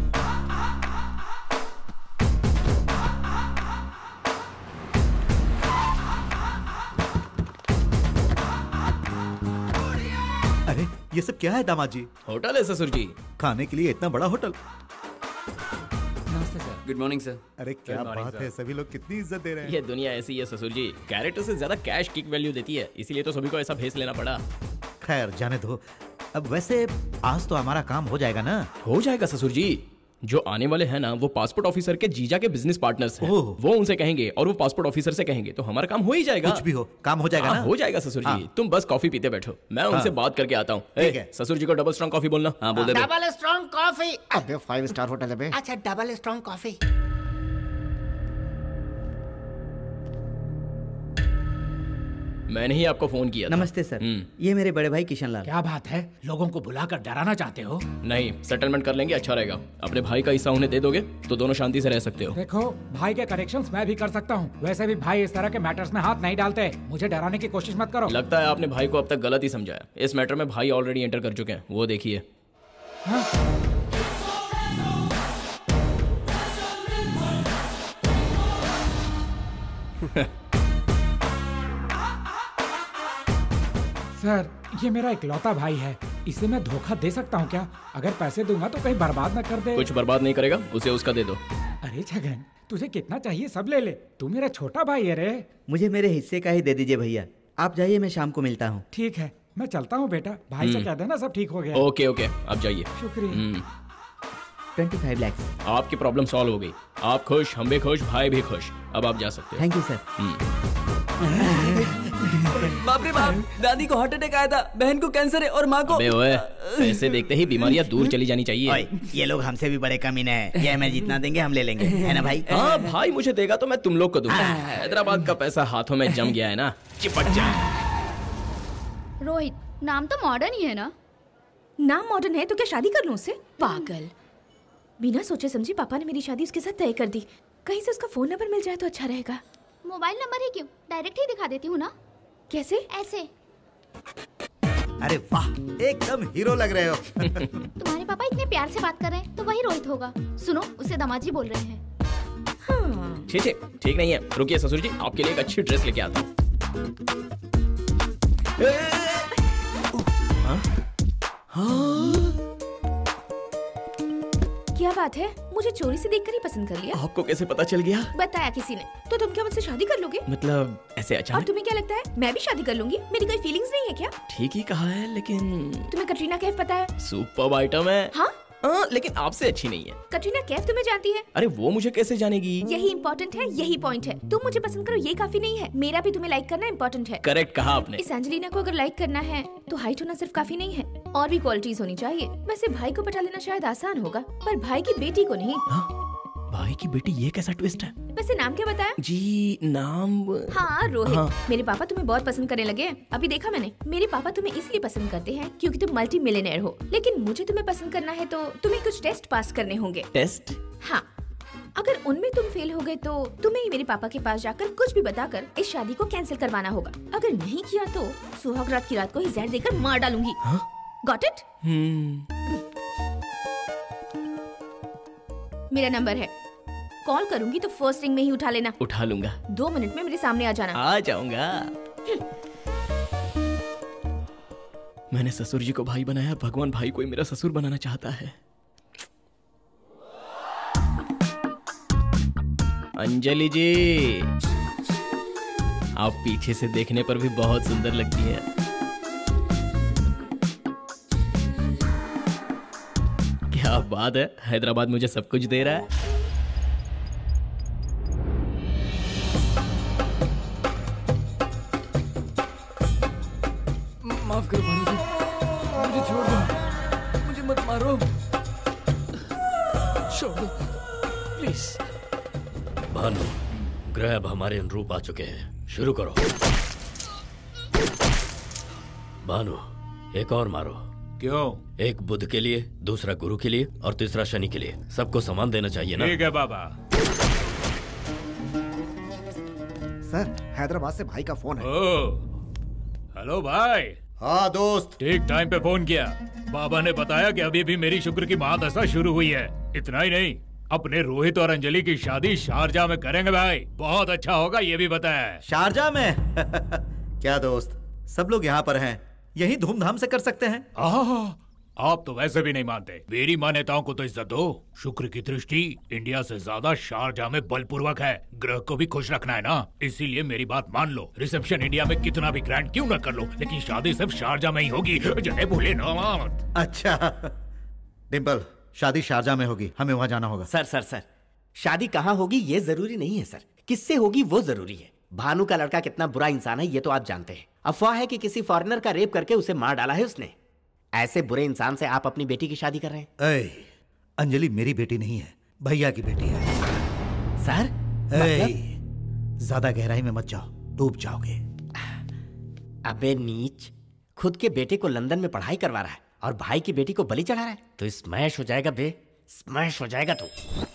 अरे ये सब क्या है दामाद जी? होटल है ससुर जी। खाने के लिए इतना बड़ा होटल? नमस्ते सर। Good morning sir. अरे क्या बात है, सभी लोग कितनी इज्जत दे रहे हैं। ये दुनिया ऐसी है ससुर जी, कैरेक्टर से ज्यादा कैश किक वैल्यू देती है, इसीलिए तो सभी को ऐसा भेस लेना पड़ा। खैर जाने दो। अब वैसे आज तो हमारा काम हो जाएगा ना? हो जाएगा ससुर जी। जो आने वाले हैं ना वो पासपोर्ट ऑफिसर के जीजा के बिजनेस पार्टनर्स हैं। वो उनसे कहेंगे और वो पासपोर्ट ऑफिसर से कहेंगे तो हमारा काम हो ही जाएगा। कुछ भी हो, काम हो जाएगा ना? हो जाएगा ससुर जी। तुम बस कॉफी पीते बैठो, मैं उनसे बात करके आता हूँ। ससुर जी को डबल स्ट्रॉन्ग कॉफी बोलना। हाँ बोल दे। Double strong coffee. अबे 5 स्टार होटल है बे। अच्छा, डबल स्ट्रॉन्ग कॉफी। मैंने ही आपको फोन किया था। नमस्ते सर, ये मेरे बड़े भाई किशन लाल। क्या बात है, लोगों को बुलाकर डराना चाहते हो? नहीं, सेटलमेंट कर लेंगे, अच्छा रहेगा। अपने भाई का हिस्सा उन्हें दे दोगे तो दोनों शांति से रह सकते हो। देखो, भाई के कनेक्शंस मैं भी कर सकता हूँ। वैसे भी भाई इस तरह के मैटर्स में हाथ नहीं डालते। मुझे डराने की कोशिश मत करो। लगता है आपने भाई को अब तक गलत ही समझा है। इस मैटर में भाई ऑलरेडी एंटर कर चुके हैं, वो देखिए। सर, ये मेरा इकलौता भाई है, इसे मैं धोखा दे सकता हूँ क्या? अगर पैसे दूंगा तो कहीं बर्बाद न कर दे। कुछ बर्बाद नहीं करेगा, उसे उसका दे दो। अरे छगन, तुझे कितना चाहिए सब ले ले। तू मेरा छोटा भाई है रे। मुझे मेरे हिस्से का ही दे दीजिए भैया। आप जाइए, मैं शाम को मिलता हूँ। ठीक है, मैं चलता हूँ बेटा। भाई से कह देना सब ठीक हो गया। ओके ओके, आप जाइए। शुक्रिया। 25 लाख। आपकी प्रॉब्लम सॉल्व हो गई। आप खुश, हम भी खुश, भाई भी खुश। अब आप जा सकते हो। Thank you sir. बाप रे बाप, दादी को हार्ट अटैक आया था, बहन को कैंसर है और माँ को। अबे ओए, पैसे देखते ही बीमारियां दूर चली जानी चाहिए। ओए, ये लोग हमसे भी बड़े कमीने हैं। ये हमें जितना देंगे हम ले लेंगे, है ना भाई? हाँ भाई, मुझे देगा तो मैं तुम लोग को दूंगा। हैदराबाद का पैसा हाथों में जम गया है ना, चिपक जा। रोहित, नाम तो मॉडर्न ही है ना? नाम मॉडर्न है तो क्या शादी कर लूं उससे? पागल। बिना सोचे समझे पापा ने मेरी शादी उसके साथ तय कर दी। कहीं से उसका फोन नंबर मिल जाए तो अच्छा रहेगा। मोबाइल नंबर ही क्यों, डायरेक्ट ही दिखा देती हूँ ना। कैसे? ऐसे। अरे वाह, एकदम हीरो लग रहे हो। तुम्हारे पापा इतने प्यार से बात कर रहे हैं तो वही रोहित होगा। सुनो, उसे दामाद जी बोल रहे हैं। ठीक ठीक नहीं है, रुकिए ससुर जी, आपके लिए एक अच्छी ड्रेस लेके आता हूँ। क्या बात है, मुझे चोरी से देखकर ही पसंद कर लिया? आपको कैसे पता चल गया? बताया किसी ने। तो तुम क्या मुझसे शादी कर लोगे? मतलब ऐसे और अचानक? तुम्हें क्या लगता है मैं भी शादी कर लूंगी? मेरी कोई फीलिंग्स नहीं है क्या? ठीक ही कहा है, लेकिन तुम्हें कटरीना कैफ पता है? सुपर्ब आइटम है। हाँ? लेकिन आपसे अच्छी नहीं है। कटरीना कैफ तुम्हें जानती है? अरे वो मुझे कैसे जानेगी? यही इम्पोर्टेंट है, यही पॉइंट है। तुम मुझे पसंद करो ये काफी नहीं है, मेरा भी तुम्हें लाइक करना इम्पोर्टेंट है। करेक्ट कहा आपने। इस एंजेलिना को अगर लाइक करना है तो हाइट होना सिर्फ काफी नहीं है, और भी क्वालिटीज होनी चाहिए। वैसे भाई को पटा लेना शायद आसान होगा, पर भाई की बेटी को नहीं। भाई की बेटी, ये कैसा ट्विस्ट है? वैसे नाम क्या बताया? जी नाम, हाँ रोहित। हाँ। मेरे पापा तुम्हें बहुत पसंद करने लगे हैं। अभी देखा मैंने। मेरे पापा तुम्हें इसलिए पसंद करते हैं क्योंकि तुम मल्टी मिलियनेयर हो, लेकिन मुझे तुम्हें पसंद करना है तो तुम्हें कुछ टेस्ट पास करने होंगे। टेस्ट? हाँ, अगर उनमें तुम फेल हो गए तो तुम्हें ही मेरे पापा के पास जाकर कुछ भी बताकर इस शादी को कैंसिल करवाना होगा। अगर नहीं किया तो सुहाग रात की रात को ही जहर देकर मार डालूंगी। Got it? मेरा नंबर है, कॉल करूंगी तो फर्स्ट रिंग में ही उठा लेना। उठा लूंगा। 2 मिनट में मेरे सामने आ जाना। आ जाऊंगा। मैंने ससुर जी को भाई बनाया, भगवान भाई को ही मेरा ससुर बनाना चाहता है। अंजलि जी, आप पीछे से देखने पर भी बहुत सुंदर लगती है। क्या बात है, हैदराबाद मुझे सब कुछ दे रहा है। माफ करो भानु जी, मुझे छोड़ दो, मुझे मत मारो, छोड़ दो प्लीज। भानु, ग्रह अब हमारे अनुरूप आ चुके हैं, शुरू करो। भानु, एक और मारो। क्यों? एक बुध के लिए, दूसरा गुरु के लिए और तीसरा शनि के लिए। सबको समान देना चाहिए ना? ठीक है बाबा। सर, हैदराबाद से भाई का फोन है। हेलो भाई। हाँ दोस्त। ठीक टाइम पे फोन किया। बाबा ने बताया कि अभी भी मेरी शुक्र की महादशा शुरू हुई है। इतना ही नहीं, अपने रोहित और अंजलि की शादी शारजा में करेंगे भाई। बहुत अच्छा होगा, ये भी बताया है। शारजा में? क्या दोस्त, सब लोग यहाँ पर हैं, यही धूमधाम से कर सकते हैं। आप तो वैसे भी नहीं मानते। मेरी मान्यताओं को तो इज्जत दो। शुक्र की दृष्टि इंडिया से ज्यादा शारजा में बलपूर्वक है। ग्रह को भी खुश रखना है ना, इसीलिए मेरी बात मान लो। रिसेप्शन इंडिया में कितना भी ग्रैंड क्यों न कर लो, लेकिन शादी सिर्फ शारजा में ही होगी। जय भोलेनाथ। अच्छा डिम्पल, शादी शारजा में होगी, हमें वहाँ जाना होगा। सर, शादी कहाँ होगी ये जरूरी नहीं है सर, किससे होगी वो जरूरी है। भानु का लड़का कितना बुरा इंसान है ये तो आप जानते हैं। अफवाह है कि किसी फॉरेनर का रेप करके उसे मार डाला है उसने। ऐसे बुरे इंसान से आप अपनी बेटी की शादी कर रहे हैं? अंजलि मेरी बेटी नहीं है, भैया की बेटी है। सर ज्यादा गहराई में मत जाओ, डूब जाओगे। अबे नीच, खुद के बेटे को लंदन में पढ़ाई करवा रहा है और भाई की बेटी को बलि चढ़ा रहा है, तो स्मैश हो जाएगा बे, स्मैश हो जाएगा तू।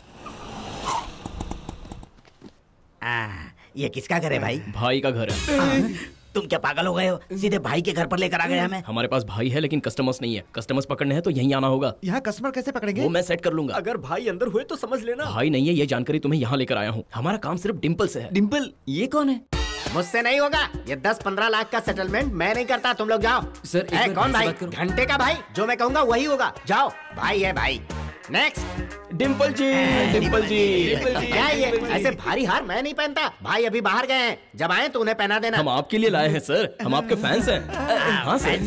ये किसका घर है भाई? भाई का घर है। तुम क्या पागल हो गए हो? सीधे भाई के घर पर लेकर आ गए हमें। हमारे पास भाई है लेकिन कस्टमर्स नहीं है। कस्टमर्स पकड़ने हैं तो यहीं आना होगा। यहाँ कस्टमर कैसे पकड़ेंगे? वो मैं सेट कर लूंगा। अगर भाई अंदर हुए तो समझ लेना। भाई नहीं है, ये जानकारी तुम्हें यहाँ लेकर आया हूँ। हमारा काम सिर्फ डिम्पल से है। डिम्पल? ये कौन है? मुझसे नहीं होगा। ये 10-15 लाख का सेटलमेंट मैं नहीं करता, तुम लोग जाओ। सर है कौन भाई? घंटे का भाई, जो मैं कहूँगा वही होगा। जाओ, भाई है भाई। नेक्स्ट। डिम्पल जी, डिम्पल जी। क्या ये ऐसे भारी हार मैं नहीं पहनता। भाई अभी बाहर गए हैं, जब आए तो उन्हें पहना देना। हम आपके लिए लाए हैं सर, हम आपके फैंस हैं। हाँ सर,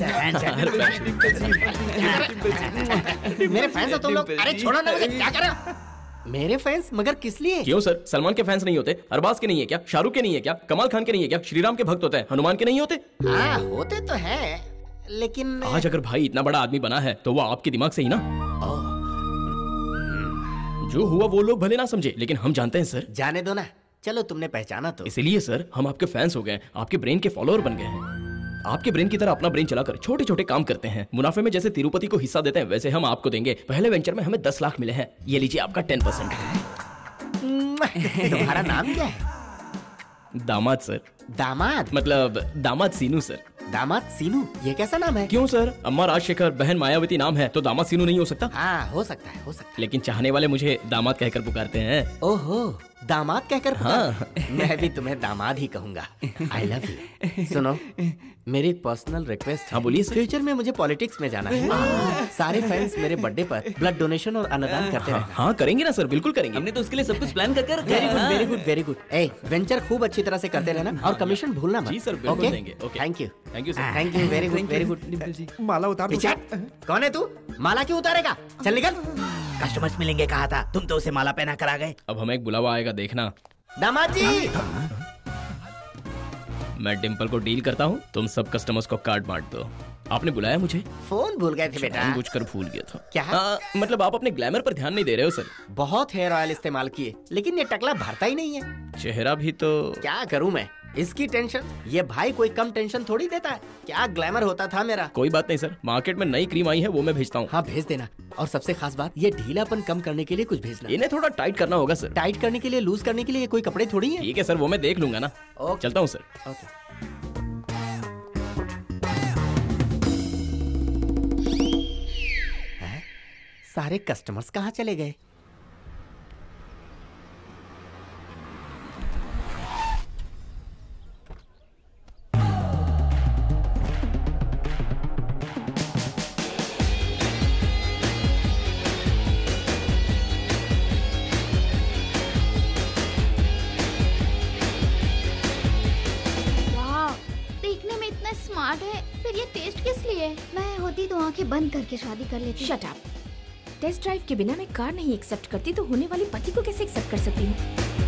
मेरे फैंस हो तुम लोग? अरे छोड़ो ना, क्या कर रहे हो? मेरे फैंस? मगर किस लिए? क्यों सर, सलमान के फैंस नहीं होते? अरबाज के नहीं है क्या? शाहरुख के नहीं है क्या? कमाल खान के नहीं है क्या? श्रीराम के भक्त होते हैं, हनुमान के नहीं होते? हाँ होते तो है, लेकिन आज अगर भाई इतना बड़ा आदमी बना है तो वो आपके दिमाग से ही ना। जो हुआ वो लोग भले ना समझे, लेकिन हम जानते हैं सर। जाने दो ना, चलो तुमने पहचाना तो। इसीलिए सर हम आपके फैंस हो गए, आपके ब्रेन के फॉलोअर बन गए हैं। आपके ब्रेन की तरह अपना ब्रेन चलाकर छोटे छोटे काम करते हैं। मुनाफे में जैसे तिरुपति को हिस्सा देते हैं, वैसे हम आपको देंगे। पहले वेंचर में हमें 10 लाख मिले हैं, ये लीजिए आपका 10%। तुम्हारा नाम क्या है? दामाद सर। दामाद? मतलब दामाद सीनू सर। दामाद सीनू? ये कैसा नाम है? क्यों सर, अम्मा राजशेखर, बहन मायावती नाम है तो दामाद सीनू नहीं हो सकता? हाँ हो सकता है, हो सकता है। लेकिन चाहने वाले मुझे दामाद कहकर पुकारते हैं। ओहो, दामाद कहकर हाँ। मैं भी तुम्हें दामाद ही कहूँगा। I love you। सुनो, मेरी एक पर्सनल रिक्वेस्ट है। हाँ बोलिए सर। फ्यूचर में मुझे पॉलिटिक्स में जाना है। सारे फैंस मेरे बर्थडे पर ब्लड डोनेशन और अन्नदान करते रहना। हाँ करेंगे ना सर, बिल्कुल करेंगे। हमने तो उसके लिए सब कुछ प्लान कर रखा है। Very good, very good, very good. ए, वेंचर खूब अच्छी तरह से करते रहना और कमिशन भूलना मत। जी सर, बिल्कुल देंगे। Thank you, thank you sir. Thank you, very good, very good. माला उतार। कौन है तू? माला क्यों उतारेगा? चल निकल। कस्टमर्स मिलेंगे कहा था, तुम तो उसे माला पहना कर आ गए। अब हमें एक बुलावा आएगा, देखना। दामाद जी। मैं डिम्पल को डील करता हूँ, तुम सब कस्टमर्स को कार्ड बांट दो। आपने बुलाया मुझे? फोन भूल गए थे बेटा। जानबूझकर भूल गया था। क्या? मतलब आप अपने ग्लैमर पर ध्यान नहीं दे रहे हो सर। बहुत हेयर ऑयल इस्तेमाल किए, लेकिन ये टकला भरता ही नहीं है। चेहरा भी तो। क्या करूं मैं, इसकी टेंशन। ये भाई कोई कम टेंशन थोड़ी देता है। क्या ग्लैमर होता था मेरा। कोई बात नहीं सर, मार्केट में नई क्रीम आई है, वो मैं भेजता हूँ। हाँ भेज देना। और सबसे खास बात, ये ढीलापन कम करने के लिए कुछ भेजना। इन्हें थोड़ा टाइट करना होगा सर। टाइट करने के लिए, लूज करने के लिए कोई कपड़े थोड़ी है। ठीक है सर, वो मैं देख लूंगा ना। चलता हूँ सर। ओके। सारे कस्टमर्स कहाँ चले गए? स्मार्ट है, फिर ये टेस्ट किस लिए? मैं होती तो आंखें बंद करके शादी कर लेती। Shut up. टेस्ट ड्राइव के बिना मैं कार नहीं एक्सेप्ट करती तो होने वाले पति को कैसे एक्सेप्ट कर सकती हूँ?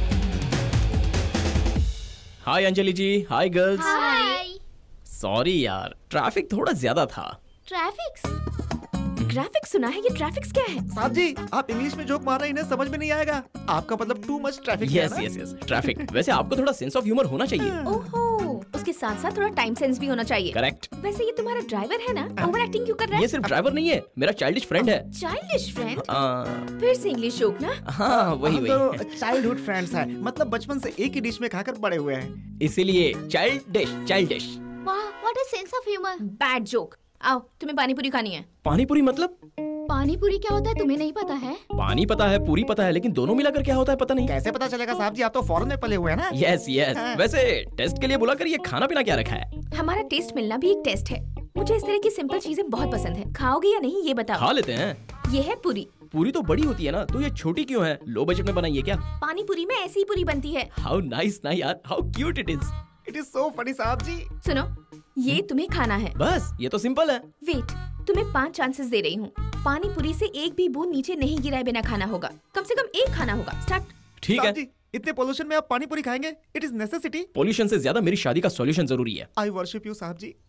Hi Anjali ji, hi girls. Hi. Sorry यार, ट्रैफिक थोड़ा ज्यादा था। ग्राफिक्स सुना है, ये ट्रैफिक्स क्या है? साहब जी, आप इंग्लिश में जोक मार रहे हैं, इन्हें समझ में नहीं आएगा। आपका मतलब too much traffic. Yes yes yes, traffic. वैसे आपको थोड़ा सेंस ऑफ ह्यूमर होना चाहिए। ओहो, उसके साथ साथ थोड़ा टाइम सेंस भी होना चाहिए। करेक्ट। वैसे ये तुम्हारा ड्राइवर है ना? ओवर एक्टिंग क्यों कर रहा है? ये सिर्फ ड्राइवर नहीं है, मेरा चाइल्डिश फ्रेंड है। Childish friend? फिर से इंग्लिश जोक ना? हाँ वही तो चाइल्डहुड फ्रेंड्स हैं, मतलब बचपन से एक ही डिश में खाकर बड़े हुए हैं, इसीलिए चाइल्डिश। वाह, what a sense of humour. Bad joke. आओ, तुम्हें पानी पूरी खानी है। पानी पूरी मतलब? पानी पूरी क्या होता है तुम्हें नहीं पता है? पानी पता है, पूरी पता है, लेकिन दोनों मिलाकर क्या होता है पता नहीं। कैसे पता चलेगा साहब जी, आप तो फॉरेन में पले हुए हैं ना। Yes yes. वैसे टेस्ट के लिए बुलाकर ये खाना पीना क्या रखा है? हमारा टेस्ट मिलना भी एक टेस्ट है। मुझे इस तरह की सिंपल चीजें बहुत पसंद है। खाओगे या नहीं ये बताओ। खा लेते हैं। ये है पूरी। पूरी तो बड़ी होती है ना, तो ये छोटी क्यों है? लो बजट में बनाई है क्या? पानी पूरी में ऐसी ही पूरी बनती है। हाउ नाइस ना यार, how cute it is. It is so funny साहब जी। सुनो, ये तुम्हें खाना है। बस, ये तो सिंपल है। वेट, तुम्हें 5 चांसेस दे रही हूँ। पानी पूरी से एक भी बूंद नीचे नहीं गिराए बिना खाना होगा। कम से कम एक खाना होगा। स्टार्ट। ठीक है। इतने पोल्यूशन में आप पानी पूरी खाएंगे? It is necessity. पोल्यूशन से ज्यादा मेरी शादी का सॉल्यूशन जरूरी है। आई वर्शिप यू साहब जी।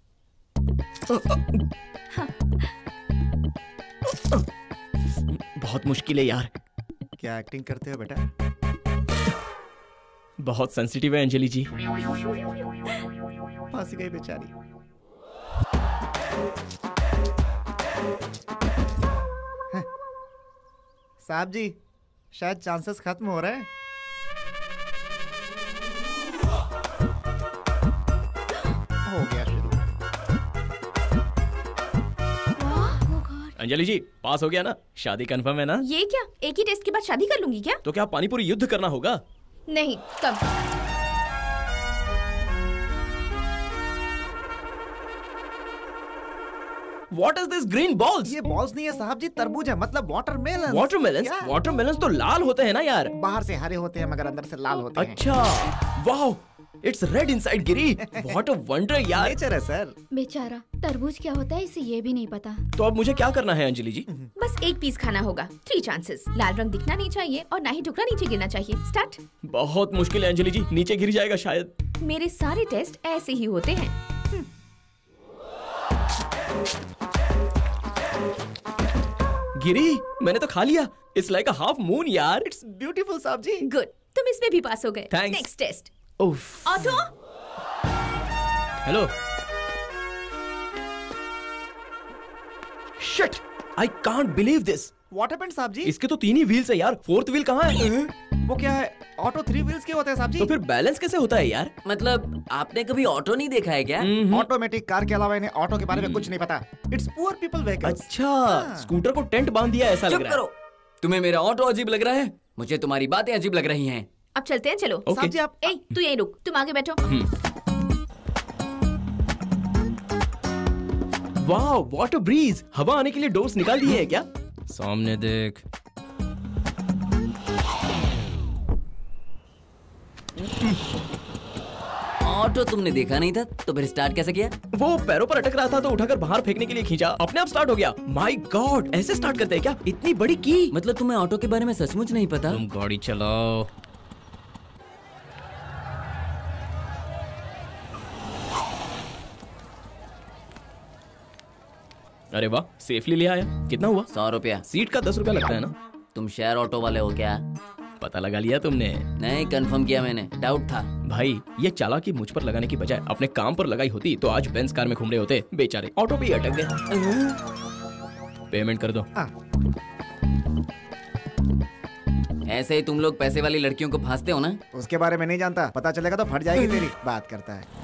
बहुत मुश्किल है यार। क्या एक्टिंग करते हो बेटा? बहुत सेंसिटिव है अंजलि जी। फंस गई बेचारी। साहब जी, शायद चांसेस खत्म हो रहे हैं। हो गया शुरू। अंजलि जी, पास हो गया ना? शादी कंफर्म है ना? ये क्या, एक ही टेस्ट के बाद शादी कर लूंगी क्या? तो क्या पानीपुरी युद्ध करना होगा? नहीं, कब? What is this green balls? ये बॉल्स नहीं है साहब जी, तरबूज है, मतलब वाटरमेलन। वाटरमेलन तो लाल होते हैं ना यार। बाहर से हरे होते हैं मगर अंदर से लाल होते हैं। अच्छा, वाह, इट्स रेड इनसाइड गिरी। व्हाट अ वंडर यार। नेचर है सर। बेचारा, तरबूज क्या होता है इसे ये भी नहीं पता। तो अब मुझे क्या करना है अंजलि जी? बस एक पीस खाना होगा। 3 चांसेस। लाल रंग दिखना नहीं चाहिए और ना ही टुकड़ा नीचे गिरना चाहिए। स्टार्ट। बहुत मुश्किल है अंजलि जी, नीचे गिर जाएगा शायद। मेरे सारे टेस्ट ऐसे ही होते हैं। गिरी, मैंने तो खा लिया। It's like a half moon यार। इट्स ब्यूटीफुल साहब जी। गुड, तुम इसमें भी पास हो गए। Thanks. Next test. उफ। Auto. Hello. Shit, I can't believe this. What happened साहब जी? इसके तो 3 ही व्हील्स है यार, 4th व्हील कहाँ है? वो क्या है? ऑटो 3 व्हील्स के होते हैं साहब जी। तो फिर बैलेंस कैसे होता है यार? मतलब आपने कभी ऑटो नहीं देखा है क्या? ऑटोमेटिक कार के अलावा इन्हें ऑटो के बारे में कुछ नहीं पता। It's poor people vehicles. अच्छा, स्कूटर को टेंट बांध दिया ऐसा लग चुप रहा है। करो। तुम्हें मेरा ऑटो अजीब लग रहा है, मुझे तुम्हारी बातें अजीब लग रही हैं। अब चलते हैं, चलो। साहब जी आप तू यहीं रुक, तुम आगे बैठो। वाह, व्हाट अ ब्रीज। हवा आने के लिए डोर्स निकाल दिए हैं क्या? सामने देख। ऑटो तुमने देखा नहीं था तो फिर स्टार्ट कैसे किया? वो पैरों पर अटक रहा था तो उठाकर बाहर फेंकने के लिए खींचा, अपने आप स्टार्ट हो गया। माय गॉड, ऐसे स्टार्ट करते हैं क्या? इतनी बड़ी की। मतलब तुम्हें ऑटो के बारे में सचमुच नहीं पता? तुम गाड़ी चलाओ। अरे वाह, सेफली ले आया। कितना हुआ? 100 रुपया। सीट का 10 रुपया लगता है ना? तुम शेयर ऑटो वाले हो क्या? पता लगा लिया तुमने? नहीं, कंफर्म किया मैंने, डाउट था। भाई, ये चालाकी मुझ पर लगाने की बजाय अपने काम पर लगाई होती तो आज बेंज कार में घूम रहे होते। बेचारे ऑटो पे ही अटक गए। पेमेंट कर दो। ऐसे ही तुम लोग पैसे वाली लड़कियों को फांसते हो ना? उसके बारे में नहीं जानता, पता चलेगा तो फट जाएगी तेरी। बात करता है।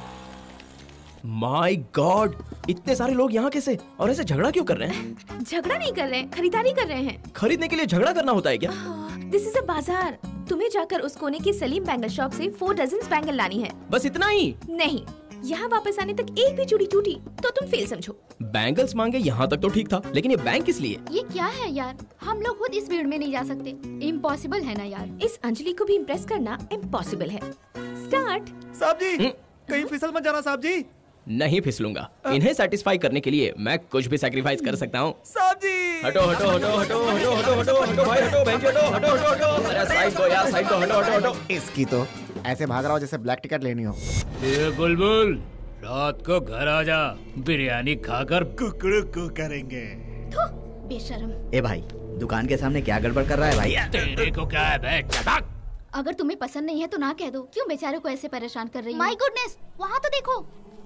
माय गॉड, इतने सारे लोग यहाँ कैसे? और ऐसे झगड़ा क्यों कर रहे हैं? झगड़ा नहीं कर रहे हैं, खरीदारी कर रहे हैं। खरीदने के लिए झगड़ा करना होता है क्या? दिस इज अ बाजार। तुम्हें जाकर उस कोने की सलीम बैंगल शॉप से 4 डजन बैंगल लानी है। बस इतना ही? नहीं, यहाँ वापस आने तक एक भी चूड़ी टूटी तो तुम फेल समझो। बैंगल्स मांगे यहाँ तक तो ठीक था, लेकिन ये बैंक किस लिए? ये क्या है यार? हम लोग खुद इस भीड़ में नहीं जा सकते। इम्पॉसिबल है ना यार। इस अंजलि को भी इम्प्रेस करना इम्पॉसिबल है। स्टार्ट। साहब जी, कहीं फिसल मत जाना साहब जी। नहीं फिसलूंगा। इन्हें सेटिस्फाई करने के लिए मैं कुछ भी सैक्रिफाइस कर सकता हूँ। साहब जी, हटो हटो हटो हटो हटो हटो हटो हटो भाई, हटो बेंच, हटो हटो हटो हटो। अरे साइड को यार, साइड को हटो हटो हटो। इसकी तो ऐसे भाग रहा हो जैसे ब्लैक टिकट लेनी हो। ये बुलबुल, रात को घर आ जा, बिरयानी खाकर कुकड़ू करेंगे। बेशरम। ए भाई, दुकान के सामने क्या गड़बड़ कर रहा है भाई? तेरे को क्या है बे? चटाक। अगर तुम्हें पसंद नहीं है तो ना कह दो। क्यों बेचारे को ऐसे परेशान कर रही हो? माय गुडनेस, वहाँ तो देखो।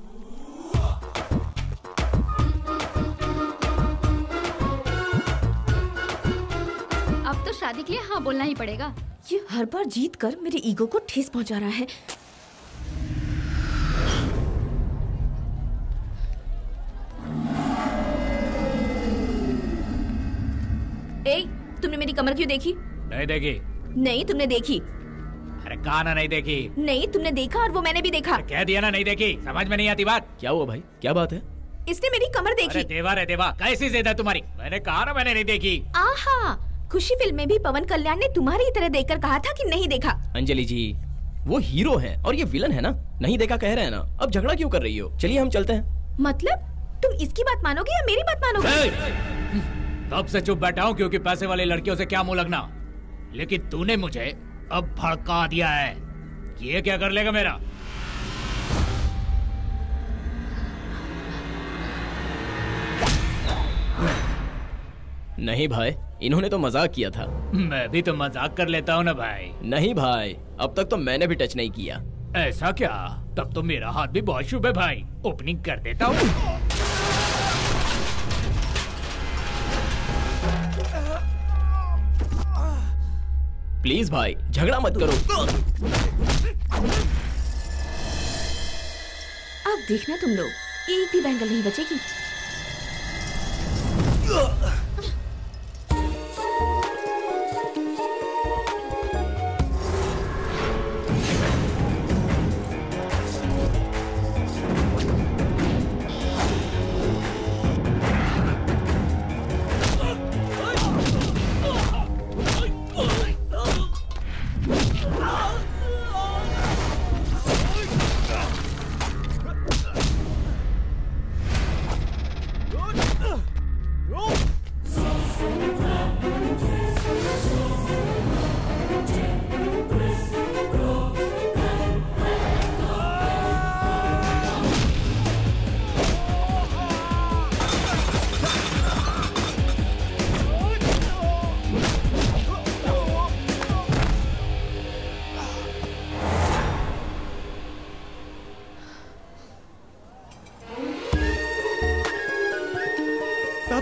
अब तो शादी के लिए हाँ बोलना ही पड़ेगा। ये हर बार जीत कर मेरे ईगो को ठेस पहुंचा रहा है। ए, तुमने मेरी कमर क्यों देखी? नहीं देखी। नहीं, तुमने देखी। अरे कहा ना नहीं देखी। नहीं, तुमने देखा और वो मैंने भी देखा। कह दिया ना नहीं देखी, समझ में नहीं आती बात। क्या हुआ भाई, क्या बात है? इसने मेरी कमर देखी। अरे देवा रे देवा, कैसी जिद है तुम्हारी? मैंने कहा ना मैंने नहीं देखी। आहा, खुशी फिल्म में भी पवन कल्याण ने तुम्हारी तरह देखकर कहा था कि नहीं देखा। अंजलि जी, वो हीरो है और ये विलन है ना, नहीं देखा कह रहे हैं ना। अब झगड़ा क्यों कर रही हो? चलिए हम चलते हैं। मतलब तुम इसकी बात मानोगे या मेरी बात मानोगे? तब से चुप बैठा हूँ क्योंकि पैसे वाली लड़कियों से क्या मुंह लगना, लेकिन तूने मुझे अब भड़का दिया है। ये क्या कर लेगा मेरा? नहीं भाई, इन्होंने तो मजाक किया था। मैं भी तो मजाक कर लेता हूँ ना भाई। नहीं भाई, अब तक तो मैंने भी टच नहीं किया। ऐसा क्या? तब तो मेरा हाथ भी बहुत शुभ है भाई। ओपनिंग कर देता हूँ। प्लीज भाई, झगड़ा मत करो। अब देखना तुम लोग, एक भी बैंगल नहीं बचेगी।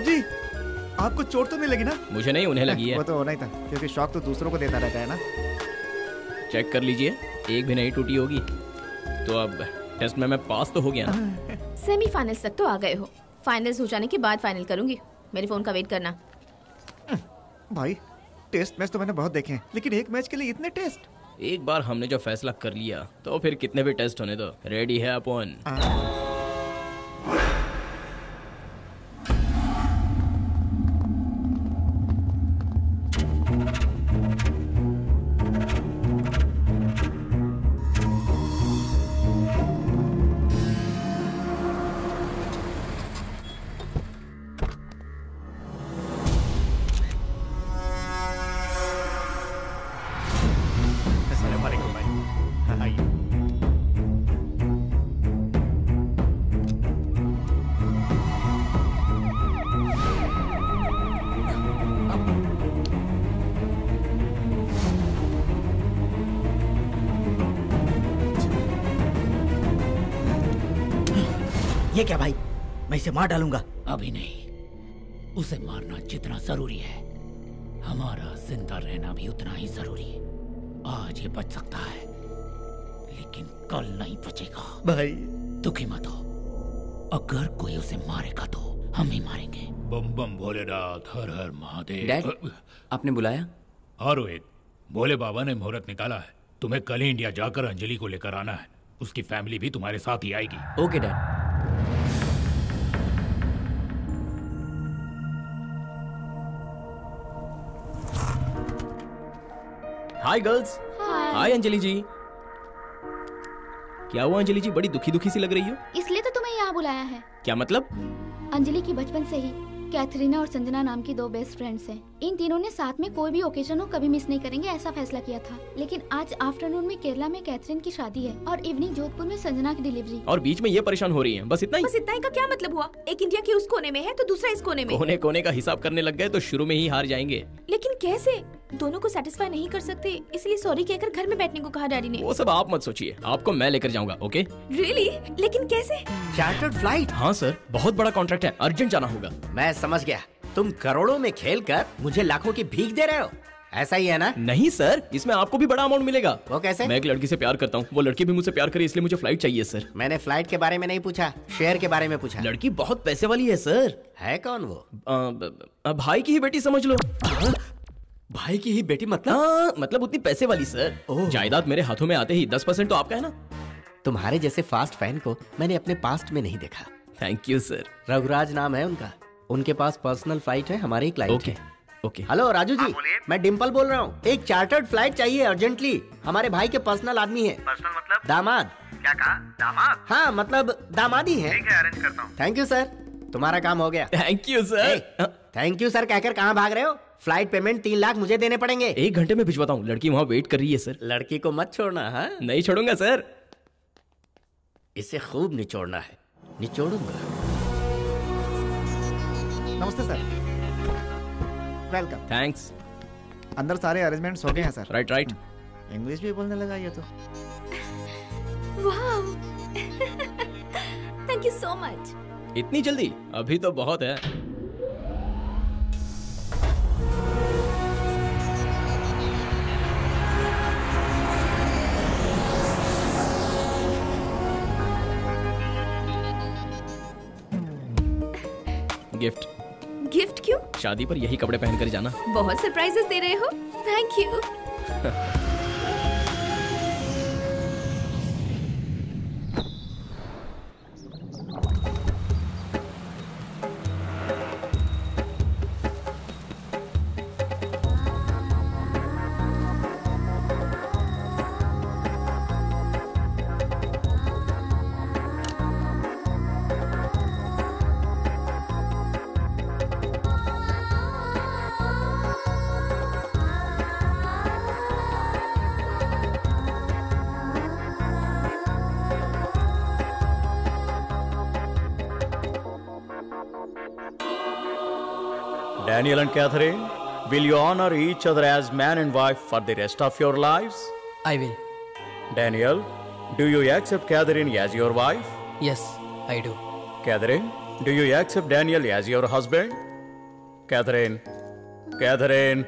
जी आपको चोट तो नहीं लगी ना? मुझे नहीं, उन्हें लगी है। वो तो होना ही था, क्योंकि शॉक तो दूसरों को देता रहता है ना। चेक कर लीजिए, एक भी नहीं टूटी होगी। तो अब टेस्ट में मैं पास तो हो गया ना? सेमीफाइनल्स तक तो आ गए हो, फाइनल्स हो जाने के बाद फाइनल करूंगी। मेरे फोन का वेट करना। भाई टेस्ट मैच तो मैंने बहुत देखे हैं, लेकिन एक मैच के लिए इतने टेस्ट? एक बार हमने जो फैसला कर लिया तो फिर कितने भी टेस्ट होने दो, रेडी है अपन। ये क्या भाई, मैं इसे मार डालूंगा। अभी नहीं, उसे मारना जितना जरूरी है, हमारा जिंदा रहना भी उतना ही जरूरी है। आज ये बच सकता है, लेकिन कल नहीं बचेगा। भाई दुखी मत हो, अगर कोई उसे मारेगा तो हम ही मारेंगे। बम बम भोलेनाथ, हर हर महादेव। डैड, आपने बुलाया? हाँ रोहित, भोले बाबा ने मुहूर्त निकाला है। तुम्हें कल ही इंडिया जाकर अंजलि को लेकर आना है। उसकी फैमिली भी तुम्हारे साथ ही आएगी। Okay dad. Hi girls. Hi Anjali ji. क्या हुआ अंजलि जी, बड़ी दुखी दुखी सी लग रही हो? इसलिए तो तुम्हें यहाँ बुलाया है। क्या मतलब? अंजलि की बचपन से ही कैथरीना और संजना नाम की दो बेस्ट फ्रेंड्स हैं। इन तीनों ने साथ में कोई भी ओकेजन हो कभी मिस नहीं करेंगे ऐसा फैसला किया था। लेकिन आज आफ्टरनून में केरला में कैथरीन की शादी है और इवनिंग जोधपुर में संजना की डिलीवरी। और बीच में ये परेशान हो रही है, बस इतना ही? बस इतना ही का क्या मतलब हुआ? एक इंडिया के उस कोने में है तो दूसरा इस कोने में। कोने कोने का हिसाब करने लग गए तो शुरू में ही हार जाएंगे। लेकिन कैसे? दोनों को सेटिस्फाई नहीं कर सकते, इसलिए सॉरी कहकर घर में बैठने को कहा डैडी ने। वो सब आप मत सोचिए, आपको मैं लेकर जाऊंगा। ओके? रियली? लेकिन कैसे? Chartered flight? हाँ सर, बहुत बड़ा कॉन्ट्रैक्ट है, अर्जेंट जाना होगा। मैं समझ गया, तुम करोड़ों में खेलकर मुझे लाखों की भीख दे रहे हो, ऐसा ही है ना? नहीं सर, इसमें आपको भी बड़ा अमाउंट मिलेगा। वो कैसे? मैं एक लड़की से प्यार करता हूँ, वो लड़की भी मुझसे प्यार करे, इसलिए मुझे फ्लाइट चाहिए सर। मैंने फ्लाइट के बारे में नहीं पूछा, शेयर के बारे में पूछा। लड़की बहुत पैसे वाली है सर। है कौन वो? भाई की ही बेटी समझ लो। भाई की ही बेटी मतलब? हाँ, मतलब उतनी पैसे वाली सर। जायदाद मेरे हाथों में आते ही 10% तो आपका है ना। तुम्हारे जैसे फास्ट फैन को मैंने अपने पास्ट में नहीं देखा। Thank you sir. रघुराज नाम है उनका, उनके पास पर्सनल फ्लाइट है, हमारे ही क्लाइंट है। ओके। हेलो राजू जी, मैं डिम्पल बोल रहा हूँ। एक चार्टर्ड फ्लाइट चाहिए अर्जेंटली, हमारे भाई के पर्सनल आदमी है। पर्सनल मतलब? दामाद। क्या कहा? दामाद? हाँ मतलब दामादी है। ठीक है, अरेंज करता हूँ। थैंक यू सर, तुम्हारा काम हो गया। Thank you sir. Thank you sir कहकर कहाँ भाग रहे हो? फ्लाइट पेमेंट 3 लाख मुझे देने पड़ेंगे। 1 घंटे में भिजवाता हूँ, लड़की वहाँ वेट कर रही है सर। लड़की को मत छोड़ना। हाँ नहीं छोड़ूंगा सर। इसे खूब निचोड़ना है, निचोड़ूंगा। नमस्ते सर। वेलकम। थैंक्स। अंदर सारे अरेंजमेंट्स हो गए हैं सर। Right right. इंग्लिश भी बोलने लगा ये तो। वाह, थैंक यू सो मच। इतनी जल्दी? अभी तो बहुत है। गिफ्ट। गिफ्ट क्यों? शादी पर यही कपड़े पहनकर जाना। बहुत सरप्राइजेस दे रहे हो। Thank you. Daniel and Catherine, will you honor each other as man and wife for the rest of your lives? I will. Daniel, do you accept Catherine as your wife? Yes, I do. Catherine, do you accept Daniel as your husband? Catherine, Catherine.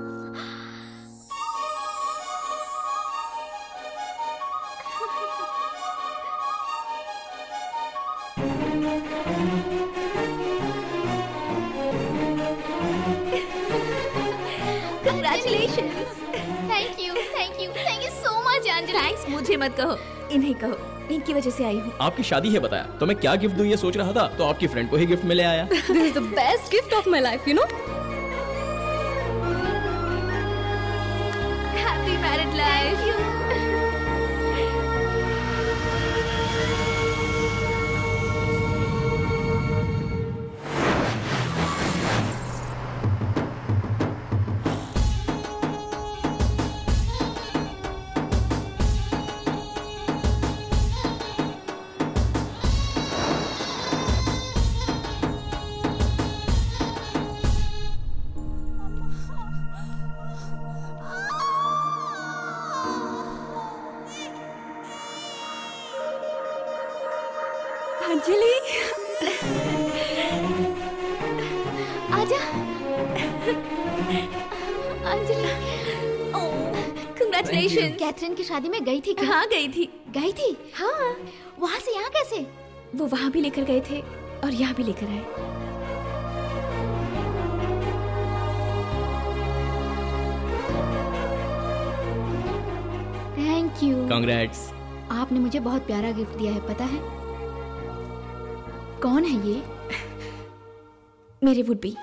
Congratulations! Thank you so much, Angela. Thanks मुझे मत कहो, इन्हें कहो, इनकी वजह से आई हूँ। आपकी शादी है बताया, तो मैं क्या गिफ्ट दूं ये सोच रहा था, तो आपकी फ्रेंड को ही गिफ्ट में ले आया। This is the best gift of my life, you know? Happy married life. Thank you. Anjali, आजा। अंजलि, Congratulations. कैथरीन की शादी में गई थी क्या? हाँ गई थी। गई थी? हाँ। वहाँ से यहाँ कैसे? वो वहाँ भी लेकर गए थे और यहाँ भी लेकर आए। Thank you. कांग्रेट्स। आपने मुझे बहुत प्यारा गिफ्ट दिया है, पता है? कौन है ये? मेरे वुड बी।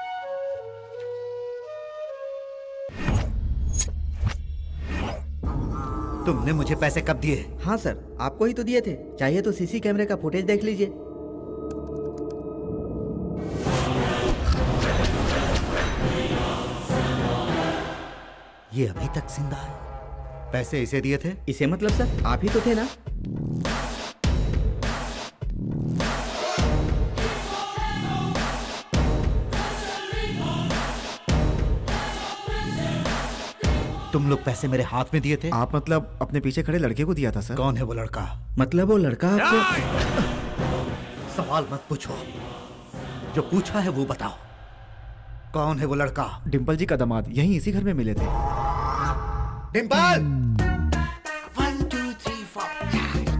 तुमने मुझे पैसे कब दिए? हाँ सर, आपको ही तो दिए थे। चाहिए तो सीसी कैमरे का फुटेज देख लीजिए। ये अभी तक जिंदा है। पैसे इसे दिए थे? इसे मतलब सर, आप ही तो थे ना? तुम लोग पैसे मेरे हाथ में दिए थे? आप मतलब अपने पीछे खड़े लड़के को दिया था सर? कौन है वो लड़का? मतलब वो लड़का आपको... सवाल मत पूछो, जो पूछा है वो बताओ। कौन है वो लड़का? डिम्पल जी का दामाद, यहीं इसी घर में मिले थे। डिम्पल! 1 2 3 4।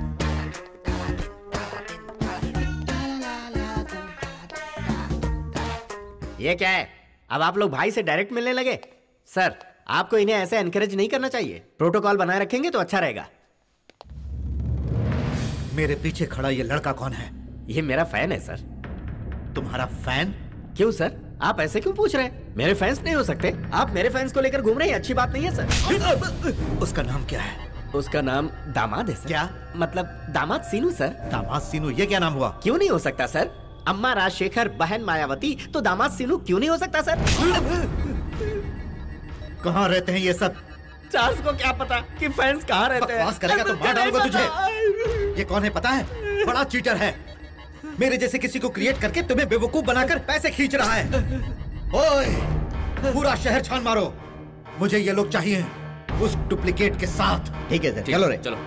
ये क्या है? अब आप लोग भाई से डायरेक्ट मिलने लगे? सर, आपको इन्हें ऐसे एनकरेज नहीं करना चाहिए। प्रोटोकॉल बनाए रखेंगे तो अच्छा रहेगा। मेरे पीछे खड़ा ये लड़का कौन है? ये मेरा फैन है सर। तुम्हारा फैन? क्यों सर, आप ऐसे क्यों पूछ रहे हैं? मेरे फैंस नहीं हो सकते? आप मेरे फैंस को लेकर घूम रहे हैं, अच्छी बात नहीं है सर। उसका नाम क्या है? उसका नाम दामाद है सर। क्या? मतलब दामाद सीनू सर। दामाद सीनू, ये क्या नाम हुआ? क्यों नहीं हो सकता सर? अम्मा राजशेखर, बहन मायावती, तो दामाद सीनू क्यों नहीं हो सकता सर? कहाँ रहते हैं ये सब? चार्ल्स को क्या पता कि फैंस कहाँ रहते हैं? बकवास करेगा तो मार डालूंगा तुझे। ये कौन है पता है? बड़ा चीटर है। मेरे जैसे किसी को क्रिएट करके तुम्हें बेवकूफ बनाकर पैसे खींच रहा है। ओए, पूरा शहर छान मारो, मुझे ये लोग चाहिए उस डुप्लीकेट के साथ। ठीक है सर, चलो रे चलो।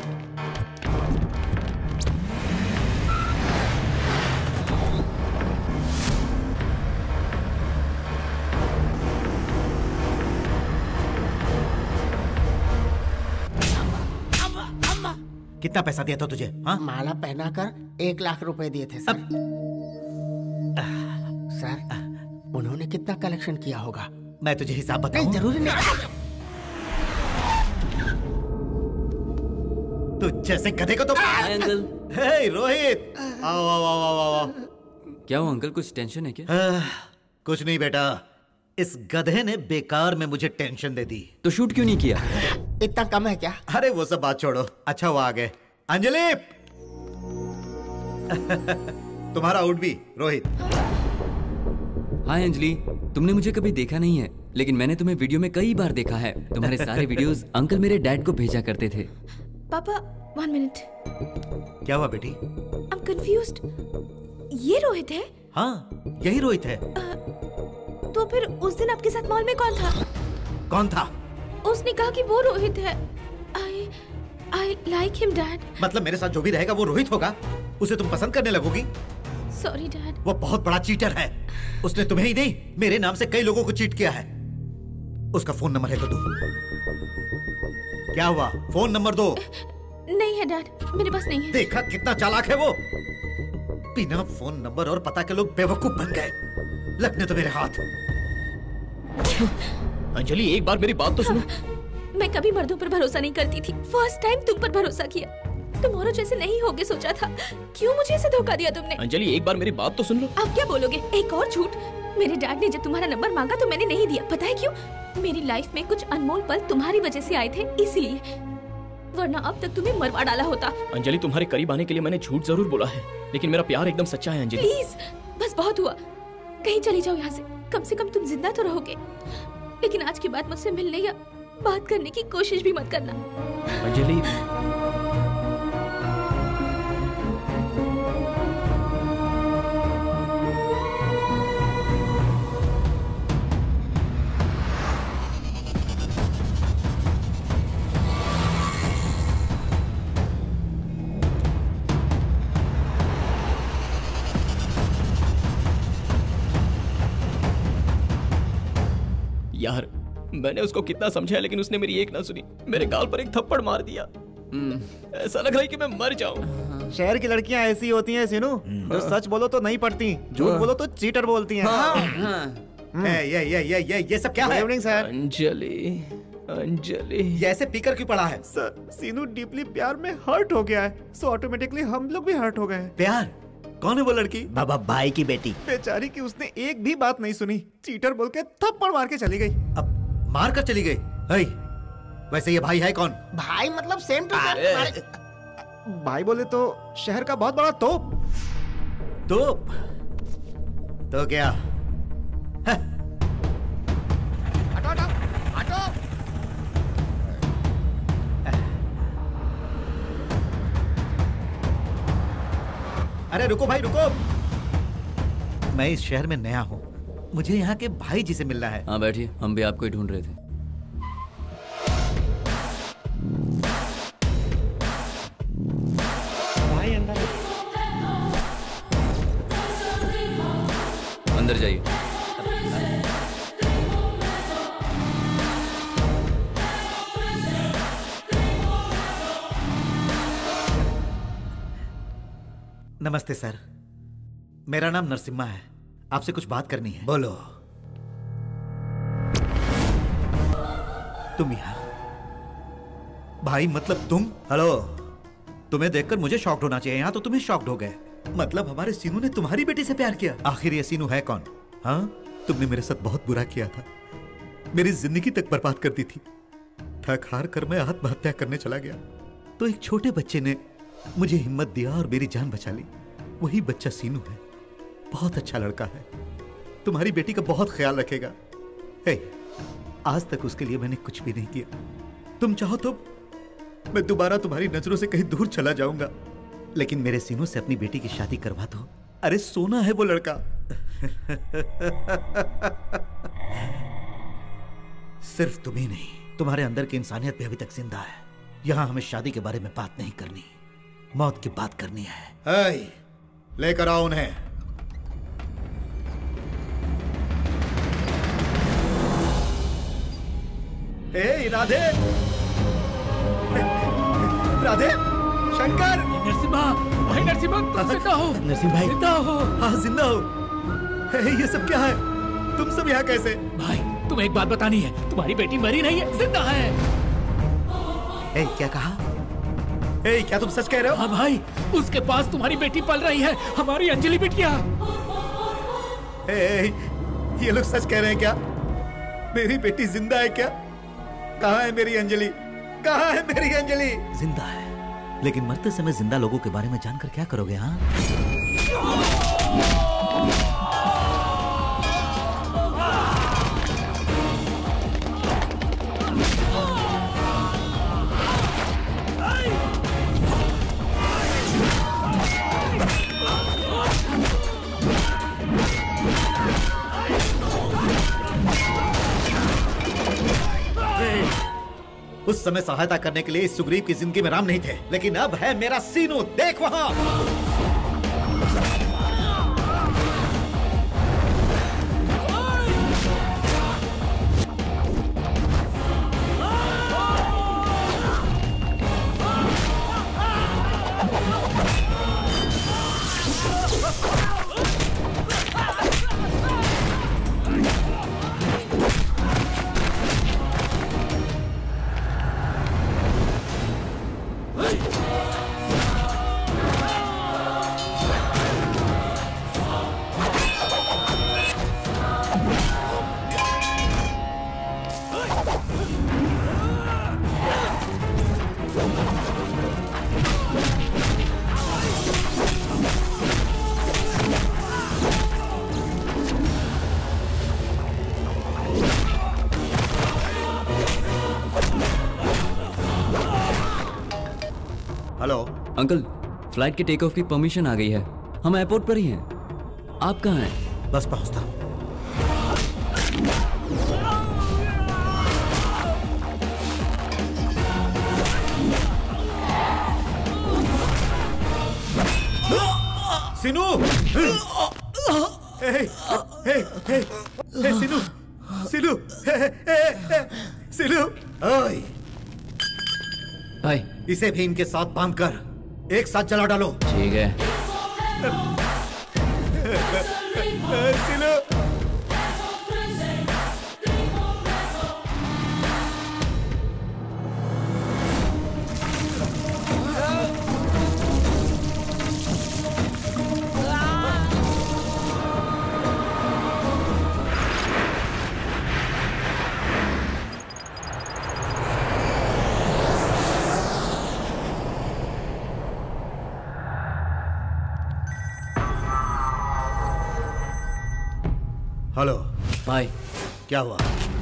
कितना पैसा दिया था तुझे? हाँ? माला पहनाकर 1 लाख रुपए दिए थे सर। सर, उन्होंने कितना कलेक्शन किया होगा? मैं तुझे हिसाब बताऊं? नहीं, जरूरी नहीं। तू जैसे गधे को तो... अंकल। हे रोहित, आओ आओ आओ आओ आओ। क्या हुआ अंकल, कुछ टेंशन है क्या? कुछ नहीं बेटा, इस गधे ने बेकार में मुझे टेंशन दे दी। तो शूट क्यों नहीं किया? इतना कम है क्या? अरे वो सब बात छोड़ो, अच्छा वो आ गए। अंजलि! तुम्हारा आउट भी रोहित। हाय अंजलि, तुमने मुझे कभी देखा नहीं है, लेकिन मैंने तुम्हें वीडियो में कई बार देखा है। तुम्हारे सारे वीडियोस अंकल मेरे डैड को भेजा करते थे। पापा 1 मिनट। क्या हुआ बेटी? I'm confused. ये रोहित है? हाँ, यही रोहित है। तो फिर उस दिन आपके साथ मॉल में कौन था? कौन था? उसने कहा कि वो रोहित है। I like him, Dad. मतलब मेरे साथ जो भी रहेगा वो रोहित होगा? उसे तुम पसंद करने लगोगी? Sorry dad. वो बहुत बड़ा चीटर है। उसने तुम्हें ही नहीं मेरे नाम से कई लोगों को चीट किया है। उसका फोन नंबर है तो दो। क्या हुआ? फोन नंबर दो। नहीं है डैड, मेरे पास नहीं है। देखा कितना चालाक है वो। बिना फोन नंबर और पता के लोग बेवकूफ बन गए। लगने तो मेरे हाथ। अंजलि एक बार मेरी बात तो सुनो। मैं कभी मर्दों पर भरोसा नहीं करती थी। फर्स्ट टाइम तुम पर भरोसा किया। तुम औरों जैसे नहीं होगे सोचा था। क्यों मुझे ऐसे धोखा दिया तुमने? अंजलि एक बार मेरी बात तो सुन लो। अब क्या बोलोगे? एक और झूठ? मेरे डैड ने जब तुम्हारा नंबर मांगा तो मैंने नहीं दिया। पता है क्यों? मेरी लाइफ में कुछ अनमोल पल तुम्हारी वजह से आए थे, इसलिए। वरना अब तक तुम्हें मरवा डाला होता। अंजलि तुम्हारे करीब आने के लिए मैंने झूठ जरूर बोला है, लेकिन मेरा प्यार एकदम सच्चा है अंजलि। प्लीज बस बहुत हुआ। कहीं चली जाओ यहाँ से कम तुम जिंदा तो रहोगे। लेकिन आज के बाद मुझसे मिलने या बात करने की कोशिश भी मत करना। अंजलि यार मैंने उसको कितना समझाया लेकिन उसने मेरी एक ना सुनी। मेरे गाल पर एक थप्पड़ मार दिया। ऐसा लग रहा है कि मैं मर जाऊं। शहर की लड़कियां ऐसी होती हैं सीनू, जो सच बोलो तो नहीं पढ़ती, झूठ बोलो तो चीटर बोलती हैं। ये सब क्या है? Evening sir. अंजलि ये ऐसे पीकर क्यों पड़ा है? सर सीनू डीपली प्यार में हर्ट हो गया है, सो ऑटोमेटिकली हम लोग भी हर्ट हो गए। प्यार? कौन है वो लड़की? बाबा भाई की बेटी। बेचारी की उसने एक भी बात नहीं सुनी, चीटर बोल के थप्पड़ मार के चली गई। अब मार कर चली गई? वैसे ये भाई है कौन? भाई मतलब सेम टू सेम। भाई बोले तो शहर का बहुत बड़ा तोप। तोप? तो क्या? अरे रुको भाई रुको। मैं इस शहर में नया हूँ, मुझे यहाँ के भाई जी से मिलना है। हाँ बैठिए, हम भी आपको ही ढूंढ रहे थे। भाई अंदर है। अंदर जाइए। नमस्ते सर, मेरा नाम नरसिम्हा है, आपसे कुछ बात करनी है। बोलो। तुम यहाँ? भाई मतलब तुम? हेलो, तुम्हें देखकर मुझे शॉक्ड होना चाहिए, यहाँ तो तुम्हें शॉक्ड हो गए। मतलब हमारे सीनू ने तुम्हारी बेटी से प्यार किया? आखिर ये सीनू है कौन? हाँ, तुमने मेरे साथ बहुत बुरा किया था, मेरी जिंदगी तक बर्बाद कर दी थी। थक हार कर मैं आत्महत्या करने चला गया, तो एक छोटे बच्चे ने मुझे हिम्मत दिया और मेरी जान बचा ली। वही बच्चा सीनू है, बहुत अच्छा लड़का है, तुम्हारी बेटी का बहुत ख्याल रखेगा। आज तक उसके लिए मैंने कुछ भी नहीं किया। तुम चाहो तो मैं दोबारा तुम्हारी नजरों से कहीं दूर चला जाऊंगा, लेकिन मेरे सीनू से अपनी बेटी की शादी करवा दो। अरे सोना है वो लड़का। सिर्फ तुम ही नहीं, तुम्हारे अंदर की इंसानियत भी अभी तक जिंदा है। यहाँ हमें शादी के बारे में बात नहीं करनी, मौत की बात करनी है। लेकर आओ उन्हें। राधे, राधे, शंकर, नरसिम्हा भाई, नरसिम्हा तुम जिंदा हो? नरसिम्हा भाई जिंदा हो? हाँ जिंदा हो। ये सब क्या है? तुम सब यहाँ कैसे? भाई तुम्हें एक बात बतानी है, तुम्हारी बेटी मरी नहीं है, जिंदा है। क्या कहा? क्या तुम सच कह रहे हो? हाँ भाई, उसके पास तुम्हारी बेटी पल रही है, हमारी अंजलि बिटिया। ये लोग सच कह रहे हैं क्या? मेरी बेटी जिंदा है क्या? कहाँ है मेरी अंजलि? कहाँ है मेरी अंजलि? जिंदा है, लेकिन मरते समय जिंदा लोगों के बारे में जानकर क्या करोगे? हाँ, उस समय सहायता करने के लिए इस सुग्रीव की जिंदगी में राम नहीं थे, लेकिन अब है मेरा सीनू। देख वहां। अंकल, फ्लाइट के टेक ऑफ की परमिशन आ गई है। हम एयरपोर्ट पर ही हैं। आप कहाँ हैं? बस पहुंचता हूँ। सिनू! सिनू! सिनू! सिनू! ओए! भाई, इसे भी इनके साथ बांध कर एक साथ जला डालो। ठीक है। सिनू! हेलो भाई, क्या हुआ?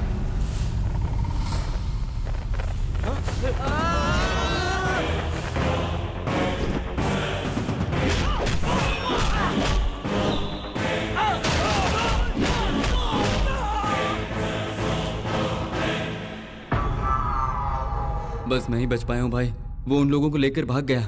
बस मैं ही बच पाया हूँ भाई। वो उन लोगों को लेकर भाग गया।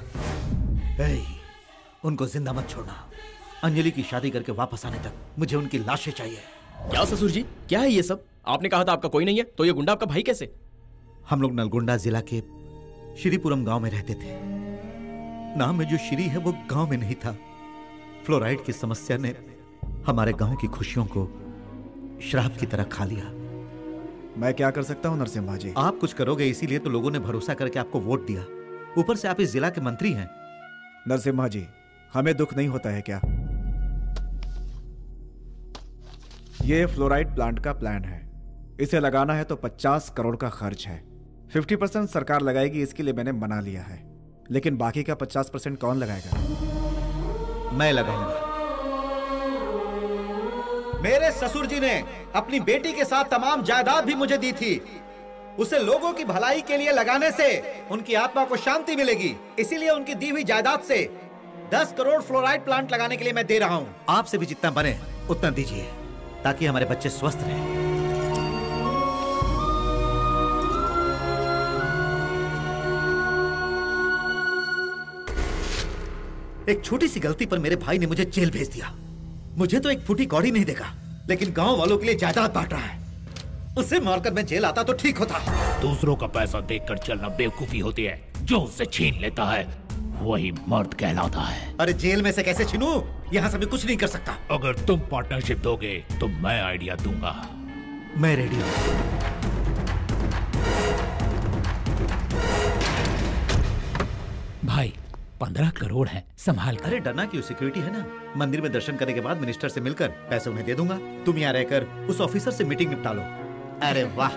उनको जिंदा मत छोड़ना। अंजलि की शादी करके वापस आने तक मुझे उनकी लाशें चाहिए। क्या ससुर जी, क्या है ये सब? आपने कहा था आपका कोई नहीं है, तो ये गुंडा आपका भाई कैसे? हम लोग नलगोंडा जिला के श्रीपुरम गांव में रहते थे। नाम में जो श्री है वो गांव में नहीं था। फ्लोराइड की समस्या ने हमारे गांव की खुशियों को श्राप की तरह खा लिया। मैं क्या कर सकता हूं नरसिम्हा जी? आप कुछ करोगे इसीलिए तो लोगों ने भरोसा करके आपको वोट दिया। ऊपर से आप इस जिला के मंत्री हैं। नरसिम्हा जी, हमें दुख नहीं होता है क्या? ये फ्लोराइड प्लांट का प्लान है। इसे लगाना है तो 50 करोड़ का खर्च है। 50% सरकार लगाएगी, इसके लिए मैंने मना लिया है। लेकिन बाकी का 50% कौन लगाएगा? मैं लगाऊंगा। मेरे ससुर जी ने अपनी बेटी के साथ तमाम जायदाद भी मुझे दी थी। उसे लोगों की भलाई के लिए लगाने से उनकी आत्मा को शांति मिलेगी। इसीलिए उनकी दी हुई जायदाद से 10 करोड़ फ्लोराइड प्लांट लगाने के लिए मैं दे रहा हूं। आपसे भी जितना बने उतना दीजिए ताकि हमारे बच्चे स्वस्थ रहें। एक छोटी सी गलती पर मेरे भाई ने मुझे जेल भेज दिया। मुझे तो एक फूटी कौड़ी नहीं देगा, लेकिन गांव वालों के लिए जायदाद बांट रहा है। उसे मारकर मैं जेल आता तो ठीक होता। दूसरों का पैसा देखकर चलना बेवकूफी होती है। जो उसे छीन लेता है वही मर्द कहलाता है। अरे जेल में से कैसे छीनूं? यहाँ से मैं कुछ नहीं कर सकता। अगर तुम पार्टनरशिप दोगे तो मैं आइडिया दूंगा। मैं रेडी हूँ। भाई 15 करोड़ है, संभाल कर। अरे डरना क्यों, सिक्योरिटी है ना। मंदिर में दर्शन करने के बाद मिनिस्टर से मिलकर पैसे उन्हें दे दूंगा। तुम यहाँ रहकर उस ऑफिसर से मीटिंग निपटा लो। अरे वाह।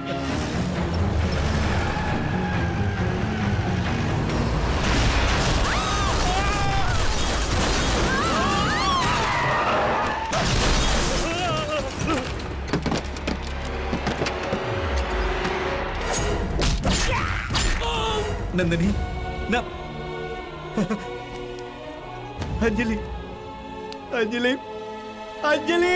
नंदनी ना। अंजलि, अंजलि, अंजलि,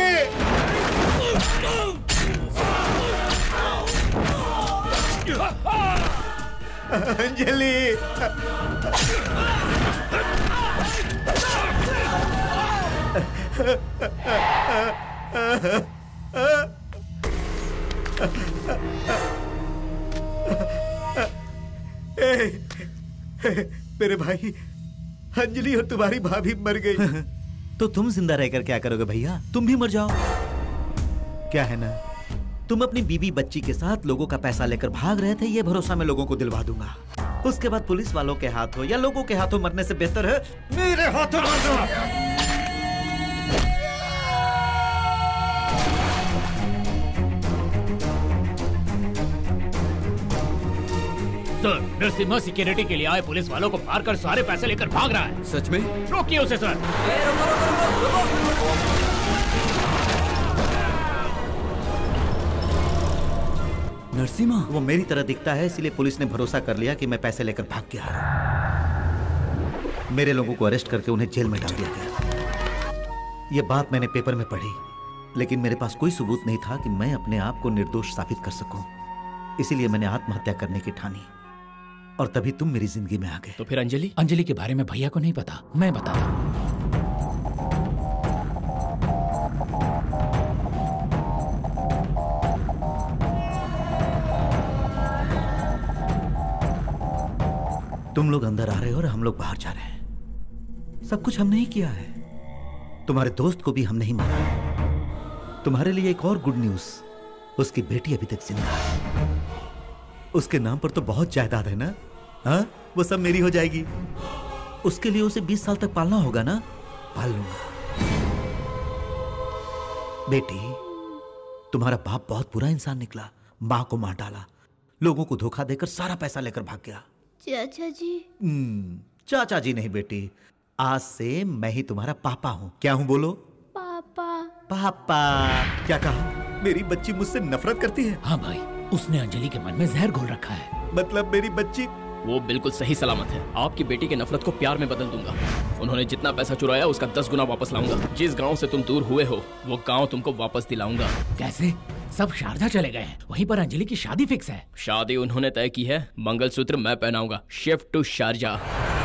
अंजलि। मेरे भाई, अंजलि और तुम्हारी भाभी मर गई। तो तुम जिंदा रहकर क्या करोगे भैया? तुम भी मर जाओ। क्या है ना, तुम अपनी बीबी बच्ची के साथ लोगों का पैसा लेकर भाग रहे थे, ये भरोसा मैं लोगों को दिलवा दूंगा। उसके बाद पुलिस वालों के हाथों या लोगों के हाथों मरने से बेहतर है मेरे हाथों मरना। सर, नरसिम्हा सिक्योरिटी के लिए आए पुलिस वालों को मार कर सारे पैसे लेकर भाग रहा है। सच में? रोकिए उसे सर। नरसिम्हा? वो मेरी तरह दिखता है, इसलिए पुलिस ने भरोसा कर लिया कि मैं पैसे लेकर भाग गया। मेरे लोगों को अरेस्ट करके उन्हें जेल में डाल दिया गया। ये बात मैंने पेपर में पढ़ी, लेकिन मेरे पास कोई सबूत नहीं था कि मैं अपने आप को निर्दोष साबित कर सकूं। इसीलिए मैंने आत्महत्या करने की ठानी, और तभी तुम मेरी जिंदगी में आ गए। तो फिर अंजलि? अंजलि के बारे में भैया को नहीं पता, मैं बताता। तुम लोग अंदर आ रहे हो और हम लोग बाहर जा रहे हैं। सब कुछ हमने ही किया है। तुम्हारे दोस्त को भी हमने ही मारा। तुम्हारे लिए एक और गुड न्यूज, उसकी बेटी अभी तक जिंदा है। उसके नाम पर तो बहुत जायदाद है ना? हाँ, वो सब मेरी हो जाएगी। उसके लिए उसे 20 साल तक पालना होगा ना? पाल लूंगा। बेटी, तुम्हारा बाप बहुत बुरा इंसान निकला। मां को मार डाला, लोगों को धोखा देकर सारा पैसा लेकर भाग गया। चाचा जी? चाचा जी नहीं बेटी, आज से मैं ही तुम्हारा पापा हूँ। क्या हूँ बोलो? पापा। पापा। क्या कहा? मेरी बच्ची मुझसे नफरत करती है? हाँ भाई, उसने अंजलि के मन में जहर घोल रखा है। मतलब मेरी बच्ची? वो बिल्कुल सही सलामत है। आपकी बेटी की नफरत को प्यार में बदल दूंगा। उन्होंने जितना पैसा चुराया उसका 10 गुना वापस लाऊंगा। जिस गांव से तुम दूर हुए हो वो गांव तुमको वापस दिलाऊंगा। कैसे? सब शारजा चले गए हैं, वहीं पर अंजलि की शादी फिक्स है। शादी उन्होंने तय की है, मंगलसूत्र मैं पहनाऊंगा। Shift to Sharjah.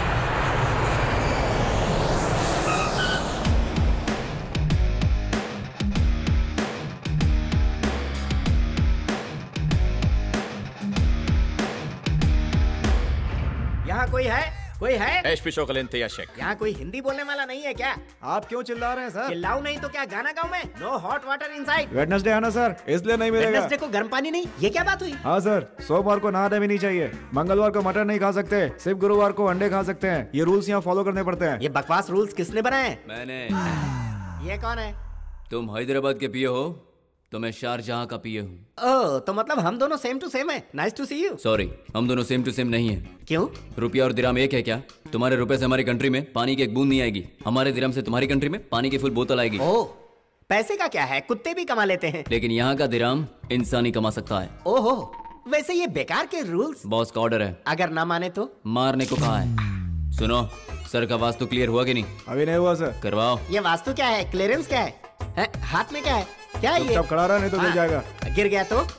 यहाँ कोई है? कोई है? यहाँ कोई हिंदी बोलने वाला नहीं है क्या? आप क्यों चिल्ला रहे हैं सर? चिल्लाऊं नहीं तो क्या गाना गाऊं मैं? No hot water inside. Wednesday है ना सर, इसलिए नहीं मिलेगा। वेडनेसडे को गर्म पानी नहीं? ये क्या बात हुई? हाँ सर, सोमवार को नहाना भी नहीं चाहिए, मंगलवार को मटन नहीं खा सकते, सिर्फ गुरुवार को अंडे खा सकते हैं। ये रूल्स यहाँ फॉलो करने पड़ते हैं। ये बकवास रूल्स किसने बनाए? मैंने। ये कौन है? तुम हैदराबाद के पिए हो तो मैं शारजहां का पिए हूँ। ओह, तो मतलब हम दोनों सेम टू सेम है। Nice to see you. Sorry, हम दोनों सेम टू सेम नहीं है। क्यों? रुपया और दिराम एक है क्या? तुम्हारे रुपए से हमारी कंट्री में पानी की एक बूंद नहीं आएगी, हमारे दिराम से तुम्हारी कंट्री में पानी की फुल बोतल आएगी। ओह, पैसे का क्या है, कुत्ते भी कमा लेते हैं। लेकिन यहाँ का दिराम इंसान ही कमा सकता है। ओहो, वैसे ये बेकार के रूल्स। बॉस का ऑर्डर है, अगर ना माने तो मारने को कहा है। सुनो, सर का वास्तु क्लियर हुआ कि नहीं? अभी नहीं हुआ सर। करवाओ। ये वास्तु क्या है? क्लियरेंस क्या है? हाथ में क्या है? क्या है ये? चुपचाप खड़ा रहा नहीं तो गिर जाएगा। गिर गया तो?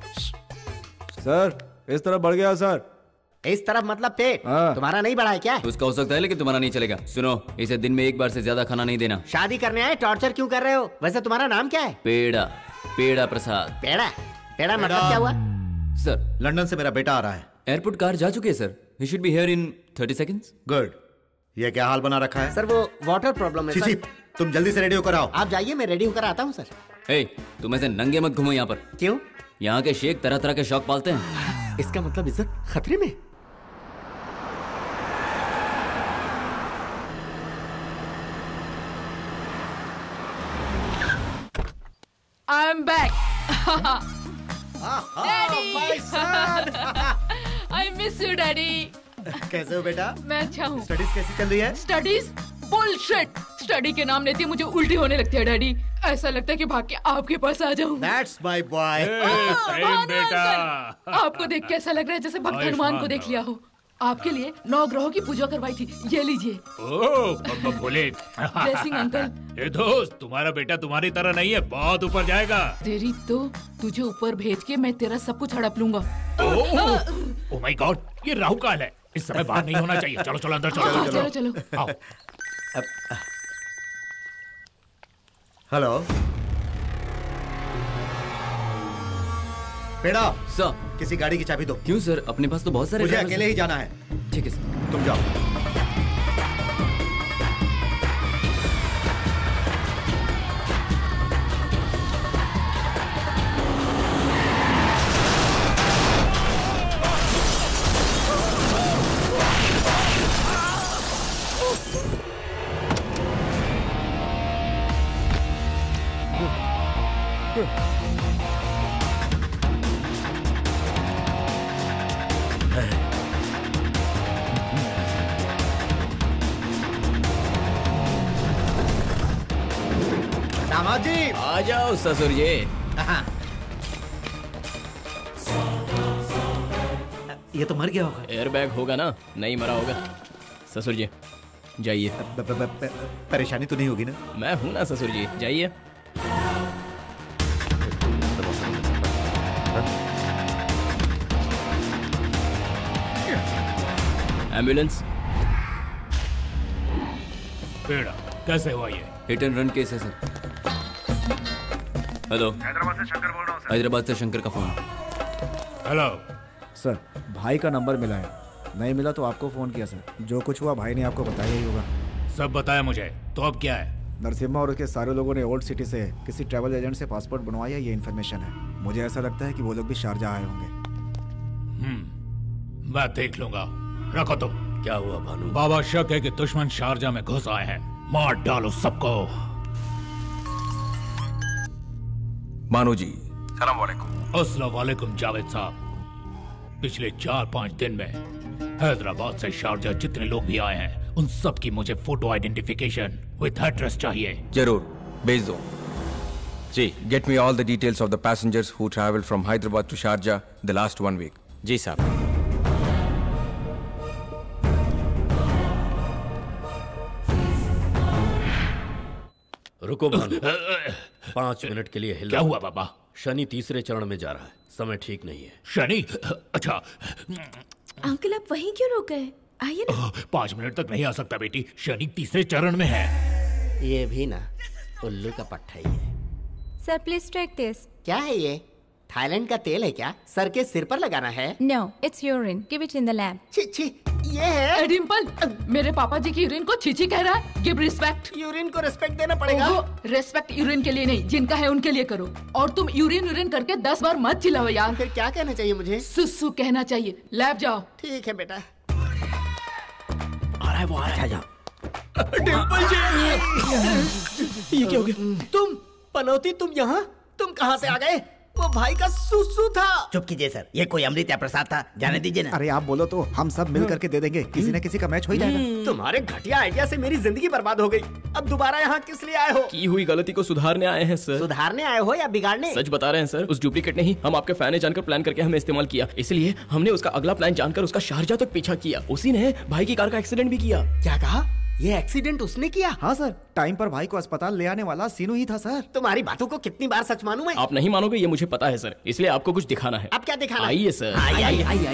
सर इस तरफ बढ़ गया सर। इस तरफ मतलब पेट? तुम्हारा नहीं बढ़ा है क्या? उसका हो सकता है लेकिन तुम्हारा नहीं चलेगा। सुनो, इसे दिन में एक बार से ज्यादा खाना नहीं देना। शादी करने आए टॉर्चर क्यों कर रहे हो? वैसे तुम्हारा नाम क्या है? पेड़ा। पेड़ा प्रसाद। पेड़ा? पेड़ा मतलब क्या हुआ? सर, लंदन से मेरा बेटा आ रहा है। एयरपोर्ट कार जा चुकी है sir. He should be here in 30 seconds. Good. ये क्या हाल बना रखा है? सर वो वाटर प्रॉब्लम है सर। तुम जल्दी से रेडी होकर आओ। आप जाइए, मैं रेडी होकर आता हूँ सर। हे, तुम ऐसे नंगे मत घूमो यहाँ पर। क्यों? यहाँ के शेख तरह तरह के शौक पालते हैं। इसका मतलब इज्जत खतरे में? I am back. Daddy, my son. I miss you, Daddy. कैसे हो बेटा? मैं अच्छा हूँ। स्टडीज कैसी चल रही है? स्टडीज? बुलशिट। स्टडी के नाम लेती है मुझे उल्टी होने लगती है डैडी। ऐसा लगता है कि भाग के आपके पास आ जाऊँ। That's my boy. बेटा। आपको देख के ऐसा लग रहा है जैसे भक्त हनुमान को देख लिया हो। आपके लिए 9 ग्रहों की पूजा करवाई थी, ये लीजिए। ओह बोले। Blessing uncle. ए दोस्त, तुम्हारा बेटा तुम्हारी तरह नहीं है, बहुत ऊपर जाएगा। तेरी तो तुझे ऊपर भेज के मैं तेरा सब कुछ हड़प लूंगा। ओह माय गॉड, ये राहु काल है, इस समय बाहर नहीं होना चाहिए। चलो चलो अंदर चलो। चलो चलो। आओ। हेलो पेड़ा। सर, किसी गाड़ी की चाबी दो। क्यों सर? अपने पास तो बहुत सारे। मुझे अकेले ही जाना है। ठीक है सर। तुम जाओ। दामाद जी आ जाओ ससुर जी। ये तो मर गया होगा। एयरबैग होगा ना, नहीं मरा होगा। ससुर जी जाइए। परेशानी तो नहीं होगी ना? मैं हूं ना ससुर जी, जाइए। एम्बुलेंस। बेड़ा कैसे हुआ ये? हिट एंड रन केस है सर। हेलो, हैदराबाद से शंकर बोल रहा हूँ सर। हैदराबाद से शंकर का फोन। हेलो सर, भाई का नंबर मिला है, नहीं मिला तो आपको फोन किया सर। जो कुछ हुआ भाई ने आपको बताया ही होगा। सब बताया मुझे, तो अब क्या है? नरसिम्हा और उसके सारे लोगों ने ओल्ड सिटी से किसी ट्रैवल एजेंट से पासपोर्ट बनवाया, ये इन्फॉर्मेशन है। मुझे ऐसा लगता है कि वो लोग भी शारजा आए होंगे। मैं देख लूंगा, रखो तुम। क्या हुआ भानु? बाबा शक है कि दुश्मन शारजा में घुस आए हैं, मार डालो सबको। मानो जी। सलाम वालेकुम। अस्सलाम वालेकुम जावेद साहब। पिछले 4-5 दिन में हैदराबाद से शारजा जितने लोग भी आए हैं, उन सब की मुझे फोटो आइडेंटिफिकेशन विद एड्रेस चाहिए। जरूर भेज दो जी। Get me all the details of the passengers who travelled from Hyderabad to Sharjah the last 1 week. जी साहब। रुको भानु, 5 मिनट के लिए हिल। क्या हुआ बाबा? शनि तीसरे चरण में जा रहा है, समय ठीक नहीं है। शनि? अच्छा। अंकल आप वहीं क्यों रुक गए? आइए ना। 5 मिनट तक नहीं आ सकता बेटी, शनि तीसरे चरण में है। ये भी ना उल्लू का पट्टा ही है। Sir please take this. क्या है ये? थाईलैंड का तेल है क्या? सर के सिर पर लगाना है? No, it's urine. Give it in the lab. छी छी, ये है। डिम्पल, मेरे पापा जी की यूरिन को छीछी कह रहा है। Give respect. यूरिन को रिस्पेक्ट देना पड़ेगा। रिस्पेक्ट यूरिन के लिए नहीं, जिनका है उनके लिए करो। और तुम यूरिन करके 10 बार मत चिल्लाओ यार। फिर क्या कहना चाहिए मुझे? सुसु कहना चाहिए। लैब जाओ। ठीक है बेटा। आ रहा है वो, आ रहा है। डिम्पल जी, ये क्या हो गया? तुम पनौती, तुम यहाँ? तुम कहाँ से आ गए? वो भाई का सुसु था। चुप कीजिए सर, ये कोई अमृत या प्रसाद था, जाने दीजिए ना। अरे आप बोलो तो हम सब मिल करके दे देंगे, किसी न किसी का मैच हो ही जाएगा। तुम्हारे घटिया आइडिया से मेरी जिंदगी बर्बाद हो गई। अब दोबारा यहाँ किस लिए आए हो? की हुई गलती को सुधारने आए हैं सर। सुधारने आए हो या बिगाड़ने? सच बता रहे हैं सर, उस डुप्लीकेट ने ही हम आपके फैन है जानकर प्लान करके हमें इस्तेमाल किया, इसलिए हमने उसका अगला प्लान जानकर उसका शारजा तक पीछा किया। उसी ने भाई की कार का एक्सीडेंट भी किया। क्या कहा? ये एक्सीडेंट उसने किया? हाँ सर, टाइम पर भाई को अस्पताल ले आने वाला सीनू ही था सर। तुम्हारी बातों को कितनी बार सच मानूं मैं? आप नहीं मानोगे, ये मुझे पता है सर, इसलिए आपको कुछ दिखाना है। अब क्या दिखाना? आइए सर। आइए।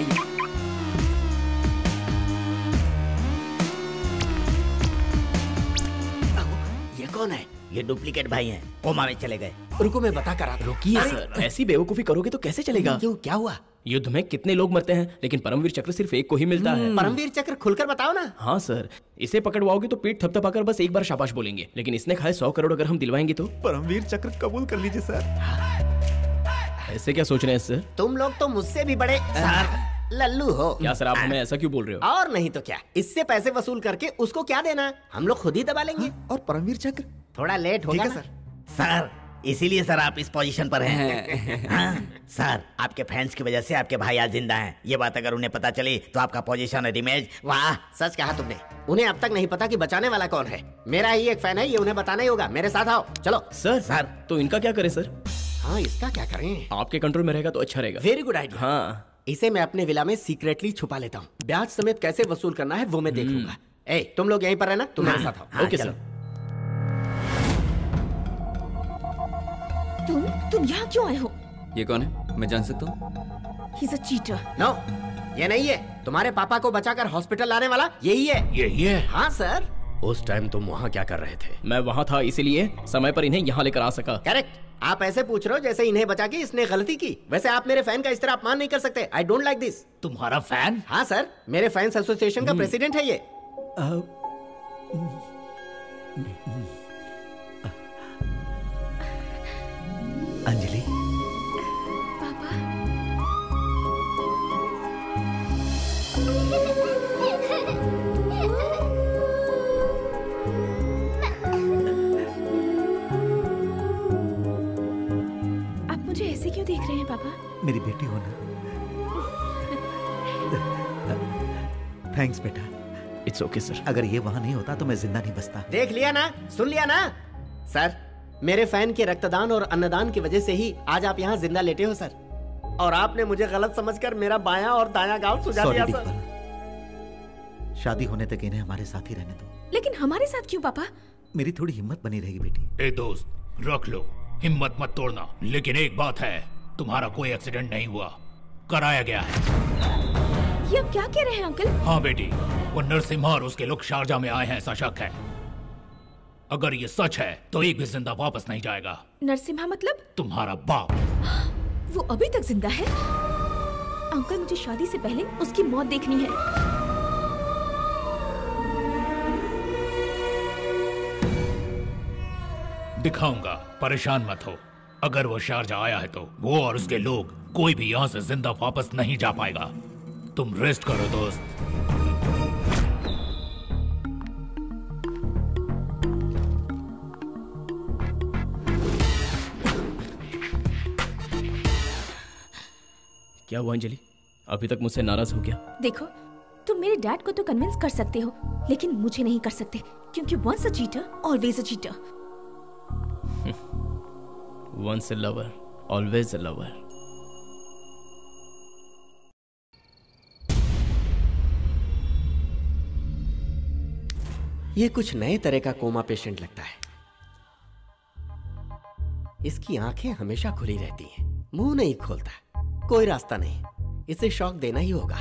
ये कौन है? ये डुप्लीकेट भाई हैं, कोमा में चले गए। रुको मैं बता कर आता। रुकिए सर, ऐसी बेवकूफी करोगे तो कैसे चलेगा? क्यों, क्या हुआ? युद्ध में कितने लोग मरते हैं, लेकिन परमवीर चक्र सिर्फ एक को ही मिलता है। परमवीर चक्र खुलकर बताओ ना। हाँ सर, इसे पकड़वाओगे तो पीठ थपथपाकर बस एक बार शाबाश बोलेंगे, लेकिन इसने खाए 100 करोड़ अगर हम दिलवाएंगे तो। परमवीर चक्र कबूल कर लीजिए सर। ऐसे क्या सोच रहे हैं सर? तुम लोग तो मुझसे भी बड़े लल्लू हो। क्या सर, आप हमें ऐसा क्यों बोल रहे हो? और नहीं तो क्या, इससे पैसे वसूल करके उसको क्या देना, हम लोग खुद ही दबा लेंगे। और परमवीर चक्र थोड़ा लेट होगा सर। सर इसीलिए सर आप इस पोजीशन पर हैं। हाँ, सर आपके फैंस की वजह से आपके भाई आज जिंदा हैं। ये बात अगर उन्हें पता चली तो आपका पोजीशन और इमेज। वाह, सच कहा तुमने। उन्हें अब तक नहीं पता कि बचाने वाला कौन है। मेरा ही एक फैन है, ये उन्हें बताना ही होगा। मेरे साथ आओ, चलो। सर तो इनका क्या करें सर? हाँ, इसका क्या करें? आपके कंट्रोल में रहेगा तो अच्छा रहेगा। Very good idea. हाँ, इसे मैं अपने विला में सीक्रेटली छुपा लेता हूँ। ब्याज समेत कैसे वसूल करना है वो मैं देख लूंगा। ए, तुम लोग यहीं पर रहना, तुम मेरे साथ आओ। Okay sir. तुम यहाँ क्यों आए हो? ये कौन है, मैं जान सकता हूँ? He's a cheater. नो, ये नहीं है। तुम्हारे पापा को बचाकर हॉस्पिटल लाने वाला यही है। यही है? हाँ सर। उस टाइम तुम वहाँ क्या कर रहे थे? मैं वहाँ था, इसीलिए समय पर इन्हें यहाँ लेकर आ सका। करेक्ट। आप ऐसे पूछ रहे हो जैसे इन्हें बचा के इसने गलती की। वैसे आप मेरे फैन का इस तरह अपमान नहीं कर सकते। I don't like this. तुम्हारा फैन? हाँ सर, मेरे फैंस एसोसिएशन का प्रेसिडेंट है ये। अंजलि, आप मुझे ऐसे क्यों देख रहे हैं पापा? मेरी बेटी हो ना। थैंक्स बेटा। It's okay sir. अगर ये वहाँ नहीं होता तो मैं जिंदा नहीं बचता। देख लिया ना, सुन लिया ना। सर, मेरे फैन के रक्तदान और अन्नदान की वजह से ही आज आप यहाँ जिंदा लेटे हो सर। और आपने मुझे गलत समझकर मेरा बायां और दायां गाल सुझा दिया सर। शादी होने तक इन्हें हमारे साथ ही रहने दो। लेकिन हमारे साथ क्यों पापा? मेरी थोड़ी हिम्मत बनी रहेगी बेटी। ए दोस्त, रख लो, हिम्मत मत तोड़ना। लेकिन एक बात है, तुम्हारा कोई एक्सीडेंट नहीं हुआ, कराया गया है। ये अब क्या कह रहे हैं अंकल? हाँ बेटी, वो नरसिम्हा और उसके लोग शारजा में आए हैं, ऐसा शक है। अगर ये सच है तो एक भी जिंदा वापस नहीं जाएगा। नरसिम्हा मतलब? तुम्हारा बाप। वो अभी तक जिंदा है? अंकल, मुझे शादी से पहले उसकी मौत देखनी है। दिखाऊंगा, परेशान मत हो। अगर वो शारजा आया है तो वो और उसके लोग, कोई भी यहाँ से जिंदा वापस नहीं जा पाएगा। तुम रेस्ट करो दोस्त। क्या हुआ अंजलि? अभी तक मुझसे नाराज हो गया? देखो, तुम मेरे डैड को तो कन्विंस कर सकते हो, लेकिन मुझे नहीं कर सकते, क्योंकि once a cheater always a cheater. Once a lover always a lover. ये कुछ नए तरह का कोमा पेशेंट लगता है। इसकी आंखें हमेशा खुली रहती हैं, मुंह नहीं खोलता, कोई रास्ता नहीं। इसे शॉक देना ही होगा।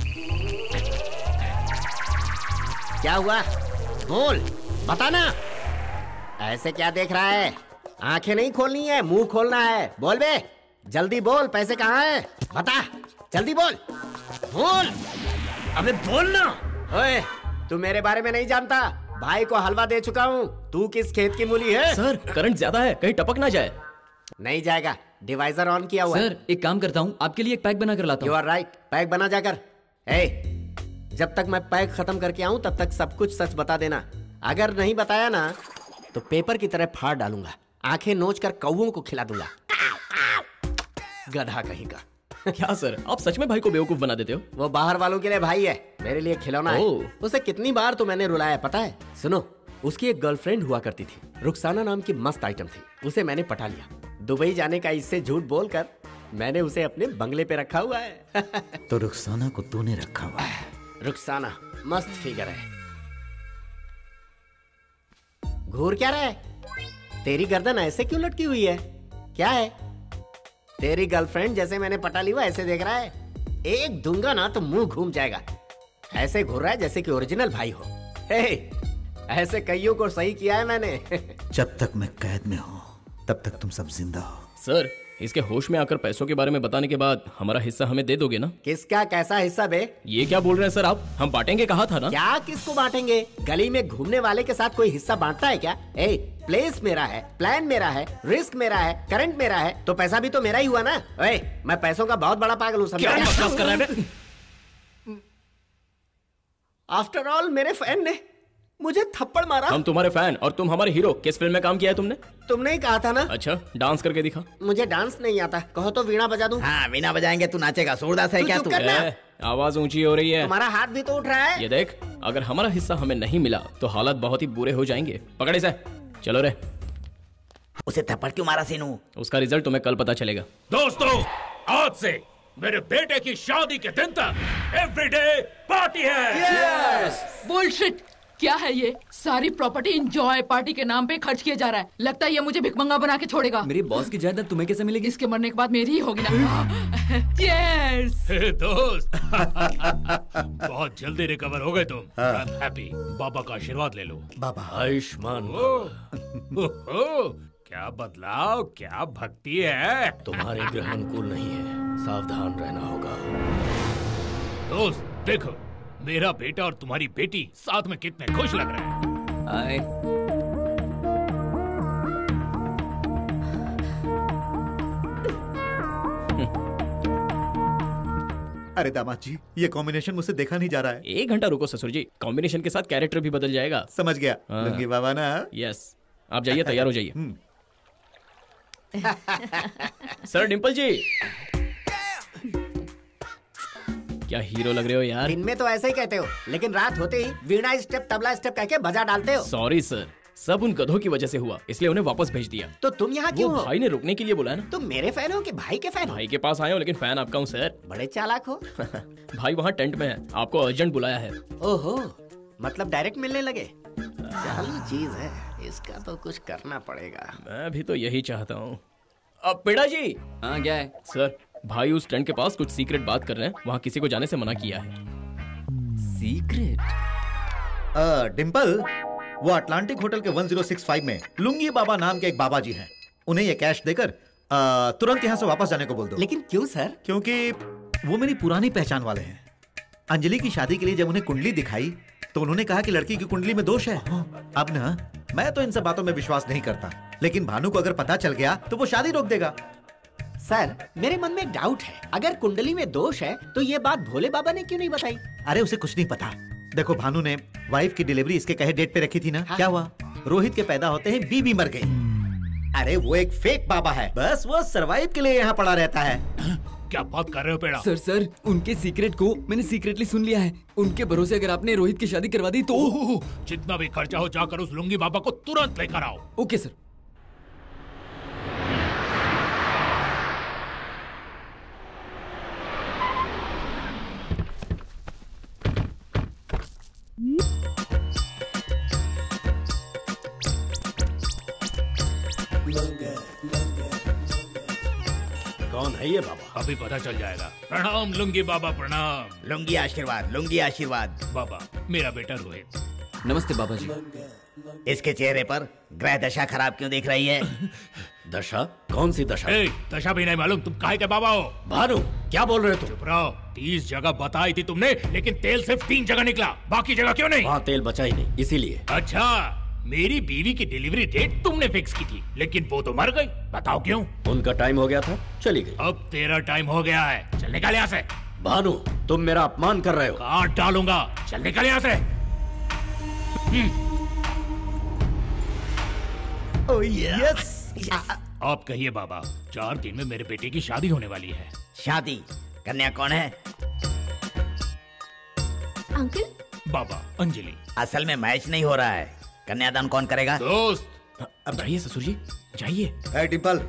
क्या हुआ? बोल, बताना। ऐसे क्या देख रहा है? आंखें नहीं खोलनी है, मुंह खोलना है। बोल बे, जल्दी बोल, पैसे कहाँ हैं? बता, जल्दी बोल, बोल। अबे बोल ना। ओए, तू मेरे बारे में नहीं जानता। भाई को हलवा दे चुका हूँ। तू किस खेत की मूली है? सर, करंट ज्यादा है, कहीं टपक ना जाए। नहीं जाएगा, डिवाइजर ऑन किया हुआ है। सर, एक काम करता हूँ, आपके लिए एक पैक बना कर लाता हूँ। यू आर राइट, पैक बना जाकर। जब तक मैं पैक खत्म करके आऊं तब तक सब कुछ सच बता देना। अगर नहीं बताया ना तो पेपर की तरह फाड़ डालूंगा, आंखें नोच कर कौवों को खिला दूंगा। गधा कहीं का। क्या सर, आप सच में भाई को बेवकूफ बना देते हो? वो बाहर वालों के लिए भाई है, मेरे लिए खिलौना है। उसे कितनी बार तो मैंने रुलाया पता है। सुनो, उसकी एक गर्लफ्रेंड हुआ करती थी, रुखसाना नाम की मस्त आइटम थी। उसे मैंने पटा लिया। दुबई जाने का इससे झूठ बोलकर मैंने उसे अपने बंगले पे रखा हुआ है। तो रुखसाना को तूने रखा हुआ है? रुखसाना मस्त फिगर है। घूर क्या रहा है? तेरी गर्दन ऐसे क्यों लटकी हुई है? क्या है? तेरी गर्लफ्रेंड जैसे मैंने पटा ली हुआ ऐसे देख रहा है? एक दूंगा ना तो मुंह घूम जाएगा। ऐसे घूर रहा है जैसे कि ओरिजिनल भाई हो। ऐसे कईयों को सही किया है मैंने। जब तक मैं कैद में हूँ तब तक तुम सब जिंदा हो। सर, इसके होश में आकर पैसों के बारे में बताने के बाद हमारा हिस्सा हमें दे दोगे ना? किसका कैसा हिस्सा बे? ये क्या बोल रहे हैं सर आप? हम बांटेंगे कहा था ना? क्या किसको बांटेंगे? गली में घूमने वाले के साथ कोई हिस्सा बांटता है क्या? प्लेस मेरा है, प्लान मेरा है, रिस्क मेरा है, करंट मेरा है, तो पैसा भी तो मेरा ही हुआ ना। मैं पैसों का बहुत बड़ा पागल हूँ, समझा? आफ्टर ऑल मेरे फैन ने मुझे थप्पड़ मारा। हम तुम्हारे फैन और तुम हमारे हीरो। किस फिल्म में काम किया है तुमने? तुमने ही कहा था ना। अच्छा, डांस करके दिखा। मुझे डांस नहीं आता, कहो तो वीणा बजा दूं। हाँ, वीणा बजाएंगे, तू नाचेगा। सूरदास है क्या तू? आवाज ऊंची हो रही है। तुम्हारा हाथ भी तो उठ रहा है। ये देख, अगर हमारा हिस्सा हमें नहीं मिला तो हालात बहुत ही बुरे हो जाएंगे। पकड़ इसे, चलो रे। उसे थप्पड़ क्यों मारा सीनू? उसका रिजल्ट तुम्हें कल पता चलेगा। दोस्तों, आज से मेरे बेटे की शादी के दिन तक एवरीडे पार्टी है। बुलशिट! क्या है ये? सारी प्रॉपर्टी एंजॉय पार्टी के नाम पे खर्च किया जा रहा है। लगता है ये मुझे भिखमंगा बना के छोड़ेगा। मेरी बॉस की जायदाद तुम्हें कैसे मिलेगी? इसके मरने के बाद मेरी ही होगी ना। चीयर्स! दोस्त, बहुत जल्दी रिकवर हो गए तुम। I am happy. बाबा का आशीर्वाद ले लो। बाबा आयुष्मान। क्या बदलाव, क्या भक्ति है। तुम्हारे ग्रह अनुकूल नहीं है, सावधान रहना होगा। दोस्त देखो, मेरा बेटा और तुम्हारी बेटी साथ में कितने खुश लग रहे हैं। हाय। अरे दामाद जी, ये कॉम्बिनेशन मुझसे देखा नहीं जा रहा है। 1 घंटा रुको ससुर जी, कॉम्बिनेशन के साथ कैरेक्टर भी बदल जाएगा। समझ गया। लुंगी बाबा ना। यस, आप जाइए, तैयार हो जाइए। सर डिम्पल जी, क्या हीरो लग रहे हो यार। दिन में तो ऐसे ही कहते हो, लेकिन रात होते ही वीणा स्टेप तबला स्टेप कह के बजा डालते हो। सॉरी सर, सब उन गधों की वजह से हुआ, इसलिए उन्हें वापस भेज दिया। तो तुम यहाँ क्यों हो? भाई ने रुकने के लिए बुलाया ना। तुम मेरे फैन हो कि भाई के फैन हो? भाई के पास आए हो, लेकिन फैन आपका हूँ सर। बड़े चालाक हो। भाई वहाँ टेंट में है, आपको अर्जेंट बुलाया है। ओहो, मतलब डायरेक्ट मिलने लगे। चालू चीज है, इसका तो कुछ करना पड़ेगा। मैं भी तो यही चाहता हूँ। अब पेड़ा जी। हाँ क्या है? सर भाई उस टेंट के पास कुछ सीक्रेट बात कर रहे हैं, वहाँ किसी को जाने से मना किया है। सीक्रेट? डिम्पल, वो अटलांटिक होटल के 1065 में लुंगी बाबा नाम के एक बाबा जी हैं। उन्हें ये कैश देकर तुरंत यहाँ से वापस जाने को बोल दो। लेकिन क्यों सर? क्योंकि वो मेरी पुरानी पहचान वाले हैं। अंजलि की शादी के लिए जब उन्हें कुंडली दिखाई तो उन्होंने कहा कि लड़की की कुंडली में दोष है। अब ना, मैं तो इन सब बातों में विश्वास नहीं करता, लेकिन भानु को अगर पता चल गया तो वो शादी रोक देगा। सर, मेरे मन में एक डाउट है, अगर कुंडली में दोष है तो ये बात भोले बाबा ने क्यों नहीं बताई? अरे उसे कुछ नहीं पता। देखो, भानु ने वाइफ की डिलीवरी इसके कहे डेट पे रखी थी ना। हाँ। क्या हुआ? रोहित के पैदा होते ही बीबी मर गई। अरे वो एक फेक बाबा है, बस वो सरवाइव के लिए यहाँ पड़ा रहता है। क्या बात कर रहे हो पेड़ा? सर उनके सीक्रेट को मैंने सीक्रेटली सुन लिया है। उनके भरोसे अगर आपने रोहित की शादी करवा दी तो जितना भी खर्चा हो जाकर उस लुंगी बाबा को तुरंत लेकर आओ। Okay sir. कौन है ये बाबा? अभी पता चल जाएगा। प्रणाम लुंगी बाबा, प्रणाम। लुंगी आशीर्वाद, लुंगी आशीर्वाद। बाबा, मेरा बेटा रोहित। नमस्ते बाबा जी। इसके चेहरे पर ग्रह दशा खराब क्यों दिख रही है? दशा? कौन सी दशा? दशा भी नहीं मालूम? तुम काहे के बाबा हो? भानु, क्या बोल रहे हो तुम? चुप रहो। 30 जगह बताई थी तुमने, लेकिन तेल सिर्फ 3 जगह निकला, बाकी जगह क्यों नहीं? वहाँ तेल बचा ही नहीं, इसीलिए। अच्छा, मेरी बीवी की डिलीवरी डेट तुमने फिक्स की थी, लेकिन वो तो मर गई। बताओ क्यों? उनका टाइम हो गया था, चली गई। अब तेरा टाइम हो गया है, चल निकल यहाँ से। भानु, तुम मेरा अपमान कर रहे हो। काट डालूंगा, चल निकल यहाँ से। Oh yes. आप कहिए बाबा, 4 दिन में मेरे बेटे की शादी होने वाली है। शादी? कन्या कौन है? अंकल? बाबा, अंजलि। असल में मैच नहीं हो रहा है, कन्यादान कौन करेगा? दोस्त। अब जाइए ससुर जी, जाइए। डिम्पल।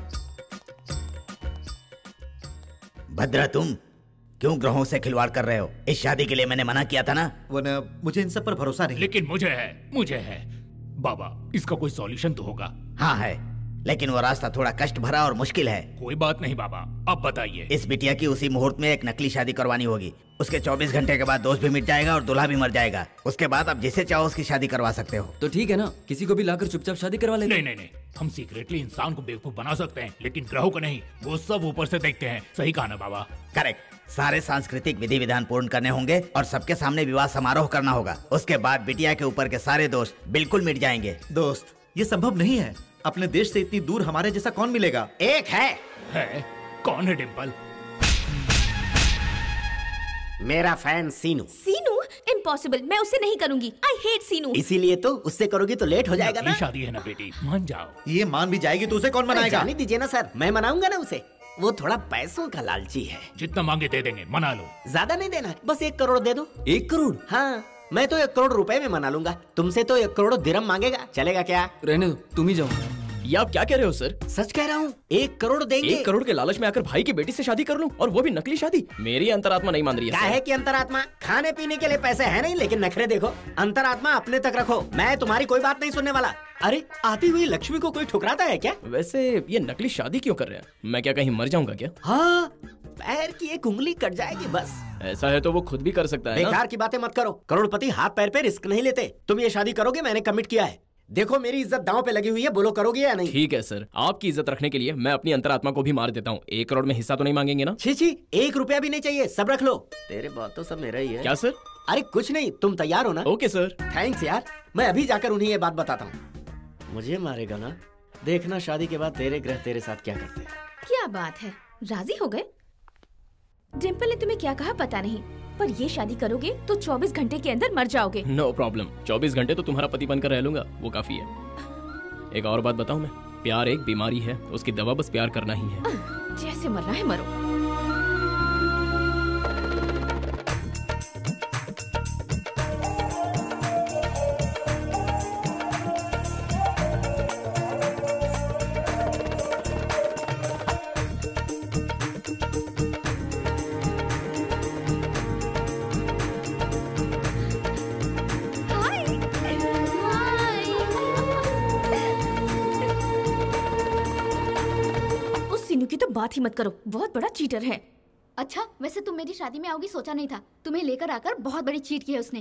भद्रा, तुम क्यों ग्रहों से खिलवाड़ कर रहे हो? इस शादी के लिए मैंने मना किया था ना। वो न, मुझे इन सब पर भरोसा नहीं। लेकिन मुझे है। बाबा, इसका कोई सॉल्यूशन तो होगा? हाँ है, लेकिन वो रास्ता थोड़ा कष्ट भरा और मुश्किल है। कोई बात नहीं बाबा, अब बताइए। इस बिटिया की उसी मुहूर्त में एक नकली शादी करवानी होगी। उसके 24 घंटे के बाद दोस्त भी मिट जाएगा और दूल्हा भी मर जाएगा। उसके बाद आप जिसे चाहो उसकी शादी करवा सकते हो। तो ठीक है ना, किसी को भी लाकर चुपचाप शादी करवा लेते। नहीं, हम सीक्रेटली इंसान को बेवकूफ बना सकते हैं, लेकिन ग्रहों को नहीं। वो सब ऊपर से देखते हैं। सही कहा ना बाबा? करेक्ट। सारे सांस्कृतिक विधि विधान पूर्ण करने होंगे और सबके सामने विवाह समारोह करना होगा। उसके बाद बिटिया के ऊपर के सारे दोष बिल्कुल मिट जाएंगे। दोस्त, ये संभव नहीं है। अपने देश से इतनी दूर हमारे जैसा कौन मिलेगा? एक है। कौन है डिम्पल? मेरा फैन सीनू। सीनू? इम्पॉसिबल, मैं उससे नहीं करूंगी। I hate Seenu. इसीलिए तो उससे करोगी तो लेट हो जाएगा ना। शादी है ना बेटी, मान जाओ। ये मान भी जाएगी तो उसे कौन मनाएगा? जाने दीजिए ना सर, मैं मनाऊंगा ना उसे। वो थोड़ा पैसों का लालची है। जितना मांगे दे देंगे, मना लो। ज्यादा नहीं देना, बस 1 करोड़ दे दो। 1 करोड़? हाँ, मैं तो 1 करोड़ रुपए में मना लूंगा। तुमसे तो 1 करोड़ दिरहम मांगेगा, चलेगा क्या? रहने दो, तुम ही जाओ। ये आप क्या कह रहे हो सर? सच कह रहा हूँ, 1 करोड़ देंगे। 1 करोड़ के लालच में आकर भाई की बेटी से शादी कर लूं, और वो भी नकली शादी? मेरी अंतरात्मा नहीं मान रही है। क्या है कि अंतरात्मा? खाने पीने के लिए पैसे है नहीं, लेकिन नखरे देखो। अंतरात्मा अपने तक रखो, मैं तुम्हारी कोई बात नहीं सुनने वाला। अरे, आती हुई लक्ष्मी को कोई ठुकराता है क्या? वैसे ये नकली शादी क्यों कर रहे हैं? मैं क्या कहीं मर जाऊंगा क्या? हाँ, पैर की एक उंगली कट जाएगी बस। ऐसा है तो वो खुद भी कर सकता है ना? बेकार की बातें मत करो। करोड़पति हाथ पैर पे रिस्क नहीं लेते। तुम ये शादी करोगे, मैंने कमिट किया है। देखो, मेरी इज्जत दांव पे लगी हुई है, बोलो करोगे या नहीं? ठीक है सर, आपकी इज्जत रखने के लिए मैं अपनी अंतरात्मा को भी मार देता हूँ। 1 करोड़ में हिस्सा तो नहीं मांगेंगे ना? छी, 1 रुपया भी नहीं चाहिए, सब रख लो। तेरे बात तो सब मेरा ही है। क्या सर? अरे कुछ नहीं, तुम तैयार हो ना? Okay sir. थैंक्स यार, मैं अभी जाकर उन्हें ये बात बताता हूँ। मुझे मारेगा ना? देखना शादी के बाद तेरे ग्रह तेरे साथ क्या करते हैं। क्या बात है, राजी हो गए? डिम्पल ने तुम्हें क्या कहा पता नहीं, पर ये शादी करोगे तो 24 घंटे के अंदर मर जाओगे। नो प्रॉब्लम, 24 घंटे तो तुम्हारा पति बनकर रह लूंगा, वो काफी है। एक और बात बताऊं मैं, प्यार एक बीमारी है, उसकी दवा बस प्यार करना ही है। जैसे मरना है मरो। बात ही मत करो, बहुत बड़ा चीटर है। अच्छा, वैसे तुम मेरी शादी में आओगी सोचा नहीं था। तुम्हें लेकर आकर बहुत बड़ी चीट की है उसने।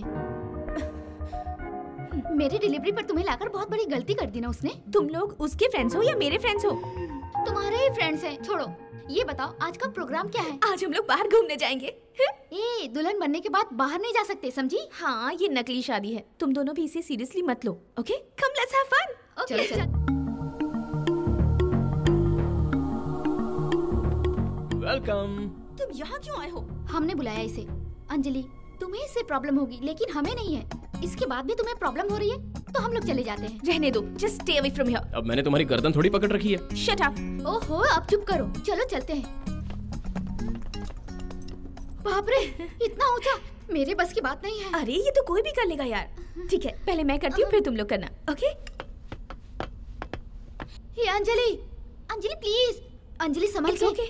मेरी डिलीवरी पर तुम्हें लाकर बहुत बड़ी गलती कर दी ना उसने। तुम लोग उसके फ्रेंड्स हो या मेरे फ्रेंड्स हो? तुम्हारे ही फ्रेंड्स हैं। छोड़ो, ये बताओ आज का प्रोग्राम क्या है? आज हम लोग बाहर घूमने जाएंगे। ए, दुल्हन बनने के बाद बाहर नहीं जा सकते, समझी? हाँ, ये नकली शादी है। तुम दोनों भी इसे सीरियसली मत लो, okay? Come let's have fun. Okay, चल। वेलकम। तुम यहाँ क्यों आए हो? हमने बुलाया इसे। अंजलि, तुम्हें इससे प्रॉब्लम होगी लेकिन हमें नहीं है। इसके बाद भी तुम्हें प्रॉब्लम हो रही है तो हम लोग चले जाते हैं। रहने दो, just stay away from here. अब मैंने तुम्हारी गर्दन थोड़ी पकड़ रखी है। Shut up. ओहो, अब चुप करो, चलो चलते हैं। बाप रे, इतना ऊंचा, मेरे बस की बात नहीं है। अरे ये तो कोई भी कर लेगा यार। ठीक है, पहले मैं करती हूँ फिर तुम लोग करना, ओके? ये अंजलि, अंजलि प्लीज, अंजलि संभल के। ओके।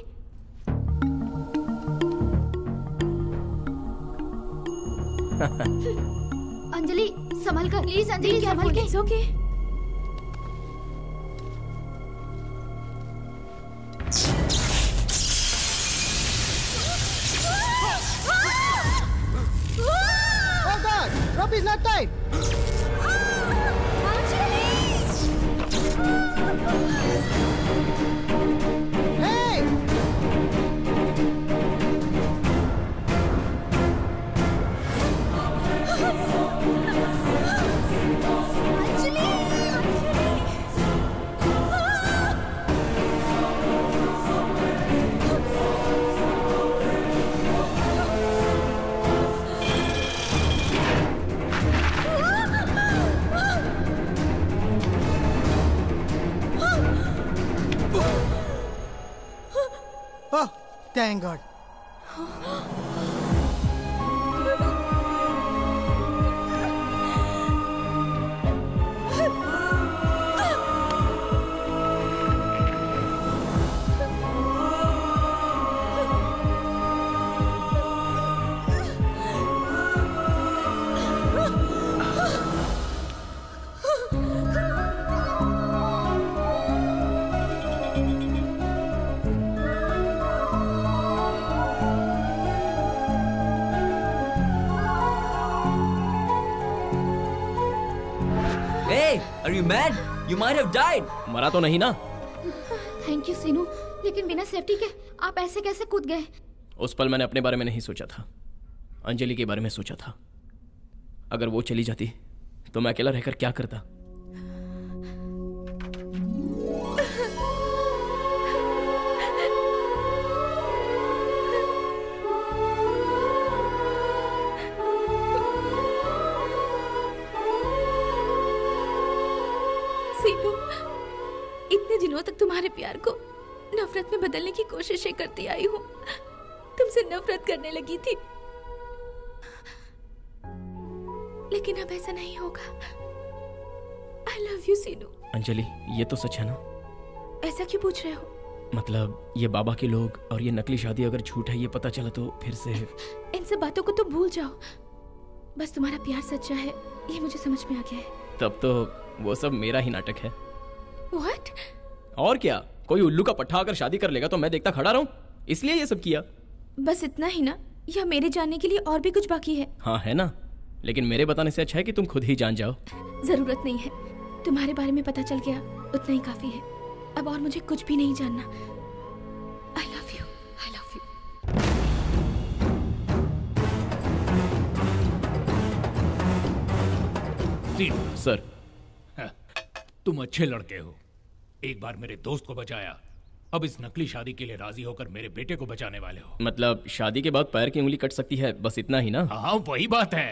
अंजलि संभल कर, प्लीज अंजलि संभल के। Okay. Oh God! Rope is not tight. Hey! Oh, thank God. Are you mad? You might have died. मरा तो नहीं ना? थैंक यू सीनू, लेकिन बिना सेफ्टी के आप ऐसे कैसे कूद गए? उस पल मैंने अपने बारे में नहीं सोचा था, अंजलि के बारे में सोचा था। अगर वो चली जाती तो मैं अकेला रहकर क्या करता? सीनू, इतने दिनों तक तुम्हारे प्यार को नफरत में बदलने की कोशिशें करती आई हूँ। तुमसे नफरत करने लगी थी, लेकिन अब ऐसा नहीं होगा। I love you, सीनू। अंजलि, ये तो सच है ना? ऐसा क्यों पूछ रहे हो? मतलब ये बाबा के लोग और ये नकली शादी अगर झूठ है ये पता चला तो फिर से। इन सब बातों को तो भूल जाओ, बस तुम्हारा प्यार सच्चा है ये मुझे समझ में आ गया है। तब तो वो सब मेरा ही नाटक है। What? और क्या, कोई उल्लू का पट्टा अगर शादी कर लेगा तो मैं देखता खड़ा रहूं, इसलिए ये सब किया। बस इतना ही ना, या मेरे जानने के लिए और भी कुछ बाकी है? हाँ है ना, लेकिन मेरे बताने से अच्छा है कि तुम खुद ही जान जाओ। जरूरत नहीं है, तुम्हारे बारे में पता चल गया उतना ही काफी है। अब और मुझे कुछ भी नहीं जानना। I love you, I love you। Seenu sir, तुम अच्छे लड़के हो। एक बार मेरे दोस्त को बचाया, अब इस नकली शादी के लिए राजी होकर मेरे बेटे को बचाने वाले हो। मतलब शादी के बाद पैर की उंगली कट सकती है, बस इतना ही ना? हाँ वही बात है।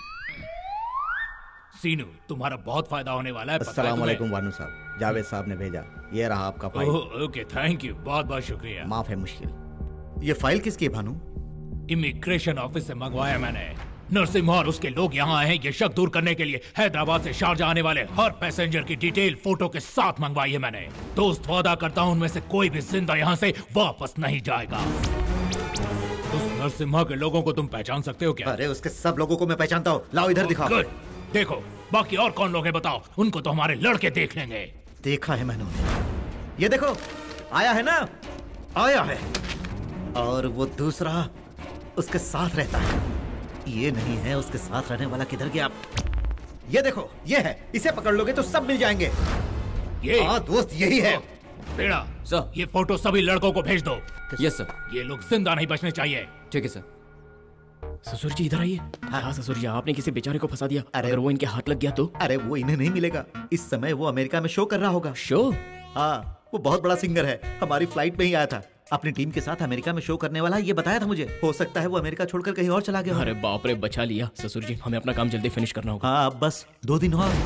सीनू, तुम्हारा बहुत फायदा होने वाला है। अस्सलाम वालेकुम वानू साहब, जावेद साहब ने भेजा, ये रहा आपका फाइल। ओके, थैंक यू, बहुत बहुत शुक्रिया। माफ है मुश्किल। ये फाइल किसकी है भानु? इमिग्रेशन ऑफिस से मंगवाया मैंने। नरसिम्हा और उसके लोग यहाँ आए हैं ये शक दूर करने के लिए। हैदराबाद से शारजा आने वाले हर पैसेंजर की डिटेल फोटो के साथ मंगवाई है मैंने। दोस्त वादा करता हूँ उनमें से कोई भी जिंदा यहाँ से वापस नहीं जाएगा। उस नरसिम्हा के लोगों को तुम पहचान सकते हो क्या? अरे उसके सब लोगों को मैं पहचानता हूँ। लाओ इधर दिखाओ। गुड, देखो बाकी और कौन लोग हैं बताओ, उनको तो हमारे लड़के देख लेंगे। देखा है मैंने उन्हें। ये देखो, आया है ना आया है और वो दूसरा उसके साथ रहता है। ये नहीं है उसके साथ रहने वाला, किधर गया? ये देखो, ये है, इसे पकड़ लोगे तो सब मिल जाएंगे। ये हाँ दोस्त, यही है। बेड़ा सर, ये फोटो सभी लड़कों को भेज दो। Yes sir. ये लोग जिंदा नहीं बचने चाहिए। ठीक है सर। ससुर जी इधर आइए। हाँ ससुर जी, आपने किसी बेचारे को फंसा दिया। अगर वो इनके हाथ लग गया तो? अरे वो इन्हें नहीं मिलेगा, इस समय वो अमेरिका में शो कर रहा होगा। शो? हाँ, वो बहुत बड़ा सिंगर है, हमारी फ्लाइट में ही आया था। अपनी टीम के साथ अमेरिका में शो करने वाला, ये बताया था मुझे। हो सकता है वो अमेरिका छोड़कर कहीं और चला गया हो। अरे बाप रे, बचा लिया। ससुर जी, हमें अपना काम जल्दी फिनिश करना होगा। हाँ, अब बस 2 दिन और।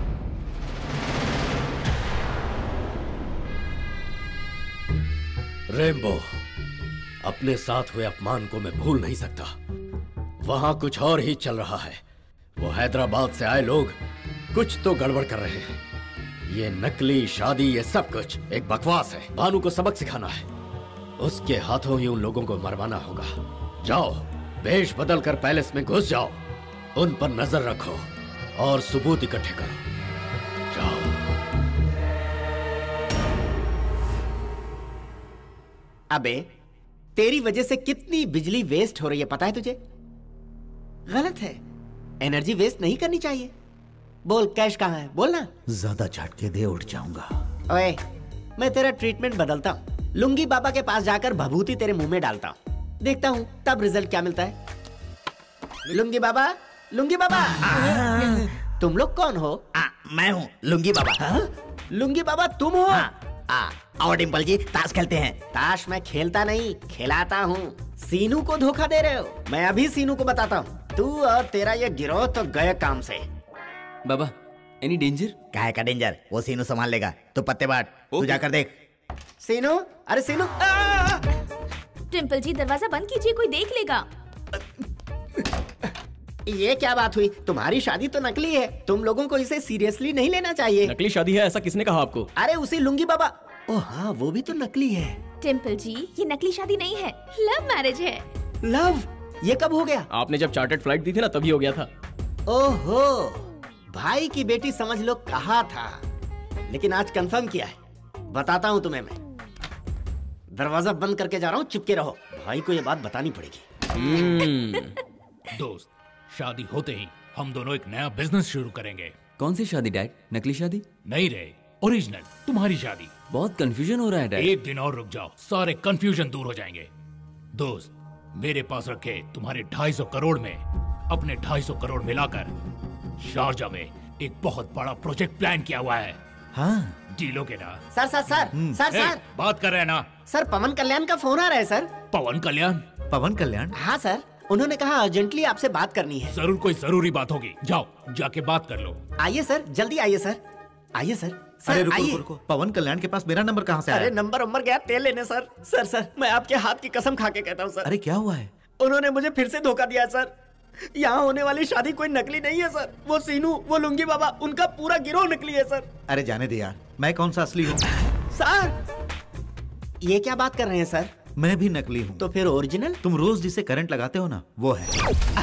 रेनबो, अपने साथ हुए अपमान को मैं भूल नहीं सकता। वहां कुछ और ही चल रहा है। वो हैदराबाद से आए लोग कुछ तो गड़बड़ कर रहे हैं। ये नकली शादी, ये सब कुछ एक बकवास है। भानु को सबक सिखाना है, उसके हाथों ही उन लोगों को मरवाना होगा। जाओ, वेश बदल कर पैलेस में घुस जाओ, उन पर नजर रखो और सबूत इकट्ठे करो। जाओ। अबे, तेरी वजह से कितनी बिजली वेस्ट हो रही है पता है तुझे? गलत है, एनर्जी वेस्ट नहीं करनी चाहिए। बोल, कैश कहाँ है? बोल ना। ज्यादा झटके दे उठ जाऊंगा। ओए, मैं तेरा ट्रीटमेंट बदलता हूँ। लुंगी बाबा के पास जाकर भभूति तेरे मुंह में डालता हूँ, देखता हूँ तब रिजल्ट क्या मिलता है। लुंगी बाबा, लुंगी बाबा। तुम लोग कौन हो? मैं हूँ लुंगी बाबा। लुंगी बाबा तुम हो? और डिम्पल जी, ताश खेलते हैं। ताश मैं खेलता नहीं, खिलाता हूँ। सीनू को धोखा दे रहे हो। मैं अभी सीनू को बताता हूँ। तू और तेरा ये गिरोह तो गए काम से। बाबा, एनी डेंजर? काहे का डेंजर? वो सीनू संभाल लेगा, तो पत्ते बांट। तू जाकर देख। सीनू, अरे सीनू। डिम्पल जी, दरवाजा बंद कीजिए, कोई देख लेगा। ये क्या बात हुई? तुम्हारी शादी तो नकली है, तुम लोगों को इसे सीरियसली नहीं लेना चाहिए। नकली शादी है, ऐसा किसने कहा आपको? अरे उसी लुंगी बाबा। ओ हाँ, वो भी तो नकली है। डिम्पल जी, ये नकली शादी नहीं है, लव मैरिज है। लव? ये कब हो गया? आपने जब चार्टर्ड फ्लाइट दी थी ना, तभी हो गया था। ओहो, भाई की बेटी समझ लो कहा था, लेकिन आज कंफर्म किया है। बताता हूँ तुम्हें मैं। दरवाजा बंद करके जा रहा हूँ, चुपके रहो। भाई को ये बात बतानी पड़ेगी। दोस्त, शादी होते ही हम दोनों एक नया बिजनेस शुरू करेंगे। कौन सी शादी डैड? नकली शादी? नहीं रे, ओरिजिनल, तुम्हारी शादी। बहुत कंफ्यूजन हो रहा है डैड। एक दिन और रुक जाओ, सारे कंफ्यूजन दूर हो जाएंगे। दोस्त, मेरे पास रखे तुम्हारे 250 करोड़ में अपने 250 करोड़ मिलाकर शारजा में एक बहुत बड़ा प्रोजेक्ट प्लान किया हुआ है। हाँ, डीलो के ना। Sir sir sir sir sir बात कर रहे हैं ना? सर, पवन कल्याण का फोन आ रहा है सर। पवन कल्याण? पवन कल्याण? हाँ सर, उन्होंने कहा अर्जेंटली आपसे बात करनी है। जरूर कोई जरूरी बात होगी, जाओ जाके बात कर लो। आइए सर, जल्दी आइए सर। आइए सर। अरे रुको रुको, पवन कल्याण के पास मेरा नंबर कहाँ से आया? अरे नंबर गया तेल लेने सर। सर सर, मैं आपके हाथ की कसम खा के कहता हूँ सर। अरे क्या हुआ है? उन्होंने मुझे फिर से धोखा दिया सर। यहाँ होने वाली शादी कोई नकली नहीं है सर। वो सीनू, वो लुंगी बाबा, उनका पूरा गिरोह नकली है सर। अरे जाने दे यार, मैं कौन सा असली हूँ? सर, ये क्या बात कर रहे हैं सर? मैं भी नकली हूँ। तो फिर ओरिजिनल? तुम रोज जिसे करंट लगाते हो ना, वो है।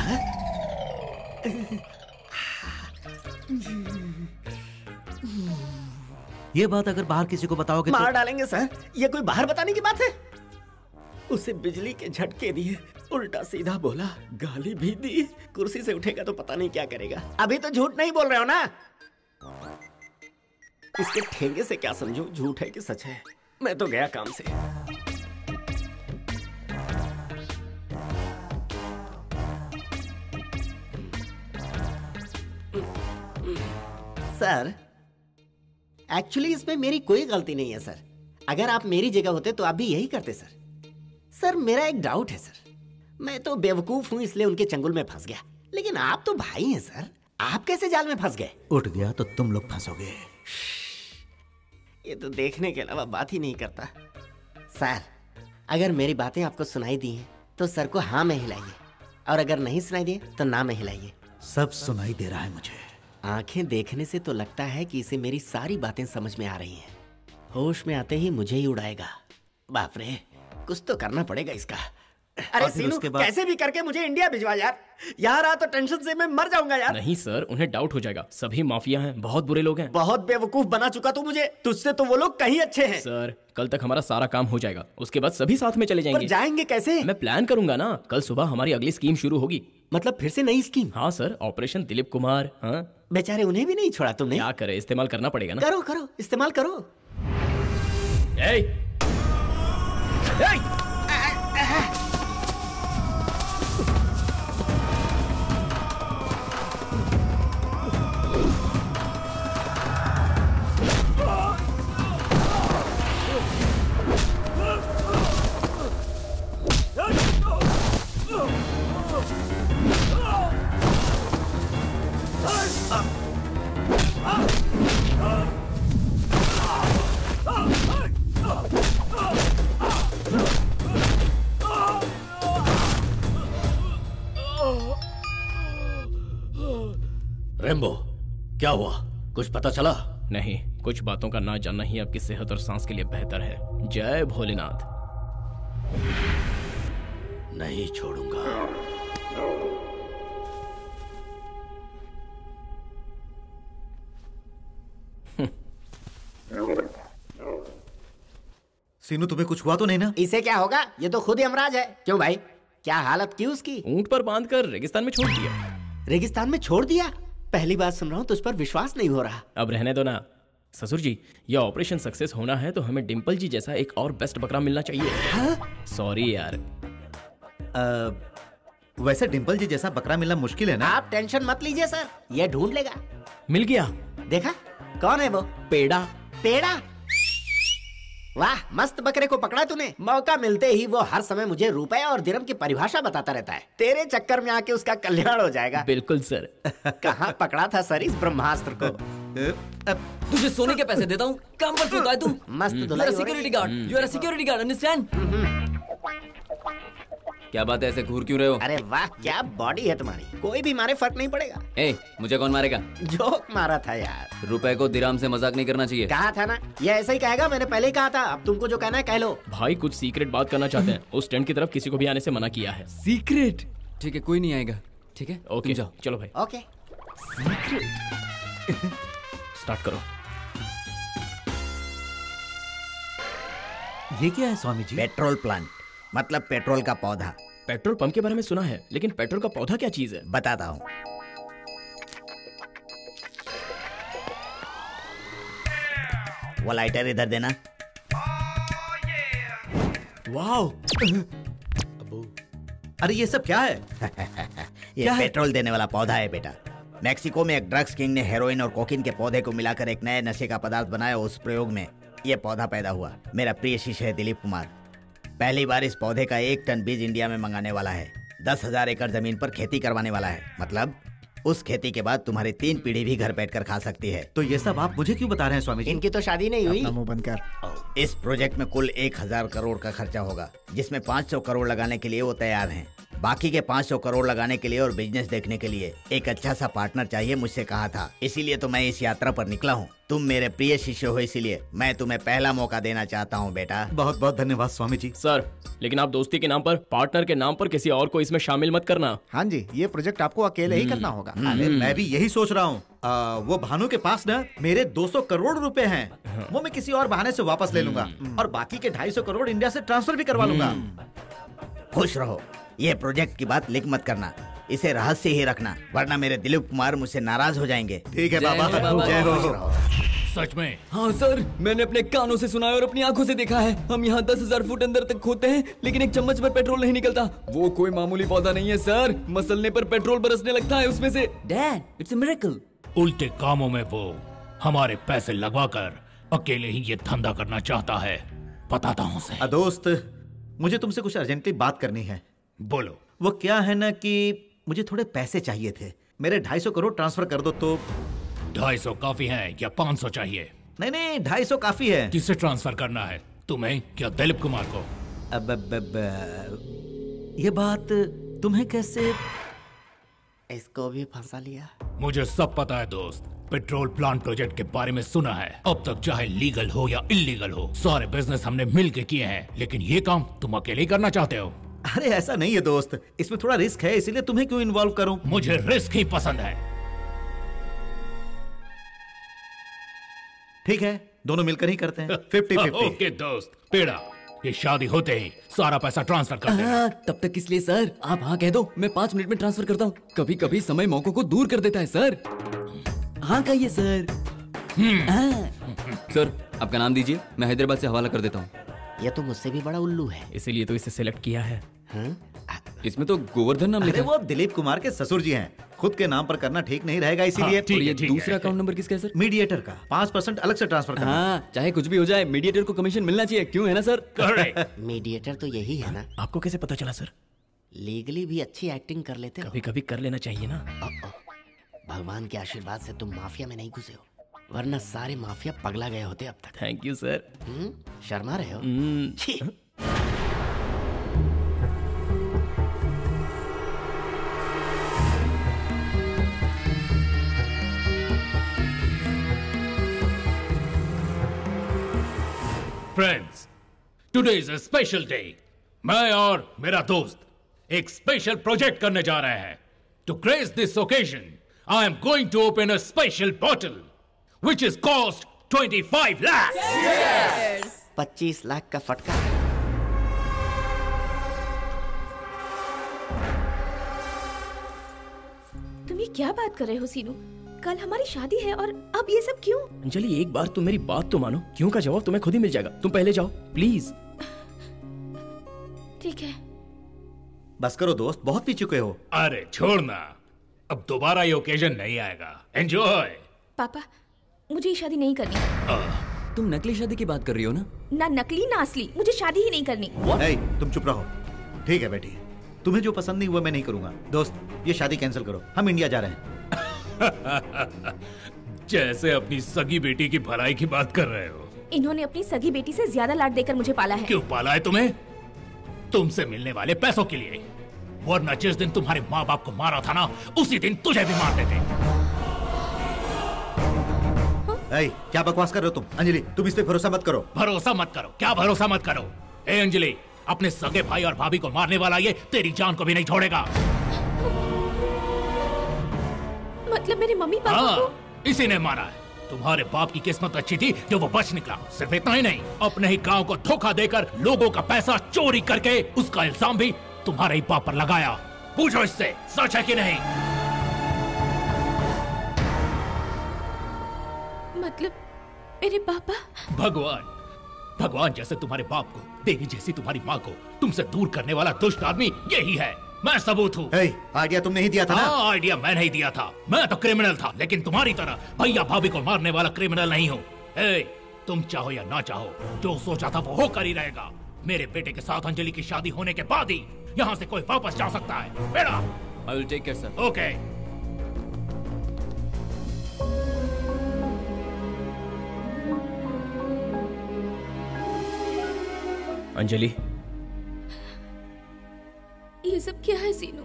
ये बात अगर बाहर किसी को बताओगे मार तो... डालेंगे सर। ये कोई बाहर बताने की बात है? उसे बिजली के झटके दिए, उल्टा सीधा बोला, गाली भी दी। कुर्सी से उठेगा तो पता नहीं क्या करेगा। अभी तो झूठ नहीं बोल रहे हो ना? इसके ठेंगे से क्या समझो, झूठ है कि सच है? मैं तो गया काम से। सर, एक्चुअली इसमें मेरी कोई गलती नहीं है सर। अगर आप मेरी जगह होते तो आप भी यही करते सर। सर, मेरा एक डाउट है सर। मैं तो बेवकूफ हूं इसलिए उनके चंगुल में फंस गया, लेकिन आप तो भाई हैं सर। आप कैसे जाल में फंस गए? उठ गया तो तुम लोग फंसोगे। ये तो देखने के अलावा बात ही नहीं करता। सर, अगर मेरी बातें आपको सुनाई दी हैं तो सर को हाँ में हिलाइए, और अगर नहीं सुनाई दी तो ना में हिलाइए। सब सुनाई दे रहा है मुझे। आंखें देखने से तो लगता है कि इसे मेरी सारी बातें समझ में आ रही हैं। होश में आते ही मुझे ही उड़ाएगा। बाप रे, कुछ तो करना पड़ेगा इसका। अरे सीनू, कैसे भी करके मुझे इंडिया भिजवा यार। यहाँ रहा तो टेंशन से मैं मर जाऊंगा यार। नहीं सर, उन्हें डाउट हो जाएगा। सभी माफिया हैं, बहुत बुरे लोग हैं। बहुत बेवकूफ बना चुका तू मुझे। तुझसे तो वो लोग कहीं अच्छे हैं। सर, कल तक हमारा सारा काम हो जाएगा, उसके बाद सभी साथ में चले जाएंगे। पर जाएंगे कैसे? मैं प्लान करूंगा ना। कल सुबह हमारी अगली स्कीम शुरू होगी। मतलब फिर से नई स्कीम? हाँ सर, ऑपरेशन दिलीप कुमार। हाँ, बेचारे उन्हें भी नहीं छोड़ा तुमने। क्या करे, इस्तेमाल करना पड़ेगा ना। करो करो, इस्तेमाल करो। रेम्बो, क्या हुआ? कुछ पता चला? नहीं, कुछ बातों का ना जानना ही आपकी सेहत और सांस के लिए बेहतर है। जय भोलेनाथ। नहीं छोड़ूंगा। सीनू, तुम्हें कुछ हुआ तो नहीं ना? इसे क्या होगा, ये तो खुद ही यमराज है। क्यों भाई, क्या हालत की उसकी? ऊंट पर बांधकर रेगिस्तान में छोड़ दिया। रेगिस्तान में छोड़ दिया? पहली बार सुन रहा हूँ, तुझ पर विश्वास नहीं हो रहा। अब रहने दो ना। ससुर जी, यह ऑपरेशन सक्सेस होना है तो हमें डिम्पल जी जैसा एक और बेस्ट बकरा मिलना चाहिए। हाँ? सॉरी यार। वैसे डिम्पल जी जैसा बकरा मिलना मुश्किल है ना? आप टेंशन मत लीजिए सर, ये ढूंढ लेगा। मिल गया। देखा कौन है वो? पेड़ा। पेड़ा? वाह, मस्त बकरे को पकड़ा तूने। मौका मिलते ही वो हर समय मुझे रुपए और दिरहम की परिभाषा बताता रहता है। तेरे चक्कर में आके उसका कल्याण हो जाएगा। बिल्कुल सर। कहाँ पकड़ा था सर इस ब्रह्मास्त्र को? तुझे सोने के पैसे देता हूँ, काम पर सोता है तू। मस्त धुलाई। Security guard, you are a security guard, understand? क्या बात है, ऐसे घूर क्यों रहे हो? अरे वाह, क्या बॉडी है तुम्हारी। कोई भी मारे फर्क नहीं पड़ेगा। ए, मुझे कौन मारेगा? जोक मारा था यार। रुपए को दिराम से मजाक नहीं करना चाहिए। कहा था ना, ये ऐसा ही कहेगा। मैंने पहले ही कहा था। अब तुमको जो कहना है कह लो। भाई कुछ सीक्रेट बात करना चाहते हैं। उस टेंट की तरफ किसी को भी आने से मना किया है। सीक्रेट? ठीक है, कोई नहीं आएगा। ठीक है, ओके जाओ। चलो भाई। ओके। स्टार्ट करो। ये क्या है स्वामी जी? पेट्रोल प्लांट, मतलब पेट्रोल का पौधा। पेट्रोल पंप के बारे में सुना है, लेकिन पेट्रोल का पौधा क्या चीज है? बताता हूँ। वो लाइटर इधर देना। वाओ! अरे ये सब क्या है? ये क्या पेट्रोल है? देने वाला पौधा है बेटा। मैक्सिको में एक ड्रग्स किंग ने हेरोइन और कोकीन के पौधे को मिलाकर एक नए नशे का पदार्थ बनाया। उस प्रयोग में ये पौधा पैदा हुआ। मेरा प्रिय शिष्य है दिलीप कुमार। पहली बार इस पौधे का 1 टन बीज इंडिया में मंगाने वाला है। 10,000 एकड़ जमीन पर खेती करवाने वाला है। मतलब उस खेती के बाद तुम्हारी 3 पीढ़ी भी घर बैठकर खा सकती है। तो ये सब आप मुझे क्यों बता रहे हैं स्वामी जी? इनकी तो शादी नहीं हुई। अपना मुंह बंद कर। इस प्रोजेक्ट में कुल 1,000 करोड़ का खर्चा होगा, जिसमें 500 करोड़ लगाने के लिए वो तैयार हैं। बाकी के 500 करोड़ लगाने के लिए और बिजनेस देखने के लिए एक अच्छा सा पार्टनर चाहिए, मुझसे कहा था। इसीलिए तो मैं इस यात्रा पर निकला हूँ। तुम मेरे प्रिय शिष्य हो, इसीलिए मैं तुम्हें पहला मौका देना चाहता हूँ बेटा। बहुत बहुत धन्यवाद स्वामी जी। सर, लेकिन आप दोस्ती के नाम पर, पार्टनर के नाम पर किसी और को इसमें शामिल मत करना। हाँ जी, ये प्रोजेक्ट आपको अकेले ही करना होगा। अरे मैं भी यही सोच रहा हूँ। वो भानु के पास ना मेरे 200 करोड़ रुपए हैं। वो मैं किसी और बहाने से वापस ले लूंगा और बाकी के 250 करोड़ इंडिया से ट्रांसफर भी करवा लूंगा। खुश रहो। ये प्रोजेक्ट की बात लीक मत करना, इसे रहस्य ही रखना, वरना मेरे दिलीप कुमार मुझसे नाराज हो जाएंगे। ठीक है बाबा, जय हो। सच में? हाँ सर, मैंने अपने कानों से सुना है और अपनी आंखों से देखा है। हम यहाँ 10,000 फुट अंदर तक खोदते हैं, लेकिन एक चम्मच पर पेट्रोल नहीं निकलता। वो कोई मामूली पौधा नहीं है सर, मसलने पर पेट्रोल बरसने लगता है उसमें से। Dad, it's a miracle. उल्टे कामों में वो हमारे पैसे लगवाकर अकेले ही ये धंधा करना चाहता है। बताता हूँ उसे। दोस्त, मुझे तुमसे कुछ अर्जेंटली बात करनी है। बोलो। वो क्या है ना कि मुझे थोड़े पैसे चाहिए थे। मेरे 250 करोड़ ट्रांसफर कर दो तो। 250 काफी है या 500 चाहिए? नहीं, 250 काफी है। किसे ट्रांसफर करना है? तुम्हें क्या दिलीप कुमार को? ये बात तुम्हें कैसे? इसको भी फंसा लिया। मुझे सब पता है दोस्त। पेट्रोल प्लांट प्रोजेक्ट के बारे में सुना है। अब तक चाहे लीगल हो या इलीगल हो, सारे बिजनेस हमने मिल के किए हैं, लेकिन ये काम तुम अकेले ही करना चाहते हो। अरे ऐसा नहीं है दोस्त, इसमें थोड़ा रिस्क है, इसीलिए तुम्हें क्यों इन्वॉल्व करूं? मुझे रिस्क ही पसंद है। ठीक है, दोनों मिलकर ही करते हैं 50-50। ओके दोस्त, पेड़ा, ये शादी होते ही सारा पैसा ट्रांसफर कर देना। तब तक इसलिए सर आप हाँ कह दो, मैं 5 मिनट में ट्रांसफर करता हूँ। कभी कभी समय मौकों को दूर कर देता है सर। हाँ कहिए सर। सर आपका नाम दीजिए, मैं हैदराबाद से हवाला कर देता हूँ। ये तो मुझसे भी बड़ा उल्लू है। इसीलिए तो इसे सिलेक्ट किया है। इसमें तो गोवर्धन नाम लिखा अरे है। वो अब दिलीप कुमार के ससुर जी हैं, खुद के नाम पर करना ठीक नहीं रहेगा, इसीलिए हाँ, और ये दूसरा अकाउंट नंबर किसका है सर? मीडिएटर का 5% अलग से ट्रांसफर करना। हाँ चाहे कुछ भी हो जाए, मीडिएटर को कमीशन मिलना चाहिए, क्यों है ना सर? मीडिएटर तो यही है ना? आपको कैसे पता चला सर? लीगली भी अच्छी एक्टिंग कर लेते हो। कभी कभी कर लेना चाहिए ना। भगवान के आशीर्वाद से तुम माफिया में नहीं घुसे हो, वरना सारे माफिया पगला गए होते अब तक। Thank you sir. शर्मा रहे हो? छी। Friends, today is a special day. मैं और मेरा दोस्त एक स्पेशल प्रोजेक्ट करने जा रहे हैं। To grace this occasion, I am going to open a special bottle which is cost 25 lakh. 25 lakh का फटका। तुम ये क्या बात कर रहे हो सीनू? कल हमारी शादी है और अब ये सब क्यों? अंजलि एक बार तुम मेरी बात तो मानो, क्यों का जवाब तुम्हें खुद ही मिल जाएगा। तुम पहले जाओ प्लीज। ठीक है। बस करो दोस्त, बहुत पी चुके हो। अरे छोड़ना, अब दोबारा ये ओकेजन नहीं आएगा। एंजॉय। पापा मुझे ये शादी नहीं करनी। तुम नकली शादी की बात कर रही हो ना? ना नकली ना असली, मुझे शादी ही नहीं करनी। तुम चुप रहो। ठीक है बेटी, तुम्हें जो पसंद नहीं वो मैं नहीं करूंगा। दोस्त ये शादी कैंसिल करो, हम इंडिया जा रहे हैं। जैसे अपनी सगी बेटी की भलाई की बात कर रहे हो। इन्होंने अपनी सगी बेटी से ज्यादा लाड देकर मुझे पाला है। क्यों पाला है तुम्हें? तुमसे मिलने वाले पैसों के लिए, वरना जिस दिन तुम्हारे माँ बाप को मारा था ना, उसी दिन तुझे भी मार देते। क्या बकवास कर रहे हो तुम? अंजलि तुम इस पे भरोसा मत करो। भरोसा मत करो? क्या भरोसा मत करो? ए अंजलि, अपने सगे भाई और भाभी को मारने वाला ये तेरी जान को भी नहीं छोड़ेगा। मतलब मेरे मम्मी पापा को? इसी ने मारा है। तुम्हारे बाप की किस्मत अच्छी थी जो वो बच निकला। सिर्फ इतना ही नहीं, अपने ही गांव को धोखा देकर लोगों का पैसा चोरी करके उसका इल्जाम भी तुम्हारे ही बाप पर लगाया। पूछो इससे, सच है कि नहीं? मतलब मेरे पापा? भगवान जैसे तुम्हारे बाप को, देवी जैसी तुम्हारी माँ को तुमसे दूर करने वाला दुष्ट आदमी यही है। मैं सबूत हूँ। आइडिया तुमने ही दिया था ना? हाँ, आइडिया मैंने ही दिया था। मैं तो क्रिमिनल था, लेकिन तुम्हारी तरह भैया भाभी को मारने वाला क्रिमिनल नहीं हूँ। तुम चाहो या ना चाहो, जो सोचा था वो होकर ही रहेगा। मेरे बेटे के साथ अंजलि की शादी होने के बाद ही यहाँ से कोई वापस जा सकता है। बेटा, I will take care, sir. Okay. Anjali, ये सब क्या है सीनू?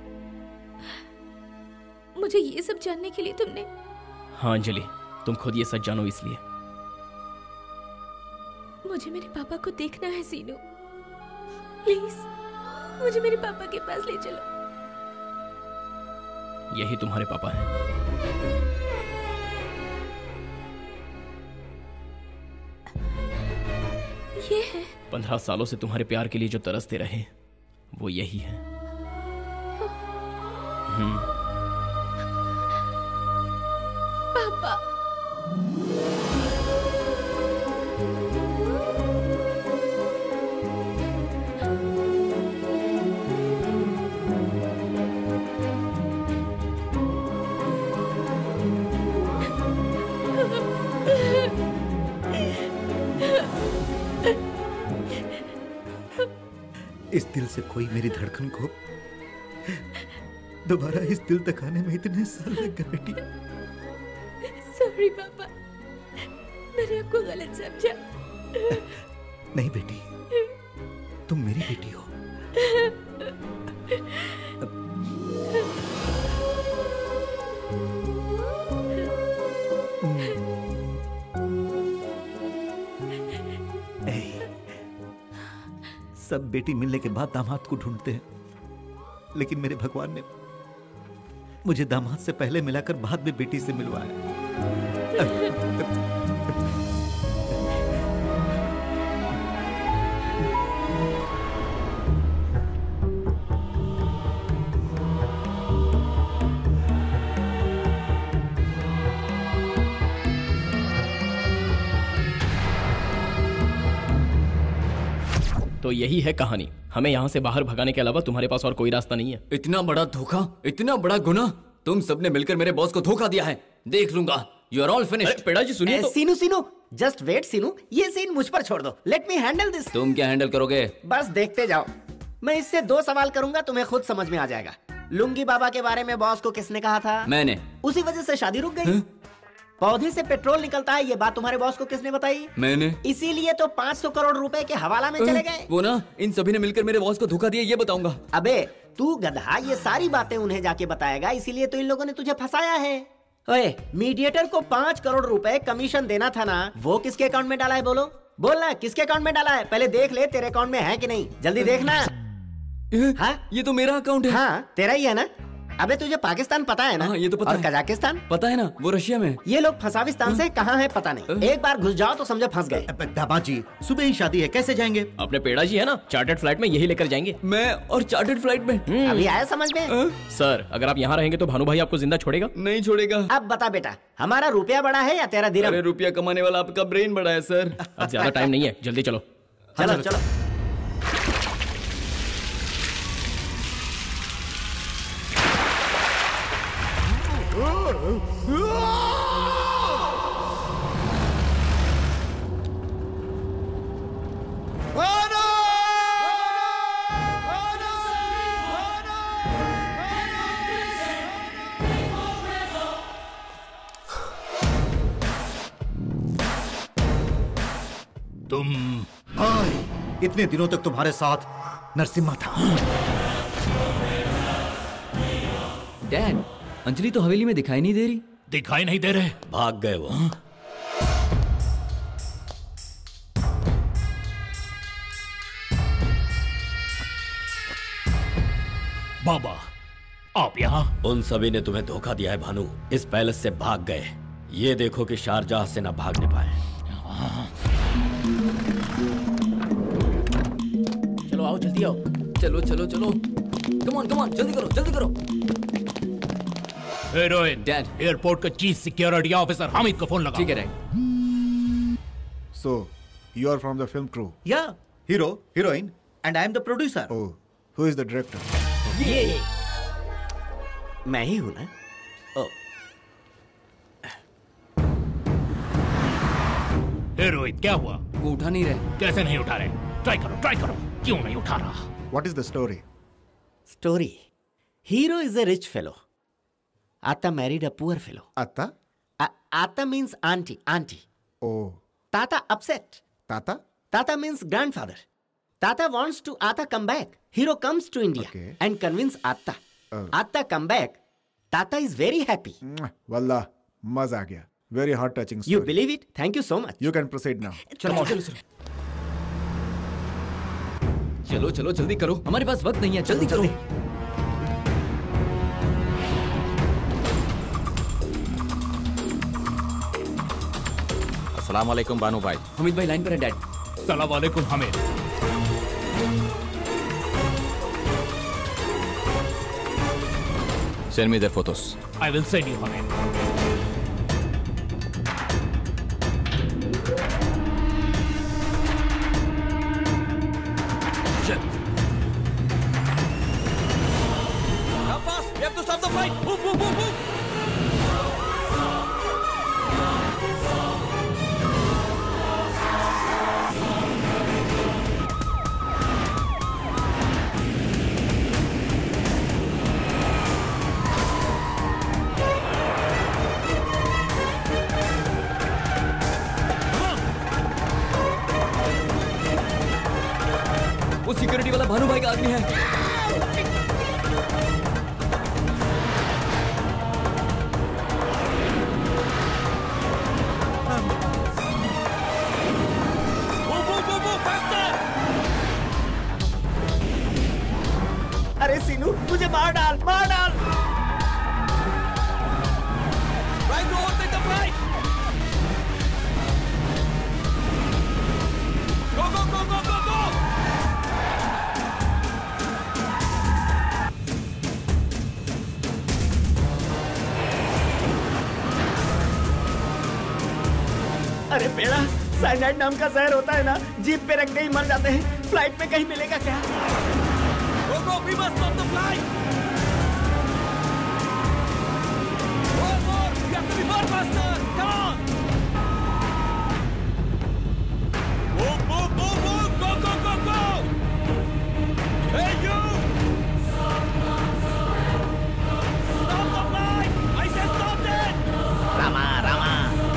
मुझे ये सब जानने के लिए तुमने? हाँ अंजलि, तुम खुद ये सच जानो इसलिए। मुझे मेरे पापा को देखना है सीनू। प्लीज मुझे मेरे पापा के पास ले चलो। यही तुम्हारे पापा हैं। ये है 15 सालों से तुम्हारे प्यार के लिए जो तरसते रहे, वो यही है। पापा। इस दिल से कोई मेरी धड़कन को दोबारा इस दिल तक आने में इतने साल लग गए बेटी। सॉरी पापा, मैंने आपको गलत समझा। नहीं बेटी, तुम मेरी बेटी हो। सब बेटी मिलने के बाद दामाद को ढूंढते हैं, लेकिन मेरे भगवान ने मुझे दामाद से पहले मिलाकर बाद में बेटी से मिलवाया। तो यही है कहानी। हमें यहाँ से बाहर भगाने के अलावा तुम्हारे पास और कोई रास्ता नहीं है। इतना बड़ा धोखा, इतना बड़ा गुनाह, तुम सबने मिलकर मेरे बॉस को धोखा दिया है। देख लूंगा। You are all finished. पेड़ा जी सुनिए तो। सीनू जस्ट वेट सीनू, ये सीन मुझ पर छोड़ दो। Let me handle this. तुम क्या हैंडल करोगे? बस देखते जाओ। मैं इससे 2 सवाल करूंगा, तुम्हें खुद समझ में आ जाएगा। लुंगी बाबा के बारे में बॉस को किसने कहा था? मैंने। उसी वजह से शादी रुक गई। पौधे से पेट्रोल निकलता है, ये बात तुम्हारे बॉस को किसने बताई? मैंने। इसीलिए तो 500 करोड़ रुपए के हवाला में चले गए। वो ना, इन सभी ने मिलकर मेरे बॉस को धोखा दिया, ये बताऊंगा। अबे तू गधा, ये सारी बातें उन्हें जाके बताएगा, इसीलिए तो इन लोगों ने तुझे फंसाया है। ओए, मीडिएटर को 5 करोड़ रुपए कमीशन देना था ना, वो किसके अकाउंट में डाला है? बोलना किसके अकाउंट में डाला है? पहले देख ले तेरे अकाउंट में है कि नहीं, जल्दी देखना। हाँ? ये तो मेरा अकाउंट है। हाँ, तेरा ही है ना। अबे तुझे पाकिस्तान पता है ना? हाँ, ये तो पता और है। कजाकिस्तान पता है ना, वो रशिया में। ये लोग फसाविस्तान से कहाँ है पता नहीं। एक बार घुस जाओ तो समझो फंस गए। दामाद जी, सुबह ही शादी है, कैसे जाएंगे? अपने पेड़ा जी है ना, चार्टर्ड फ्लाइट में यही लेकर जाएंगे। मैं और चार्टर्ड फ्लाइट में? अभी आया समझ में? सर, अगर आप यहाँ रहेंगे तो भानु भाई आपको जिंदा छोड़ेगा? नहीं छोड़ेगा। अब बता बेटा, हमारा रुपया बड़ा है या तेरा दिरहम? अरे रुपया कमाने वाला आपका ब्रेन बड़ा है सर। अब ज्यादा टाइम नहीं है, जल्दी चलो। चलो। तुम भाई, इतने दिनों तक तुम्हारे साथ नरसिम्हा था। डैड, अंजलि तो हवेली में दिखाई नहीं दे रही। दिखाई नहीं दे रहे? भाग गए वो। बाबा, आप यहाँ? उन सभी ने तुम्हें धोखा दिया है भानु, इस पैलेस से भाग गए। ये देखो कि शारजाह से ना भागने पाए। चलो आओ, जल्दी आओ। चलो। कम ऑन, जल्दी करो। रोहित, डैड, एयरपोर्ट का चीफ सिक्योरिटी ऑफिसर हामिद को फोन लगा। ठीक है dad. So, you are from the film crew? Yeah, hero, heroine, and I am the producer. Oh, who is the director? ये मैं ही हूँ ना। रोहित, क्या हुआ? वो उठा नहीं रहे। कैसे नहीं उठा रहे? ट्राई करो। क्यों नहीं उठा रहा? What is the story? Story. Hero is a rich fellow. Atta married a poor fellow. Atta? Atta means auntie. Oh. Tata upset. Tata? Tata means grandfather. Tata wants to Atta come back. Hero comes to India and convince Atta. Atta come back. Tata is very happy. Wallah, मजा आ गया. Very heart touching story. You believe it? Thank you so much. You can proceed now. चलो, जल्दी करो, हमारे पास वक्त नहीं है, जल्दी करो। अस्सलाम वालेकुम बानू भाई। हमीद भाई लाइन पर है डैड। सलाम वालेकुम Hamid. Send me their photos. I will send you Hamid. Come fast! We have to stop the fight! Move! वो सिक्योरिटी वाला भानु भाई का आदमी है। मुझे मार डाल, मार डाल। Try to overtake the flight. Go, go, go, go, go, go. अरे बेड़ा, साइनाइड नाम का जहर होता है ना, जीप पे रख के ही मर जाते हैं। फ्लाइट में कहीं मिलेगा क्या? Go, go, we must stop the flight. More, more. We have to be more faster. Come on. Move, move, move, move. Go, go, go, go. Hey, you. Stop the flight. I said stop it. Rama, Rama.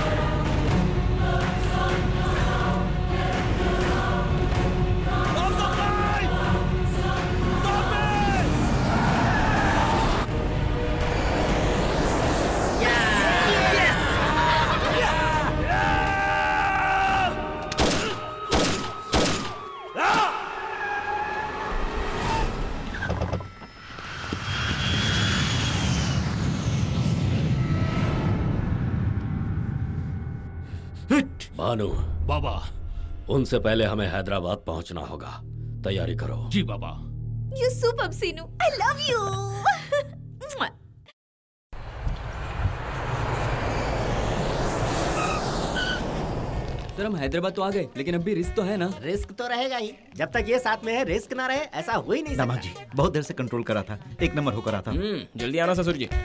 Stop the flight. Stop it. Bhanu बाबा, उनसे पहले हमें हैदराबाद पहुंचना होगा। तैयारी करो। जी बाबा। You superb, Sinu. I love you. Sir हम हैदराबाद तो आ गए, लेकिन अब भी रिस्क तो है ना? रिस्क तो रहेगा ही। जब तक ये साथ में है, रिस्क ना रहे ऐसा हो ही नहीं सकता। दामाद जी बहुत देर से कंट्रोल करा था, एक नंबर होकर आता। जल्दी आना ससुर जी।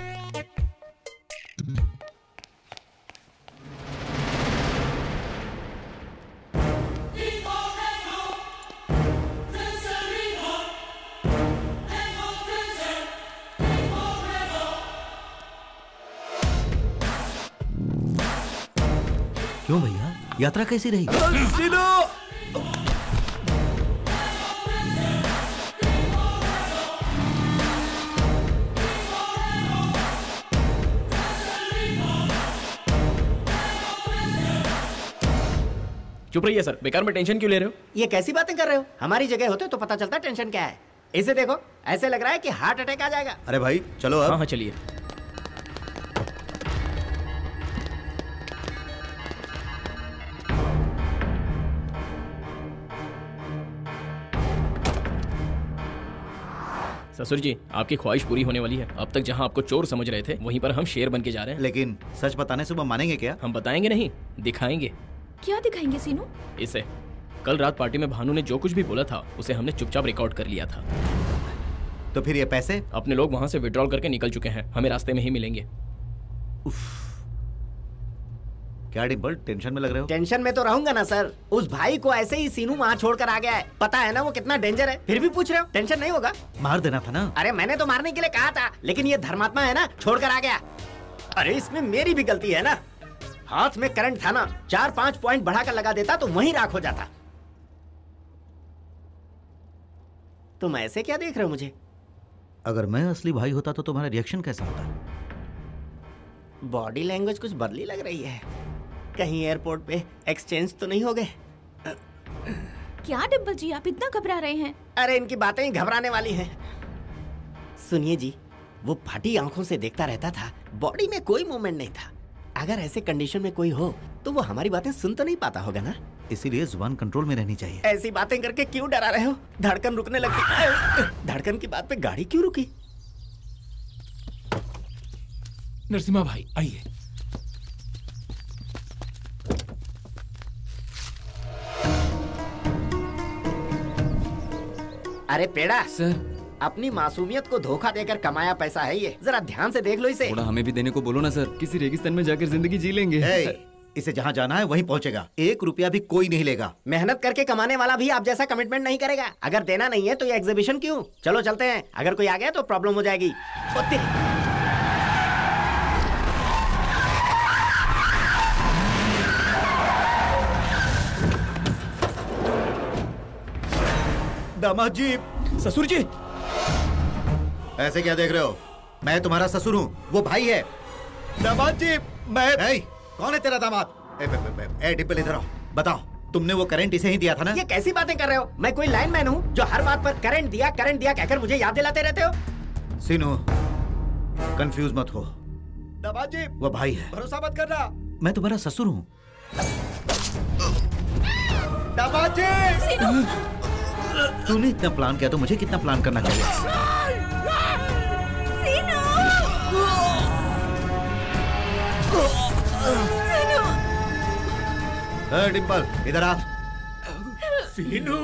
क्यों भैया, यात्रा कैसी रही? चुप रहिए सर, बेकार में टेंशन क्यों ले रहे हो? ये कैसी बातें कर रहे हो? हमारी जगह होते तो पता चलता टेंशन क्या है। इसे देखो, ऐसे लग रहा है कि हार्ट अटैक आ जाएगा। अरे भाई चलो अब। हाँ हाँ चलिए। ससुर जी, आपकी ख्वाहिश पूरी होने वाली है। अब तक जहाँ आपको चोर समझ रहे थे, वहीं पर हम शेर बन के जा रहे हैं। लेकिन सच बताने से वो मानेंगे क्या? हम बताएंगे नहीं, दिखाएंगे। क्या दिखाएंगे सीनू? इसे कल रात पार्टी में भानु ने जो कुछ भी बोला था, उसे हमने चुपचाप रिकॉर्ड कर लिया था। तो फिर ये पैसे? अपने लोग वहाँ से विड्रॉल करके निकल चुके हैं, हमें रास्ते में ही मिलेंगे। क्या डिम्पल, टेंशन में लग रहे हो? टेंशन में तो रहूंगा ना सर। उस भाई को ऐसे ही सीनू वहाँ छोड़कर आ गया है। पता है ना वो कितना डेंजर है, फिर भी पूछ रहे हो? टेंशन नहीं होगा? मार देना था ना। अरे मैंने तो मारने के लिए कहा था, लेकिन ये धर्मात्मा है ना, छोड़कर आ गया। अरे इसमें मेरी भी गलती है ना। हाथ में करंट था ना, 4-5 पॉइंट बढ़ाकर लगा देता तो वहीं राख हो जाता। तुम ऐसे क्या देख रहे हो मुझे? अगर मैं असली भाई होता तो तुम्हारा रिएक्शन कैसा होता? बॉडी लैंग्वेज कुछ बदली लग रही है। कहीं एयरपोर्ट पे एक्सचेंज तो नहीं हो गए? क्या डिम्पल जी, आप इतना घबरा रहे हैं? अरे इनकी बातें ही घबराने वाली हैं। सुनिए जी, वो फटी आंखों से देखता रहता था, बॉडी में कोई मूवमेंट नहीं था। अगर ऐसे कंडीशन में कोई हो तो वो हमारी बातें सुन तो नहीं पाता होगा ना। इसीलिए जुबान कंट्रोल में रहनी चाहिए। ऐसी बातें करके क्यों डरा रहे हो? धड़कन रुकने लगती। धड़कन की बात पे गाड़ी क्यों रुकी? नरसिम्हा भाई आइए। अरे पेड़ा सर, अपनी मासूमियत को धोखा देकर कमाया पैसा है ये, जरा ध्यान से देख लो इसे। थोड़ा हमें भी देने को बोलो ना सर, किसी रेगिस्तान में जाकर जिंदगी जी लेंगे। इसे जहाँ जाना है वहीं पहुँचेगा, 1 रुपया भी कोई नहीं लेगा। मेहनत करके कमाने वाला भी आप जैसा कमिटमेंट नहीं करेगा। अगर देना नहीं है तो ये एग्जीबिशन क्यों? चलो चलते हैं, अगर कोई आ गया तो प्रॉब्लम हो जाएगी। दामाद जी। ससुर जी, ऐसे क्या देख रहे हो? मैं तुम्हारा ससुर हूँ, वो भाई है। दामाद जी, मैं कौन है तेरा दामाद? डिम्पल इधर आओ, बताओ तुमने वो करंट इसे ही दिया था ना? ये कैसी बातें कर रहे हो? मैं कोई लाइनमैन हूँ जो हर बात पर करंट दिया कहकर मुझे याद दिलाते रहते हो? सीनू, कंफ्यूज मत हो। दामाद जी, वो भाई है। भरोसा मत करना। मैं तुम्हारा ससुर हूँ। दामाद जी! तूने इतना प्लान किया तो मुझे कितना प्लान करना चाहिए? डिम्पल, इधर आ। सीनू।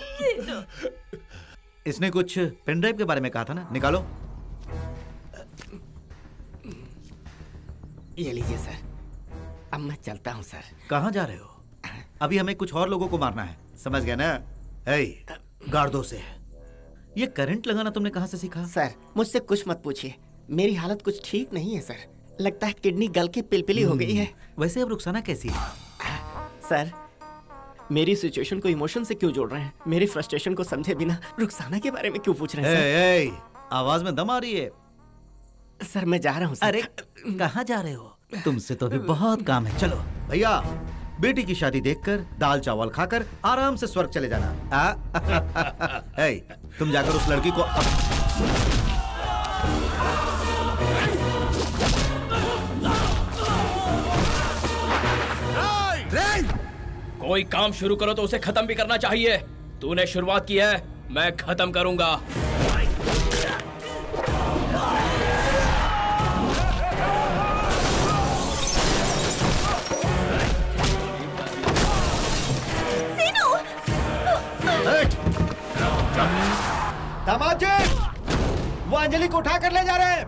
इसने कुछ पेन ड्राइव के बारे में कहा था ना, निकालो। ये लीजिए सर, अब मैं चलता हूँ सर। कहाँ जा रहे हो? अभी हमें कुछ और लोगों को मारना है, समझ गया ना? गार्डो से। ये करंट लगाना तुमने कहाँ से सीखा? सर, मुझसे कुछ मत पूछिए, मेरी हालत कुछ ठीक नहीं है सर। लगता है किडनी गल के पिलपिली हो गई है। वैसे अब रुखसाना कैसी है? सर, मेरी सिचुएशन को इमोशन से क्यों जोड़ रहे हैं? मेरी फ्रस्ट्रेशन को समझे बिना रुखसाना के बारे में क्यों पूछ रहे हैं सर? आवाज में दम आ रही है। सर, मैं जा रहा हूँ सर। अरे कहाँ जा रहे हो? तुमसे तो अभी बहुत काम है। चलो भैया, बेटी की शादी देखकर दाल चावल खाकर आराम से स्वर्ग चले जाना। तुम जाकर उस लड़की को कोई काम शुरू करो तो उसे खत्म भी करना चाहिए। तूने शुरुआत की है, मैं खत्म करूंगा। दामाद जी, वो अंजलि को उठा कर ले जा रहे हैं।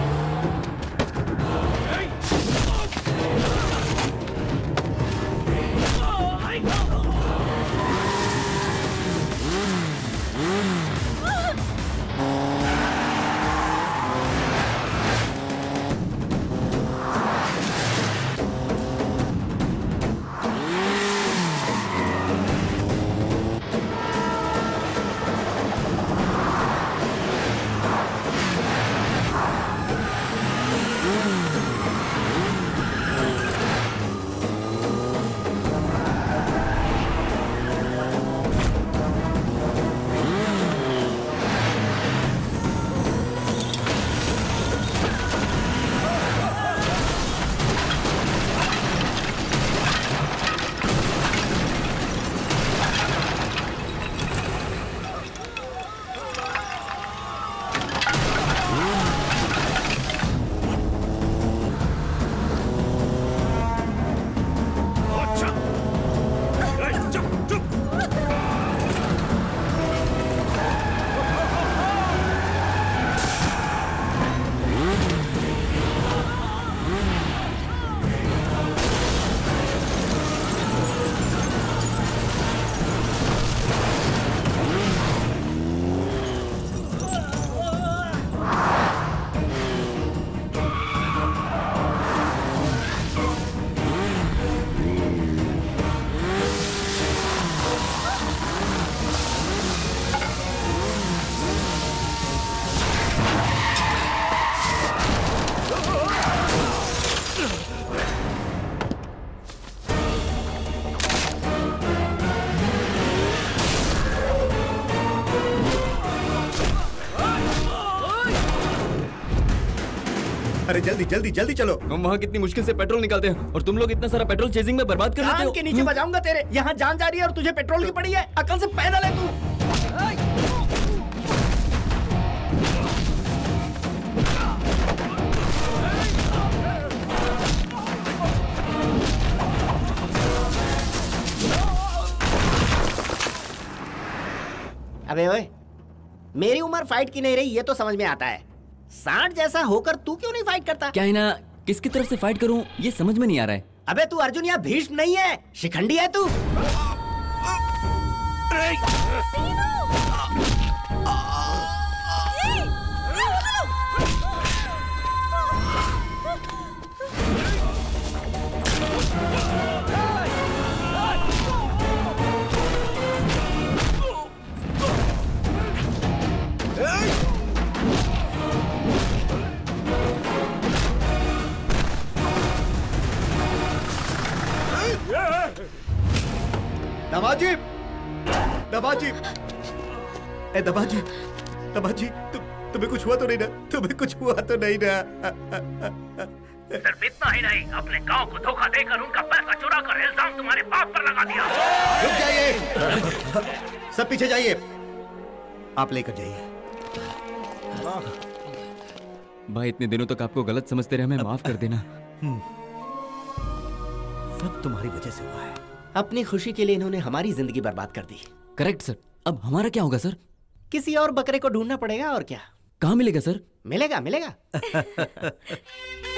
अरे जल्दी जल्दी जल्दी चलो। हम वहाँ कितनी मुश्किल से पेट्रोल निकालते हैं और तुम लोग इतना सारा पेट्रोल चेजिंग में बर्बाद कर देते हो। कान के नीचे बजाऊंगा तेरे। यहाँ जान जा रही है और तुझे पेट्रोल की पड़ी है। अकल से पैदल है तू। अबे ओए, मेरी उम्र फाइट की नहीं रही ये तो समझ में आता है। 60 जैसा होकर तू क्यों नहीं फाइट करता? क्या है ना, किसकी तरफ से फाइट करूं ये समझ में नहीं आ रहा है। अबे तू अर्जुन या भीष्म नहीं है, शिखंडी है तू। दबाजी, दबाजी, ए दबाजी, दबाजी, तुम्हें कुछ हुआ तो नहीं ना? तुम्हें कुछ हुआ तो नहीं ना? सिर्फ इतना ही नहीं, अपने गांव को धोखा देकर उनका पैसा चुरा कर इल्जाम तुम्हारे बाप पर लगा दिया। रुक जाइए, सब पीछे जाइए। आप लेकर जाइए। भाई इतने दिनों तक आपको गलत समझते रहे, हमें माफ कर देना। सब तुम्हारी वजह से हुआ है। अपनी खुशी के लिए इन्होंने हमारी जिंदगी बर्बाद कर दी। Correct sir. अब हमारा क्या होगा सर? किसी और बकरे को ढूंढना पड़ेगा और क्या। कहाँ मिलेगा सर? मिलेगा मिलेगा।